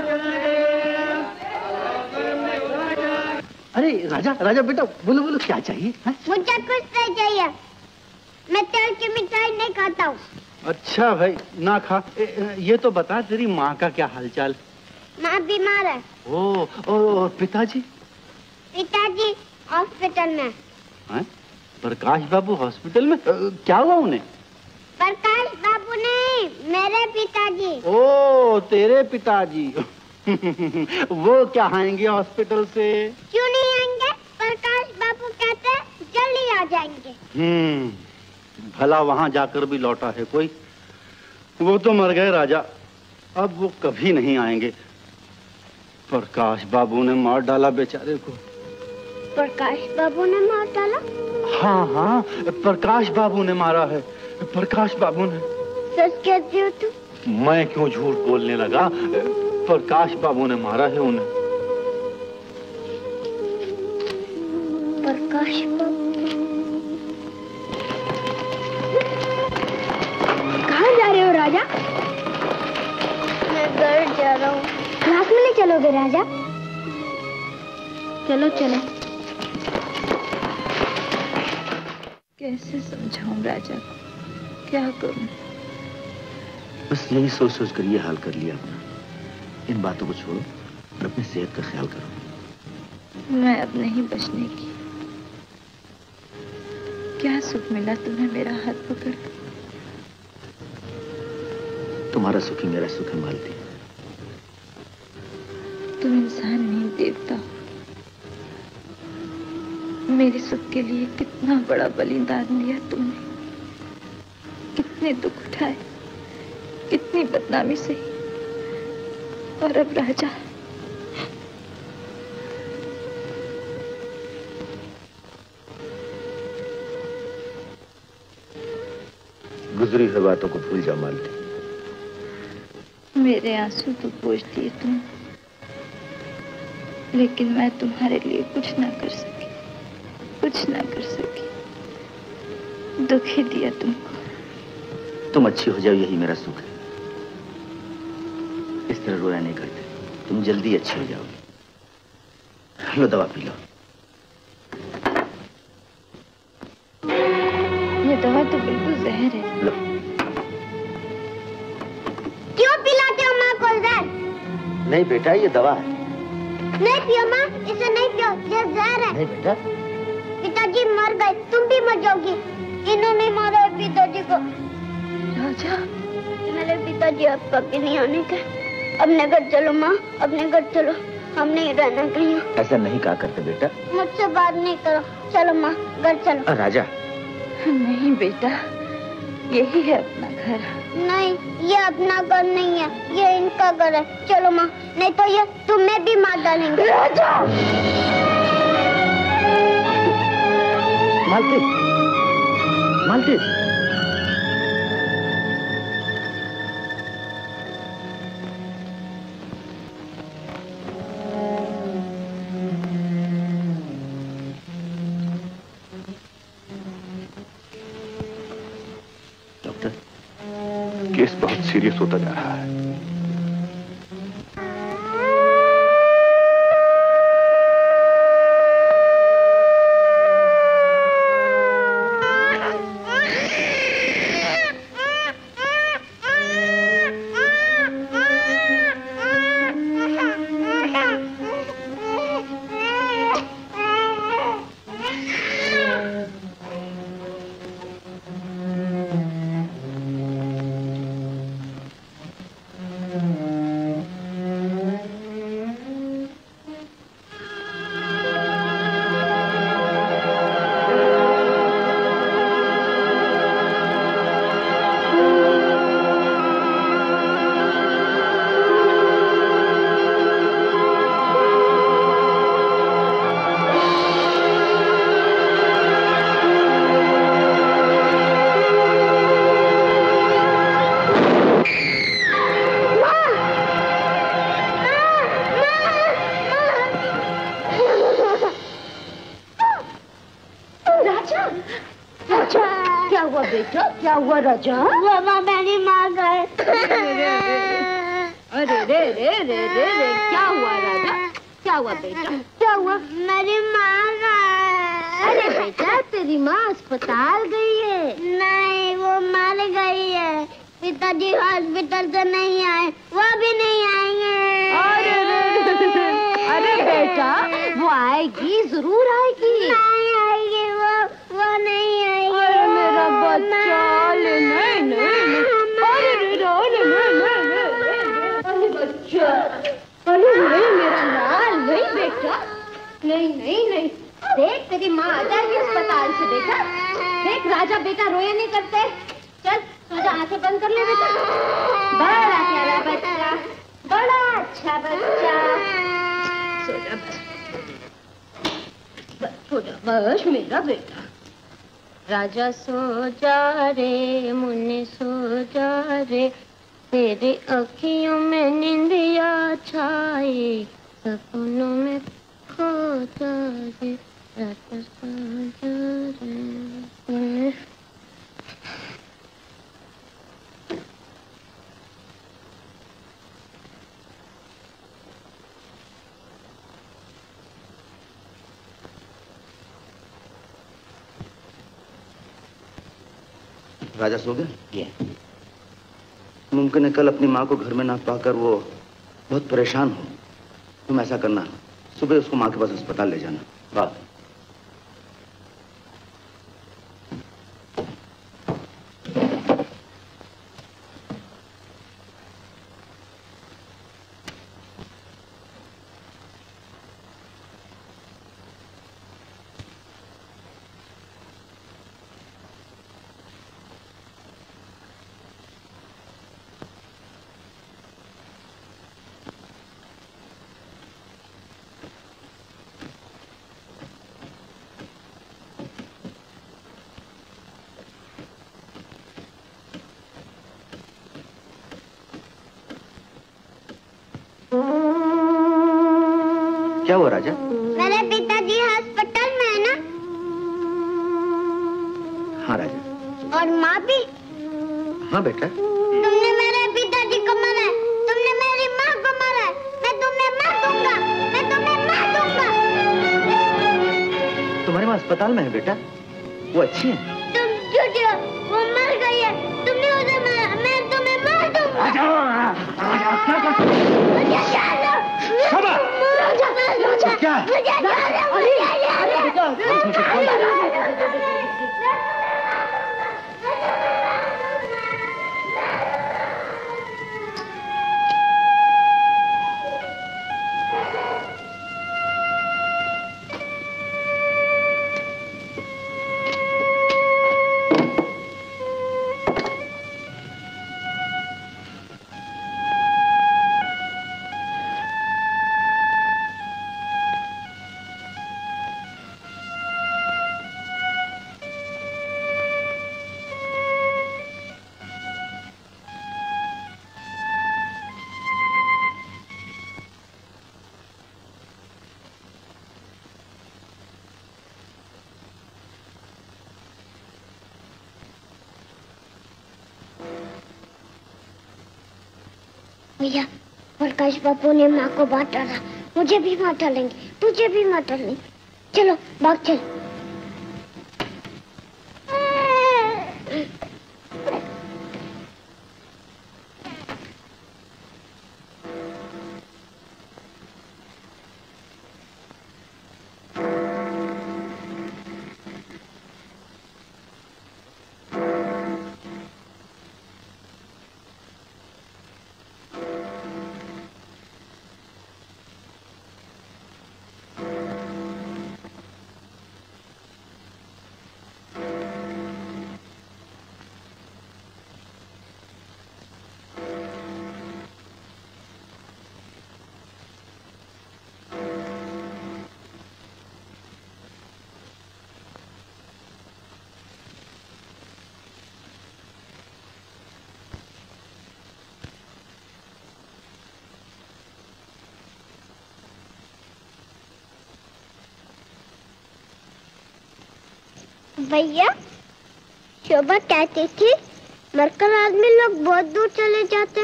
अरे राजा, राजा बेटा बोलो बोलो क्या चाहिए है? मुझे कुछ नहीं चाहिए, मैं तेल की मिठाई नहीं खाता हूँ। अच्छा भाई ना खा। ए, ए, ये तो बता तेरी माँ का क्या हालचाल? माँ बीमार है। ओ, ओ, और पिताजी? पिताजी हॉस्पिटल में। हैं? प्रकाश बाबू हॉस्पिटल में? आ, क्या हुआ उन्हें? प्रकाश बाबू नहीं, मेरे पिताजी। ओ तेरे पिताजी। वो क्या आएंगे हॉस्पिटल से? क्यों नहीं आएंगे? प्रकाश बाबू कहते हैं जल्दी आ जाएंगे। हम्म, भला वहां जाकर भी लौटा है कोई? वो तो मर गए राजा, अब वो कभी नहीं आएंगे। प्रकाश बाबू ने मार डाला बेचारे को। प्रकाश बाबू ने मार डाला? हाँ हाँ, प्रकाश बाबू ने मारा है, प्रकाश बाबू ने। सच कहते हो तुम? मैं क्यों झूठ बोलने लगा? प्रकाश बाबू ने मारा है उन्हें। प्रकाश बाबू कहाँ जा रहे हो राजा? मैं घर जा रहा हूँ। क्लास में नहीं चलोगे राजा? चलो चलो। कैसे समझाऊं राजा को, क्या करूं? बस यही सोच सोच कर ये हाल कर लिया अपना। इन बातों को छोड़ो और अपनी सेहत का ख्याल करो। मैं अब नहीं बचने की। क्या सुख मिला तुम्हें मेरा हाथ पकड़? तुम्हारा सुख ही मेरा सुख है मालती। तुम इंसान नहीं देवता हो। मेरे सुख के लिए कितना बड़ा बलिदान दिया तुमने, कितने दुख उठाए, कितनी बदनामी सही, और अब राजा गुजरी हुई बातों को भूल जाओ मालती। मेरे आंसू तो पोंछ दिए तुम, लेकिन मैं तुम्हारे लिए कुछ ना कर सकी, कुछ ना कर सकी। दुख ही दिया तुमको। तुम अच्छी हो जाओ यही मेरा सुख है। इस तरह रोया नहीं करते, तुम जल्दी अच्छी हो जाओगी। लो दवा पी लो। ये दवा तो बिल्कुल जहर है। लो। क्यों पिलाते हो माँ को जहर? नहीं बेटा ये दवा है। नहीं पियो माँ, इसे नहीं पियो, ये जहर है। नहीं बेटा। पिताजी मर गए, तुम भी मर जाओगी। इन्होंने मारा है पिताजी को। राजा, मेरे पिताजी अब कभी नहीं आने का। अपने घर चलो माँ, अपने घर चलो, हम नहीं रहना कहीं। ऐसा नहीं कहा करते बेटा। मुझसे बात नहीं करो, चलो माँ घर चलो। राजा। नहीं बेटा, यही है अपना घर। नहीं, ये अपना घर नहीं है, ये इनका घर है। चलो माँ, नहीं तो ये तुम्हें भी मार डालेंगे। राजा! मालती, मालती। डॉक्टर, केस बहुत सीरियस होता जा रहा है। राजा, क्या हुआ बेटा? क्या हुआ राजा? मामा मेरी माँ गए। अरे रे रे रे रे रे, क्या हुआ राजा? क्या हुआ बेटा? क्या हुआ? मेरी माँ गए। अरे बेटा, तेरी माँ अस्पताल गई है। नहीं, वो मर गई है। पिताजी हॉस्पिटल से नहीं आए, वो भी नहीं आएंगे। अरे रे, अरे बेटा, वो आएगी, जरूर आएगी। नहीं आएगी, वो वो नहीं आएगी। अरे मेरा बच्चा, ले नहीं नहीं, अरे रे, अरे नहीं, अरे बच्चा, अरे नहीं मेरा लाल, नहीं बेटा, नहीं नहीं नहीं, देख तेरी माँ आ जाएगी अस्पताल से बेटा। देख राजा बेटा रोया नहीं करते। चल तुझे आंखें बंद कर ले बेटा। बड़ा प्यारा बच्चा, बड़ा अच्छा बच्चा। सो जा बस, बस सो जा बस मेरा बेटा। राजा सो जा रे मुन्ने सो जा रे, तेरे अखियों में निंदिया छाई, सपनों में खो जा रे, राजा सो जा रे मुन्ने। राजा सो गए? मुमकिन है कल अपनी माँ को घर में ना पाकर वो बहुत परेशान हो। तुम ऐसा करना, सुबह उसको माँ के पास अस्पताल ले जाना। बात क्या हुआ राजा? मेरे पिताजी हॉस्पिटल में है ना? हाँ राजा। और माँ भी? हाँ बेटा। तुमने मेरे पिताजी को मारा है, तुमने मेरी माँ को मारा है, मैं तुम्हें मार दूंगा, मैं तुम्हें मार दूंगा। तुम्हारी माँ अस्पताल में है बेटा, वो अच्छी है। तुम झूठे हो, वो मर गई है, तुमने उसे मारा, मैं तुम्हें मार दूंगा। राजा, राजा क्या कर? राजा, राजा, क्या? भैया, प्रकाश बाबू ने माँ को बात डाला, मुझे भी मार डालेंगे, तुझे भी मार डालेंगे। चलो भाग चल। भैया, शोभा कहती थी मरकर आदमी लोग बहुत दूर चले जाते।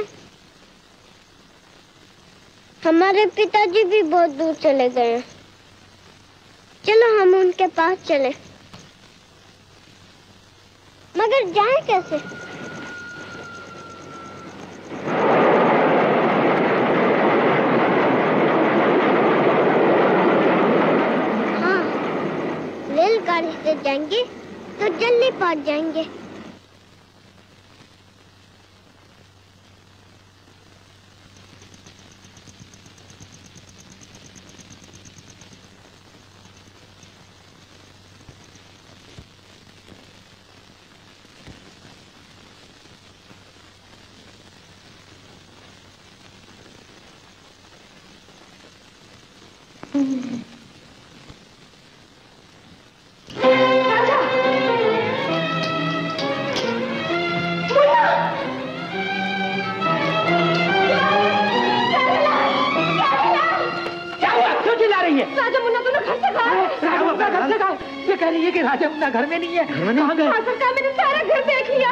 हमारे पिताजी भी बहुत दूर चले गए। चलो हम उनके पास चले। मगर जाएं कैसे? हाँ, रेलगाड़ी से जाएंगे तो जल्दी पहुंच जाएंगे। राजा मुन्ना घर में नहीं है। घर में नहीं है? हाँ सरकार, मैंने सारा घर देख लिया।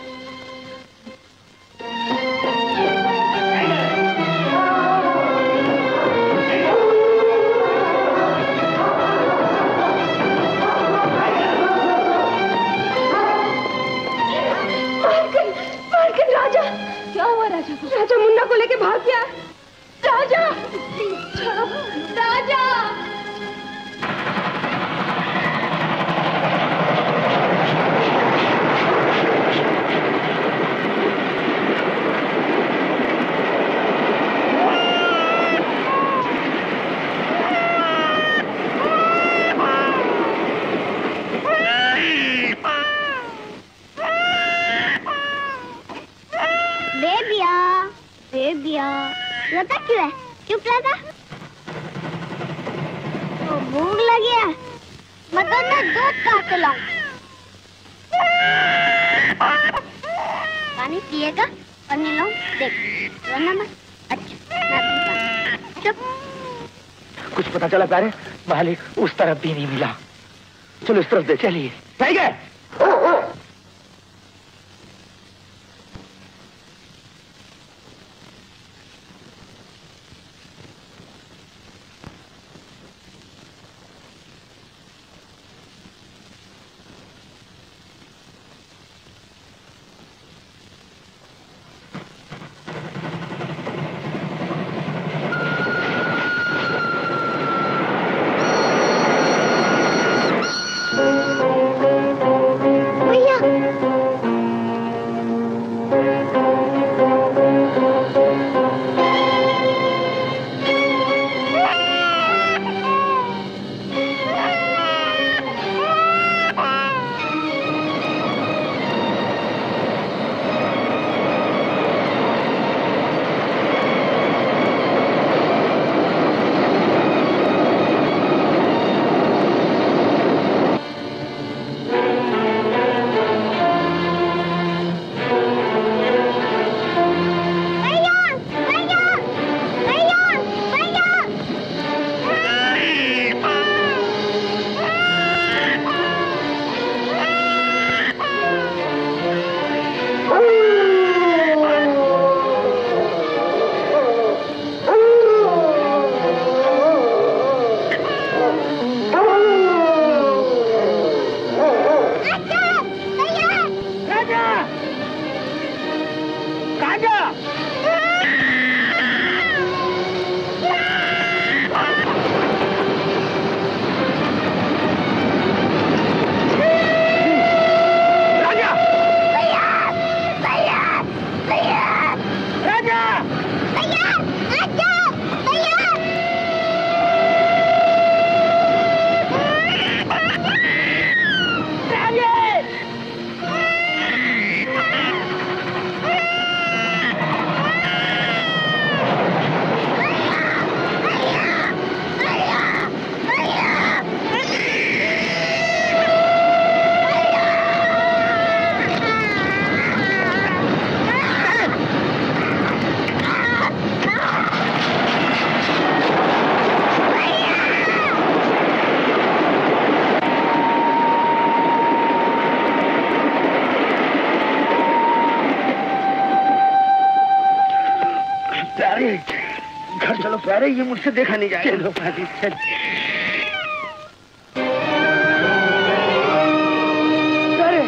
मालकिन, मालकिन, राजा क्या हुआ? राजा को राजा मुन्ना को लेके भाग गया। राजा, राजा रोता क्यों है? चुप रहता। तो भूख लगी है, मतलब मैं दूध का खिलाऊं। पानी पिएगा और नहीं लाऊं? देख, रोना मत। अच्छा, मैं पीता। चुप। कुछ पता चला प्यारे? मालिक उस तरफ भी नहीं मिला। चलो इस तरफ दे। चलिए। ठीक है। Thank you. अरे ये मुझसे देखा नहीं जाएगा। चलो फादी चल। अरे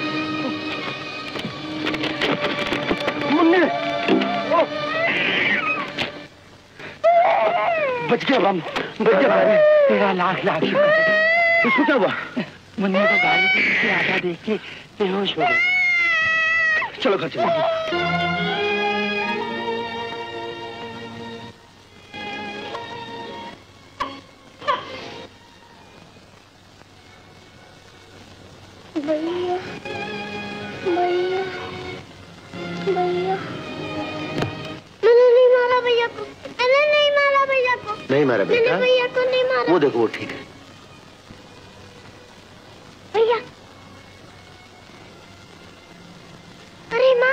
मुन्ने बच गया हम, बच गया। तेरा लाख लाख शुक्र है। इसको क्या हुआ? मुन्ने को गाड़ी के पीछे आता देख के बेहोश हो गए। चलो घर चलो। भैया भैया भैया मैंने नहीं मारा भैया को, मैंने नहीं मारा भैया को। नहीं मारा बेटा? मैंने भैया को नहीं मारा। वो देखो वो ठीक है। भैया अरे माँ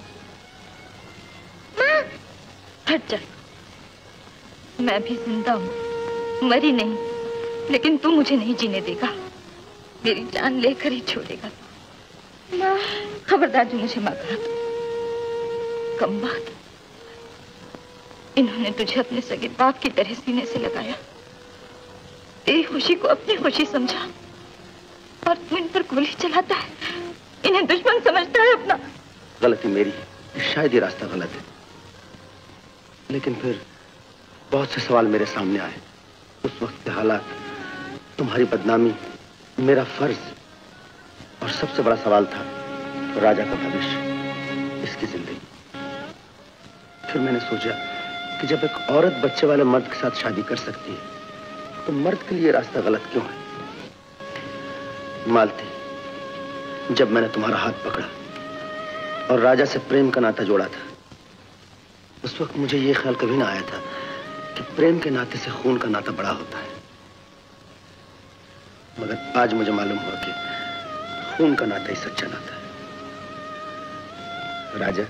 माँ हट जा। मैं भी जिंदा हूँ, मरी नहीं, लेकिन तू मुझे नहीं जीने देगा। मेरी जान लेकर ही छोड़ेगा। माँ खबरदार जो मुझे माँ कहा। कम बात, इन्होंने तुझे अपने सगे बाप की तरह सीने से लगाया, तेरी खुशी को अपनी खुशी समझा, और तू इन पर गोली चलाता है, इन्हें दुश्मन समझता है अपना। गलती मेरी है, शायद ये रास्ता गलत है, लेकिन फिर बहुत से सवाल मेरे सामने आए। उस वक्त के हालात, तुम्हारी बदनामी, मेरा फर्ज, और सबसे बड़ा सवाल था राजा का भविष्य, इसकी जिंदगी। फिर मैंने सोचा कि जब एक औरत बच्चे वाले मर्द के साथ शादी कर सकती है, तो मर्द के लिए रास्ता गलत क्यों है? मालती, जब मैंने तुम्हारा हाथ पकड़ा और राजा से प्रेम का नाता जोड़ा था, उस वक्त मुझे यह ख्याल कभी ना आया था कि प्रेम के नाते से खून का नाता बड़ा होता है। मगर आज मुझे मालूम हुआ कि खून का नाता ही सच्चा नाता है। राजा,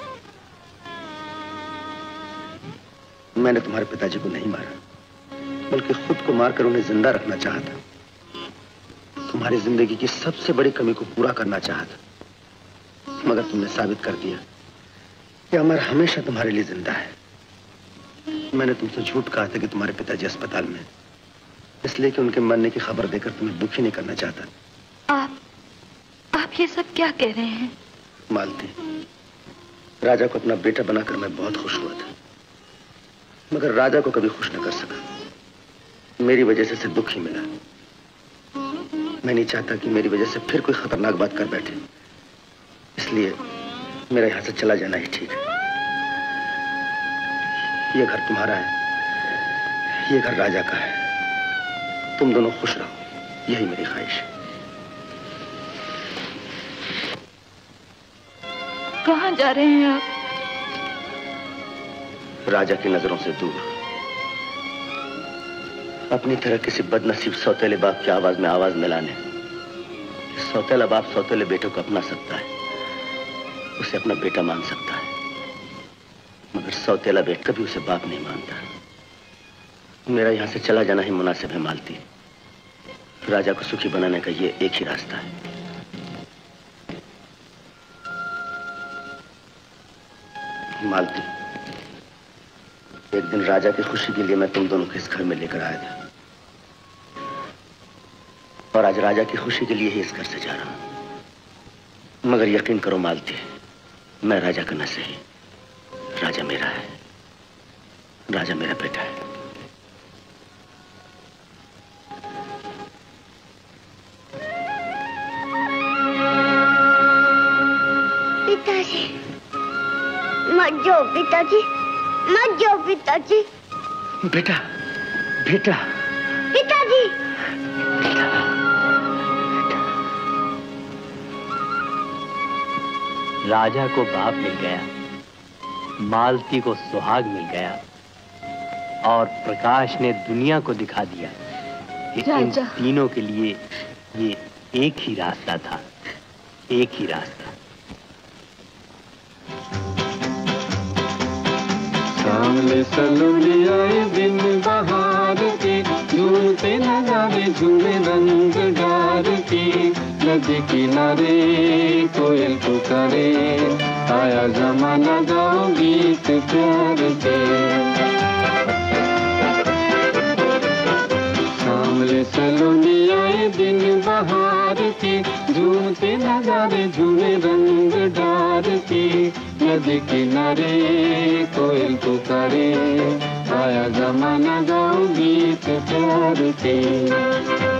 मैंने तुम्हारे पिताजी को नहीं मारा, बल्कि खुद को मारकर उन्हें जिंदा रखना चाहा था। तुम्हारी जिंदगी की सबसे बड़ी कमी को पूरा करना चाहा था, मगर तुमने साबित कर दिया कि अमर हमेशा तुम्हारे लिए जिंदा है। मैंने तुमसे झूठ कहा था कि तुम्हारे पिताजी अस्पताल में, इसलिए कि उनके मरने की खबर देकर तुम्हें दुखी नहीं करना चाहता। आप आप ये सब क्या कह रहे हैं? मालती, राजा को अपना बेटा बनाकर मैं बहुत खुश हुआ था, मगर राजा को कभी खुश न कर सका। मेरी वजह से सिर्फ दुख ही मिला। मैं नहीं चाहता कि मेरी वजह से फिर कोई खतरनाक बात कर बैठे, इसलिए मेरा यहां से चला जाना ही ठीक है। ये घर तुम्हारा है, ये घर राजा का है। तुम दोनों खुश रहो, यही मेरी ख्वाहिश है। कहाँ जा रहे हैं आप? राजा की नजरों से दूर, अपनी तरह किसी बदनसीब सौतेले बाप की आवाज में आवाज मिलाने। सौतेला बाप सौतेले बेटे को अपना सकता है, उसे अपना बेटा मान सकता है, मगर सौतेला बेटा कभी उसे बाप नहीं मानता। मेरा यहां से चला जाना ही मुनासिब है मालती। राजा को सुखी बनाने का ये एक ही रास्ता है। मालती, एक दिन राजा की खुशी के लिए मैं तुम दोनों को इस घर में लेकर आया था, और आज राजा की खुशी के लिए ही इस घर से जा रहा हूं। मगर यकीन करो मालती, मैं राजा का न सही, राजा मेरा है, राजा मेरा बेटा है। पिताजी मत जाओ, पिताजी मत जाओ, पिताजी। बेटा, बेटा, पिताजी। राजा को बाप मिल गया, मालती को सुहाग मिल गया, और प्रकाश ने दुनिया को दिखा दिया कि इन तीनों के लिए ये एक ही रास्ता था, एक ही रास्ता। सामने सलोनी आए दिन बहार के, झूमते नजारे झूमे रंग डार के, नदी किनारे कोयल पुकारे, आया जमाना गाओ गीत प्यार के। बहार के, झूमते नजारे झूमे रंग डार के। नदी किनारे कोयल पुकारे, आया जमाना गाओ गीत प्यार के।